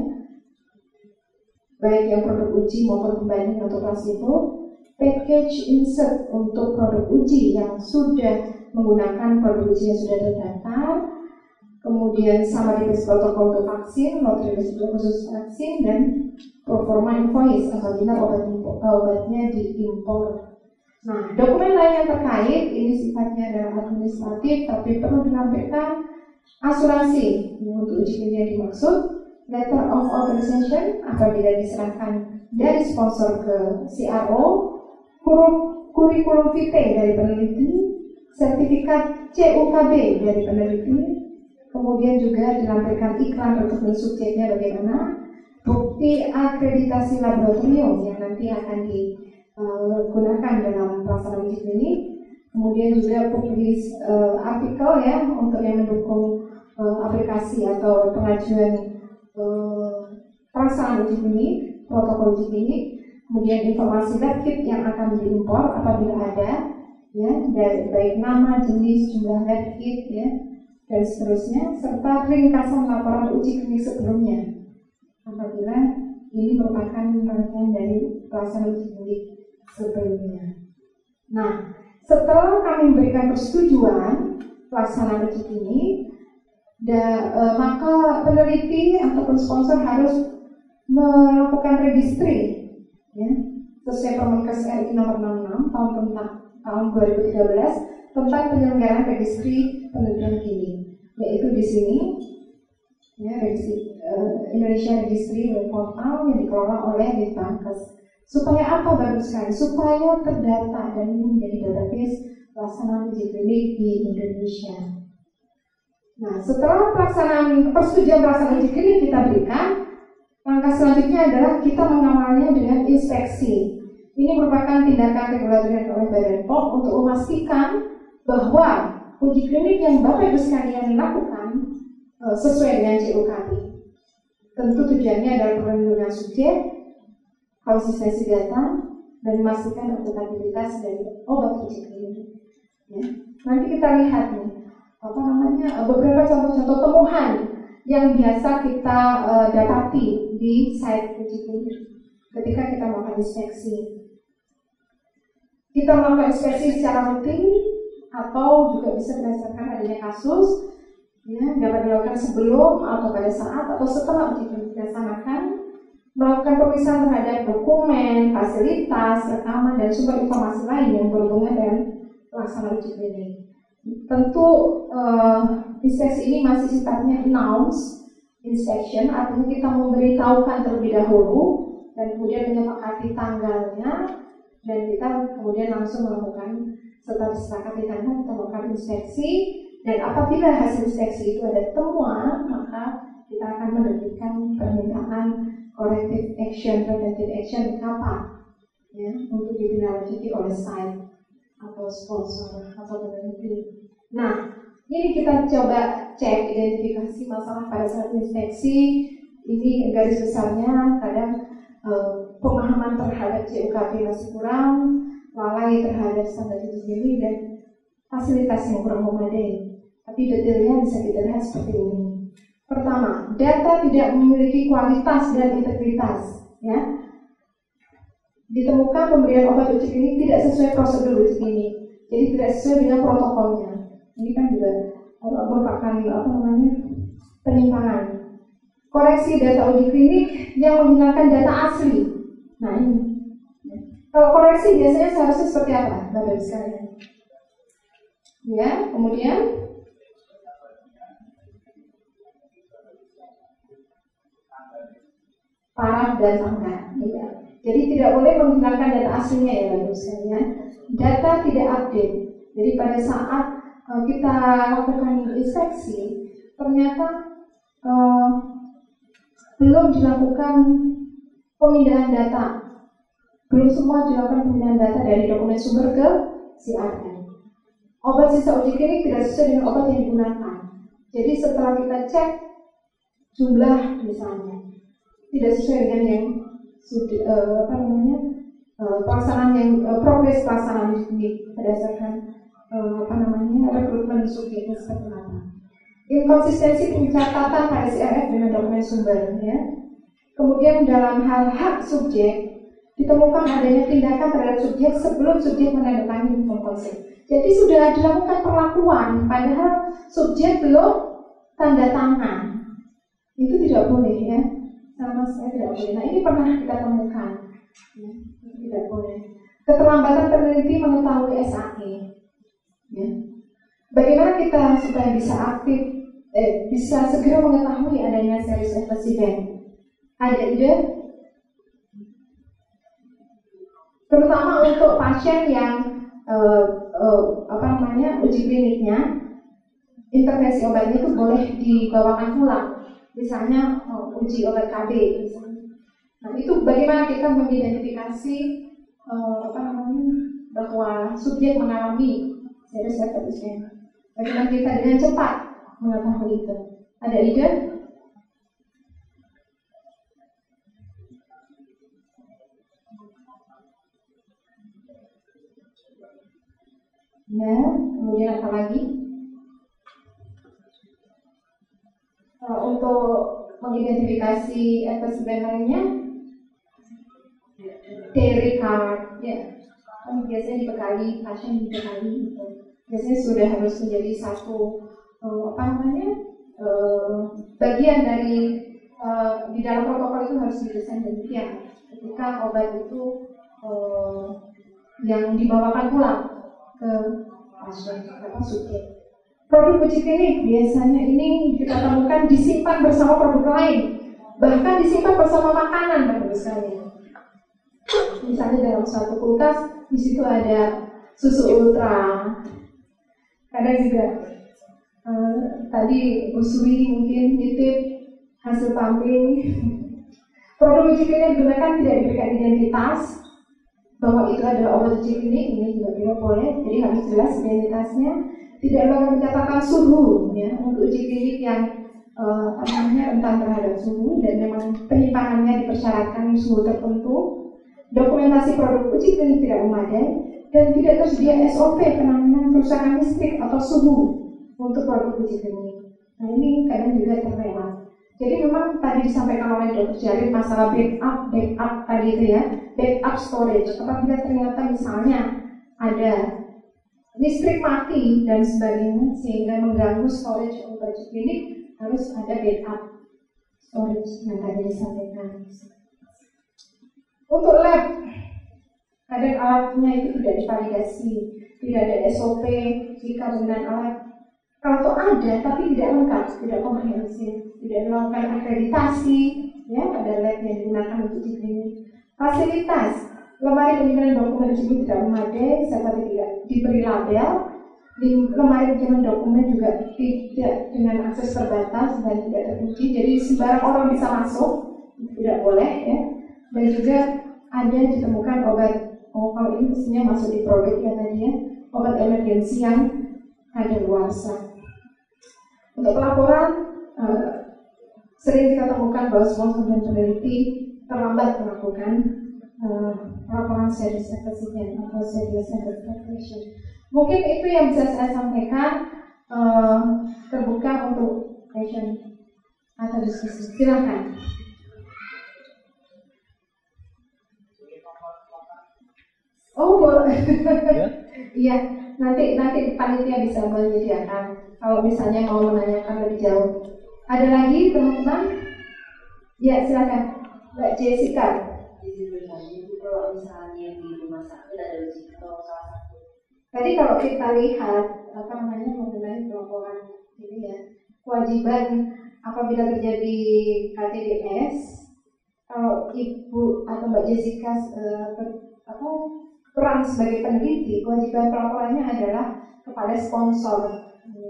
baik yang produk uji maupun pembanding atau placebo, package insert untuk produk uji yang sudah menggunakan produk uji yang sudah terdaftar, kemudian summary base protokol untuk vaksin, not reversible khusus vaksin, dan proforma invoice apabila obat impor, obatnya diimpor. Nah, dokumen lain yang terkait ini sifatnya adalah administratif, tapi perlu ditampilkan asuransi untuk uji klinik yang dimaksud, letter of authorization apabila diserahkan dari sponsor ke C R O, kurikulum vitae dari peneliti, sertifikat C U K B dari peneliti, kemudian juga dilampirkan iklan rekrutmen subjeknya bagaimana, bukti akreditasi laboratorium yang nanti akan digunakan dalam pelaksanaan uji klinik, kemudian juga publis uh, artikel ya untuk yang mendukung uh, aplikasi atau pengajuan uh, pelaksanaan uji klinik, protokol uji klinik, kemudian informasi lab kit yang akan diimpor apabila ada, ya, dari baik nama, jenis, jumlah lab kit, ya, dan seterusnya, serta ringkasan laporan uji klinik sebelumnya apabila ini merupakan rangkaian dari pelaksanaan uji klinik sebelumnya. Nah, setelah kami memberikan persetujuan pelaksanaan uji klinik, da, e, maka peneliti ataupun sponsor harus melakukan registry, ya, sesuai Permenkes R I nomor enam puluh enam tahun tentang tahun dua ribu tiga belas tentang penyelenggaraan registry penelitian klinik, yaitu di sini, ya, registry, uh, Indonesia Registry Portal yang dikelola oleh Litbangkes. Supaya apa bagus sekali? Supaya terdata dan ini menjadi database pelaksanaan uji klinik di Indonesia. Nah, setelah pelaksanaan persetujuan pelaksanaan uji klinik kita berikan, langkah selanjutnya adalah kita mengawalnya dengan inspeksi. Ini merupakan tindakan regulator oleh Badan P O M untuk memastikan bahwa uji klinik yang Bapak Ibu sekalian lakukan uh, sesuai dengan C U K B. Tentu tujuannya adalah perlindungan subjek, konsistensi data, dan memastikan akuntabilitas dari obat uji klinik. Ya. Nanti kita lihat nih, apa namanya, beberapa contoh-contoh temuan yang biasa kita uh, dapati di site uji klinik ketika kita melakukan inspeksi. Kita melakukan inspeksi secara rutin atau juga bisa berdasarkan adanya kasus, ya, dapat dilakukan sebelum atau pada saat atau setelah uji klinik dilaksanakan, melakukan pemeriksaan terhadap dokumen, fasilitas, rekaman, dan sumber informasi lain yang berhubungan dengan pelaksanaan uji klinik. Tentu uh, inspeksi ini masih sifatnya announce inspection, artinya kita memberitahukan terlebih dahulu dan kemudian menyepakati tanggalnya, dan kita kemudian langsung melakukan, setelah disepakati tanggal kita melakukan inspeksi, dan apabila hasil inspeksi itu ada temuan, maka kita akan menerbitkan permintaan corrective action, preventive action kapan, ya, untuk ditindaklanjuti oleh site atau sponsor atau peneliti. Nah, ini kita coba cek identifikasi masalah pada saat inspeksi. Ini garis besarnya kadang eh, pemahaman terhadap C U K B masih kurang, lalai terhadap standar uji klinik, dan fasilitas yang kurang memadai. Tapi detailnya bisa kita lihat seperti ini. Pertama, data tidak memiliki kualitas dan integritas, ya. Ditemukan pemberian obat uji klinik tidak sesuai prosedur uji klinik, jadi tidak sesuai dengan protokolnya. Ini kan juga merupakan apa namanya penyimpangan. Koreksi data uji klinik yang menghilangkan data asli. Nah ini, kalau koreksi biasanya seharusnya seperti apa, Bapak Ibu sekalian? Ya, kemudian paraf dan angka, ya. Jadi tidak boleh menghilangkan data aslinya, ya Bapak Ibu sekalian. Data tidak update. Jadi pada saat uh, kita lakukan inspeksi, ternyata uh, belum dilakukan pemindahan data, belum semua dilakukan pemindahan data dari dokumen sumber ke C R M. Obat sisa uji klinik tidak sesuai dengan obat yang digunakan. Jadi setelah kita cek jumlah misalnya tidak sesuai dengan yang sudah uh, apa namanya uh, pelaksanaan yang uh, progres pelaksanaan uji klinik berdasarkan uh, apa namanya rekrutmen subjeknya seperti apa. Inkonsistensi pencatatan pada C R F dengan dokumen sumber, ya. Kemudian dalam hal hak subjek ditemukan adanya tindakan terhadap subjek sebelum subjek menandatangani inform konsep. Jadi sudah dilakukan perlakuan, padahal subjek belum tanda tangan itu tidak boleh ya, sama sekali tidak boleh. Nah ini pernah kita temukan, ya, itu tidak boleh. Keterlambatan peneliti mengetahui S A E, ya. Bagaimana kita supaya bisa aktif, eh, bisa segera mengetahui adanya serious adverse event? Ada ide? Terutama untuk pasien yang uh, uh, apa namanya uji kliniknya, intervensi obatnya itu boleh dibawakan pulang, misalnya uh, uji obat K B misalnya. Nah itu bagaimana kita mengidentifikasi uh, apa namanya bahwa subjek mengalami serious adverse event? Bagaimana kita dengan cepat mengetahui itu? Ada ide? Ya, kemudian apa lagi? Uh, untuk mengidentifikasi adverse event lainnya, theory card, ya, kan biasanya dibekali, pasien dibekali, gitu. Biasanya sudah harus menjadi satu uh, apa namanya uh, bagian dari uh, di dalam protokol itu harus didesain demikian. Ketika obat itu uh, yang dibawakan pulang ke pasien atau subjek. Produk uji klinik biasanya ini kita temukan disimpan bersama produk lain, bahkan disimpan bersama makanan baru sekali. Misalnya dalam suatu kulkas di situ ada susu ultra. Kadang juga uh, tadi Bu Sui mungkin nitip hasil pumping. Produk uji klinik digunakan tidak diberikan identitas bahwa itu adalah obat uji klinik, ini juga tidak boleh. Jadi harus jelas identitasnya. Tidak melakukan pencatatan suhu ya untuk uji klinik yang uh, namanya rentan terhadap suhu dan memang penyimpanannya dipersyaratkan suhu tertentu. Dokumentasi produk uji klinik tidak memadai dan tidak tersedia S O P penanganan kerusakan listrik atau suhu untuk produk uji klinik. Nah ini kadang juga terlewat. Jadi memang tadi disampaikan oleh Dokter Jalil masalah backup, backup tadi itu ya, backup storage. Apabila ternyata misalnya ada listrik mati dan sebagainya sehingga mengganggu storage obat uji klinik, harus ada backup storage yang tadi disampaikan. Untuk lab, kadang alatnya itu tidak divalidasi, tidak ada S O P jika penggunaan alat. Kalau ada tapi tidak lengkap, tidak komprehensif, tidak dilakukan akreditasi, ya pada lab yang digunakan untuk uji klinik. Fasilitas, lemari penyimpanan dokumen uji klinik tidak memadai, serta tidak diberi label. Di lemari penyimpanan dokumen juga tidak dengan akses terbatas dan tidak terkunci, jadi sembarang orang bisa masuk, tidak boleh ya. Dan juga ada ditemukan obat, oh kalau ini mestinya masuk di produk ya tadi ya, obat emergensi yang ada luarsa. Untuk pelaporan, uh, sering kita temukan bahwa sponsor dan peneliti terlambat melakukan uh, laporan serious adverse event atau serious adverse event. Mungkin itu yang bisa saya sampaikan, uh, terbuka untuk question atau diskusi. Silakan. Oh boleh. Iya, nanti nanti panitia bisa menyediakan. Kalau misalnya mau menanyakan lebih jauh. Ada lagi teman-teman? Ya silakan, Mbak Jessica. Kalau misalnya di rumah sakit ada uji atau salah satu. Tadi kalau kita lihat apa namanya mengenai pelaporan ini ya, kewajiban apabila terjadi K T D S, kalau Ibu atau Mbak Jessica eh, ber, apa peran sebagai peneliti, kewajiban pelaporannya adalah kepada sponsor.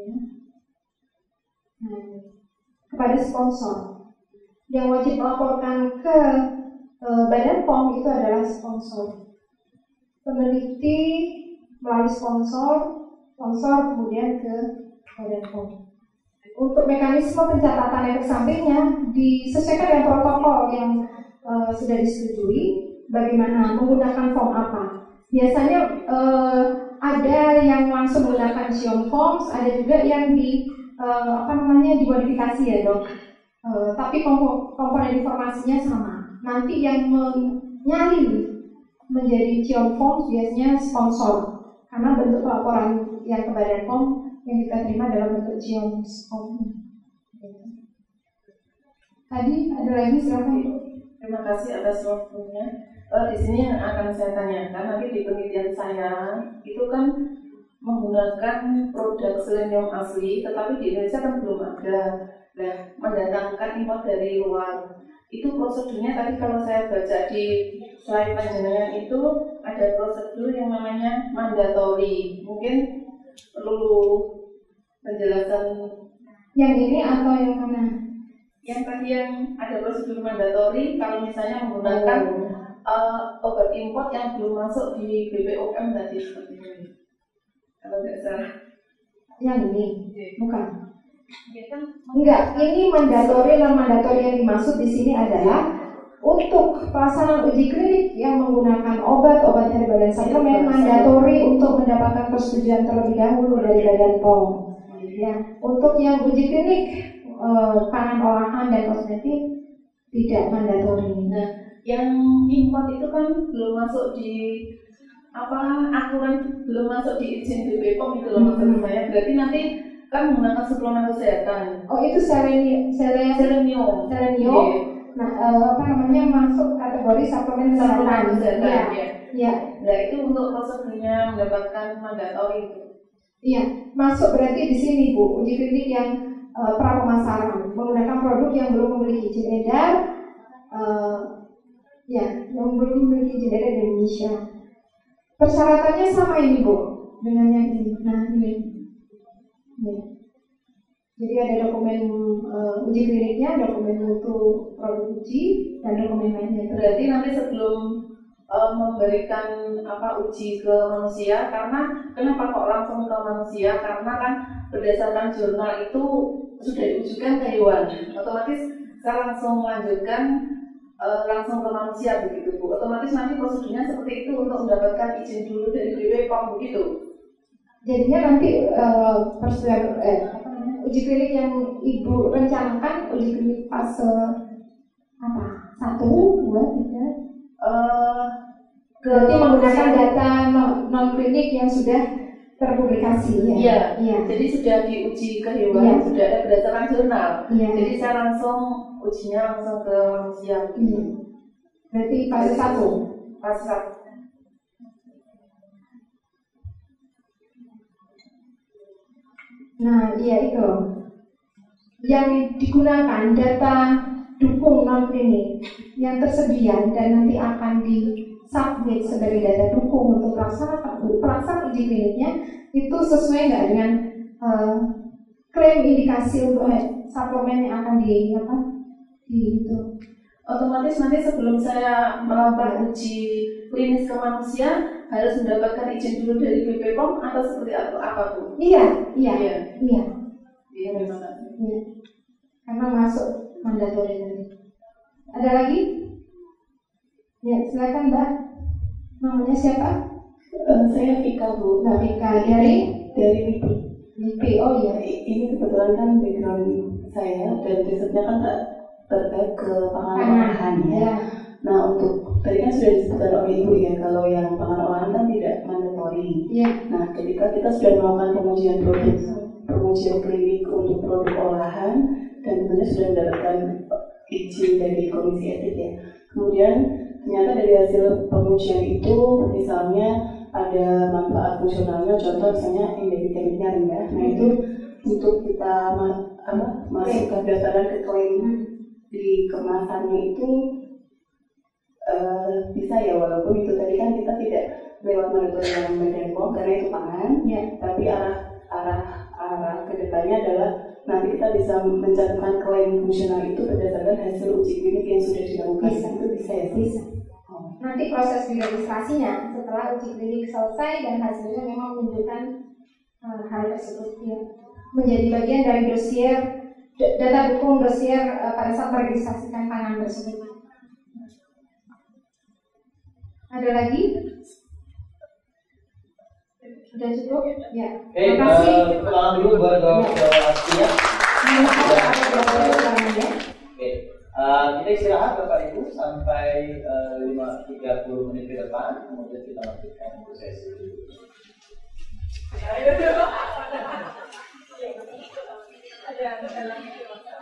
Hmm. Kepada sponsor yang wajib melaporkan ke e, Badan P O M itu adalah sponsor. Peneliti melalui sponsor, sponsor kemudian ke Badan P O M. Untuk mekanisme pencatatan efek sampingnya disesuaikan dengan protokol yang e, sudah disetujui. Bagaimana menggunakan form apa? Biasanya e, ada yang langsung menggunakan Xiong Forms, ada juga yang di Uh, apa namanya dimodifikasi ya dok, uh, tapi kompo komponen informasinya sama. Nanti yang menyalin menjadi Xiong Forms biasanya sponsor, karena bentuk pelaporan yang ke Badan P O M yang kita terima dalam bentuk Xiong Forms. Tadi ada lagi, silakan. Terima kasih atas waktunya. Uh, di sini yang akan saya tanyakan nanti di penelitian saya itu kan menggunakan produk selenium asli, tetapi di Indonesia kan belum ada. Nah, mendatangkan impor dari luar. Itu prosedurnya tadi kalau saya baca di slide panjenengan itu ada prosedur yang namanya mandatori. Mungkin perlu penjelasan yang ini atau yang mana? Yang tadi yang ada prosedur mandatori kalau misalnya menggunakan oh. uh, obat impor yang belum masuk di B P O M tadi seperti ini. Kalau tidak salah. Yang ini? Bukan. Enggak, ini mandatori dan mandatori yang dimaksud di sini adalah untuk pelaksanaan uji klinik yang menggunakan obat-obat herbal dan suplemen mandatori untuk mendapatkan persetujuan terlebih dahulu dari Badan P O M. Ya, untuk yang uji klinik eh, pangan olahan dan kosmetik tidak mandatori. Nah, yang impor itu kan belum masuk di apa aturan, belum masuk di izin B P O M itu loh maksud saya. Berarti nanti kan menggunakan suplemen kesehatan. Oh, itu selenium, selenium, selenium. selenium. Yeah. Nah, uh, apa namanya masuk kategori suplemen kesehatan. Iya. Iya. Nah, itu untuk prosedurnya mendapatkan mandatori itu. Iya, masuk berarti di sini Bu, uji klinik yang uh, pra pemasaran menggunakan produk yang belum memiliki izin edar, uh, ya, yang belum memiliki izin edar di Indonesia. Persyaratannya sama ini Bu, dengan yang ini. Nah, ini. Ya. Jadi ada dokumen uh, uji kliniknya, dokumen mutu produk uji, dan dokumen lainnya. Berarti nanti sebelum uh, memberikan apa uji ke manusia, karena kenapa kok langsung ke manusia? Karena kan berdasarkan jurnal itu sudah diujikan ke hewan, otomatis saya langsung melanjutkan uh, langsung ke manusia begitu Bu. Otomatis nanti prosedurnya seperti itu untuk mendapatkan izin dulu dari B P O M begitu. Jadinya nanti uh, persetujuan eh, apa namanya, uji klinik yang Ibu rencanakan uji klinik fase apa? Satu, dua, tiga. Uh, Berarti menggunakan data non klinik yang sudah terpublikasi ya? Iya. Iya. Jadi sudah diuji ke hewan, ya. Sudah ada berdasarkan jurnal. Iya. Jadi saya langsung ujinya langsung ke manusia. Iya. Berarti fase satu. Fase satu. Nah, iya itu yang digunakan data dukung non klinik yang tersedia dan nanti akan disubmit sebagai data dukung untuk pelaksanaan pelaksanaan uji kliniknya itu sesuai nggak dengan uh, klaim indikasi untuk suplemen yang akan di apa di itu. Otomatis nanti sebelum saya melakukan uji klinis ke manusia harus mendapatkan izin dulu dari B P O M atau seperti apa, apa tuh? Iya, iya, iya, iya. Iya, memang. Iya. Karena masuk mandatori nanti. Ada lagi? Ya, silakan Mbak. Namanya siapa? Uh, saya Vika Bu. Mbak Vika dari dari L I P I. L I P I, oh ya. Ini kebetulan kan background saya dan risetnya kan tak terkait ke pangan olahan ya. ya. Nah untuk tadi kan sudah disebutkan oleh Ibu ya kalau yang pangan olahan kan tidak mandatori. Ya. Nah ketika kita sudah melakukan pengujian produk, pengujian klinik untuk produk olahan dan tentunya sudah mendapatkan izin dari komisi etik ya. Kemudian ternyata dari hasil pengujian itu misalnya ada manfaat fungsionalnya, contoh misalnya indeks vitaminnya rendah. Nah itu untuk kita apa masukkan daftaran ke klaim di kemasannya itu uh, bisa ya, walaupun itu tadi kan kita tidak lewat mandatori yang Badan P O M karena itu pangan ya, tapi arah arah arah kedepannya adalah nanti kita bisa mencantumkan klaim fungsional itu berdasarkan hasil uji klinik yang sudah dilakukan. Bisa. Itu bisa ya? Bisa. Oh. Nanti proses registrasinya setelah uji klinik selesai dan hasilnya memang menunjukkan uh, hal tersebut ya, menjadi bagian dari dosier data dukung dosier uh, pada saat meregistrasikan pangan tersebut. Ada lagi? Sudah cukup? Ya. Oke, terima kasih. Tepuk tangan dulu buat Dokter Astia. Oke, kita istirahat Bapak Ibu sampai lima tiga puluh menit ke depan, kemudian kita lanjutkan untuk sesi berikutnya. Ada ada lagi.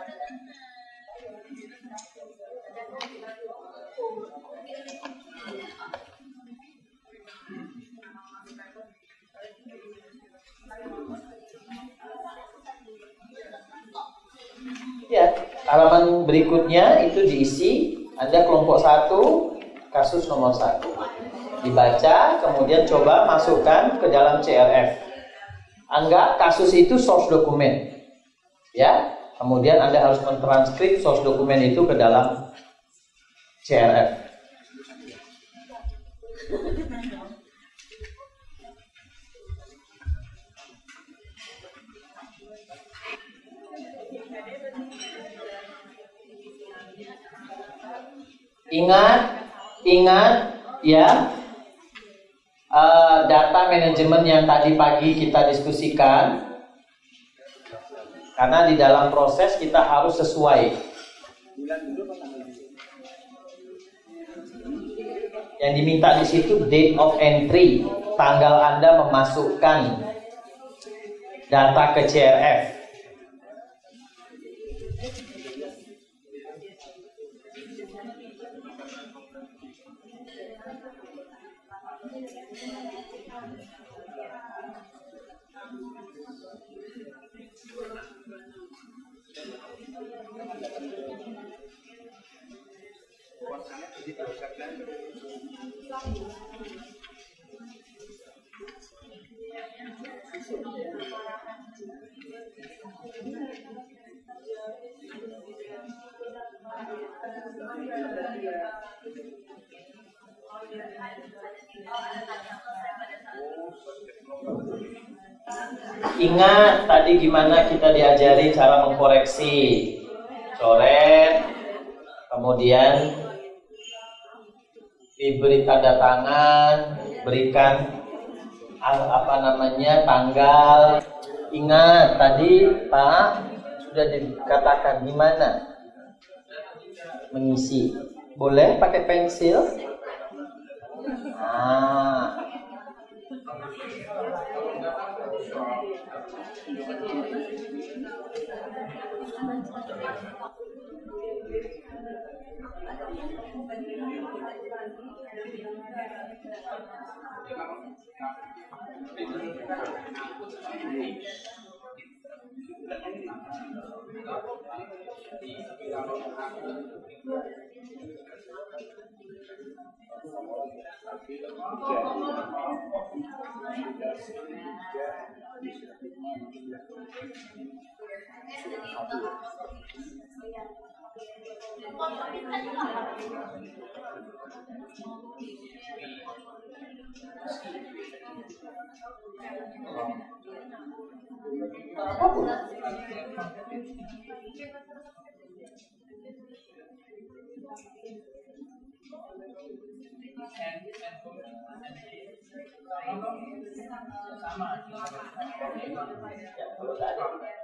halaman berikutnya itu diisi, Anda kelompok satu, kasus nomor satu. Dibaca, kemudian coba masukkan ke dalam C R F. Anggap kasus itu source dokumen. Ya, kemudian Anda harus mentranskrip source dokumen itu ke dalam C R F. Ingat, ingat ya, uh, data manajemen yang tadi pagi kita diskusikan. Karena di dalam proses kita harus sesuai. Yang diminta di situ date of entry, tanggal Anda memasukkan data ke C R F. Ingat tadi gimana kita diajari cara mengkoreksi. Coret, kemudian diberi tanda tangan, berikan apa namanya tanggal. Ingat tadi Pak sudah dikatakan gimana mengisi. Boleh pakai pensil? Nah. Sama.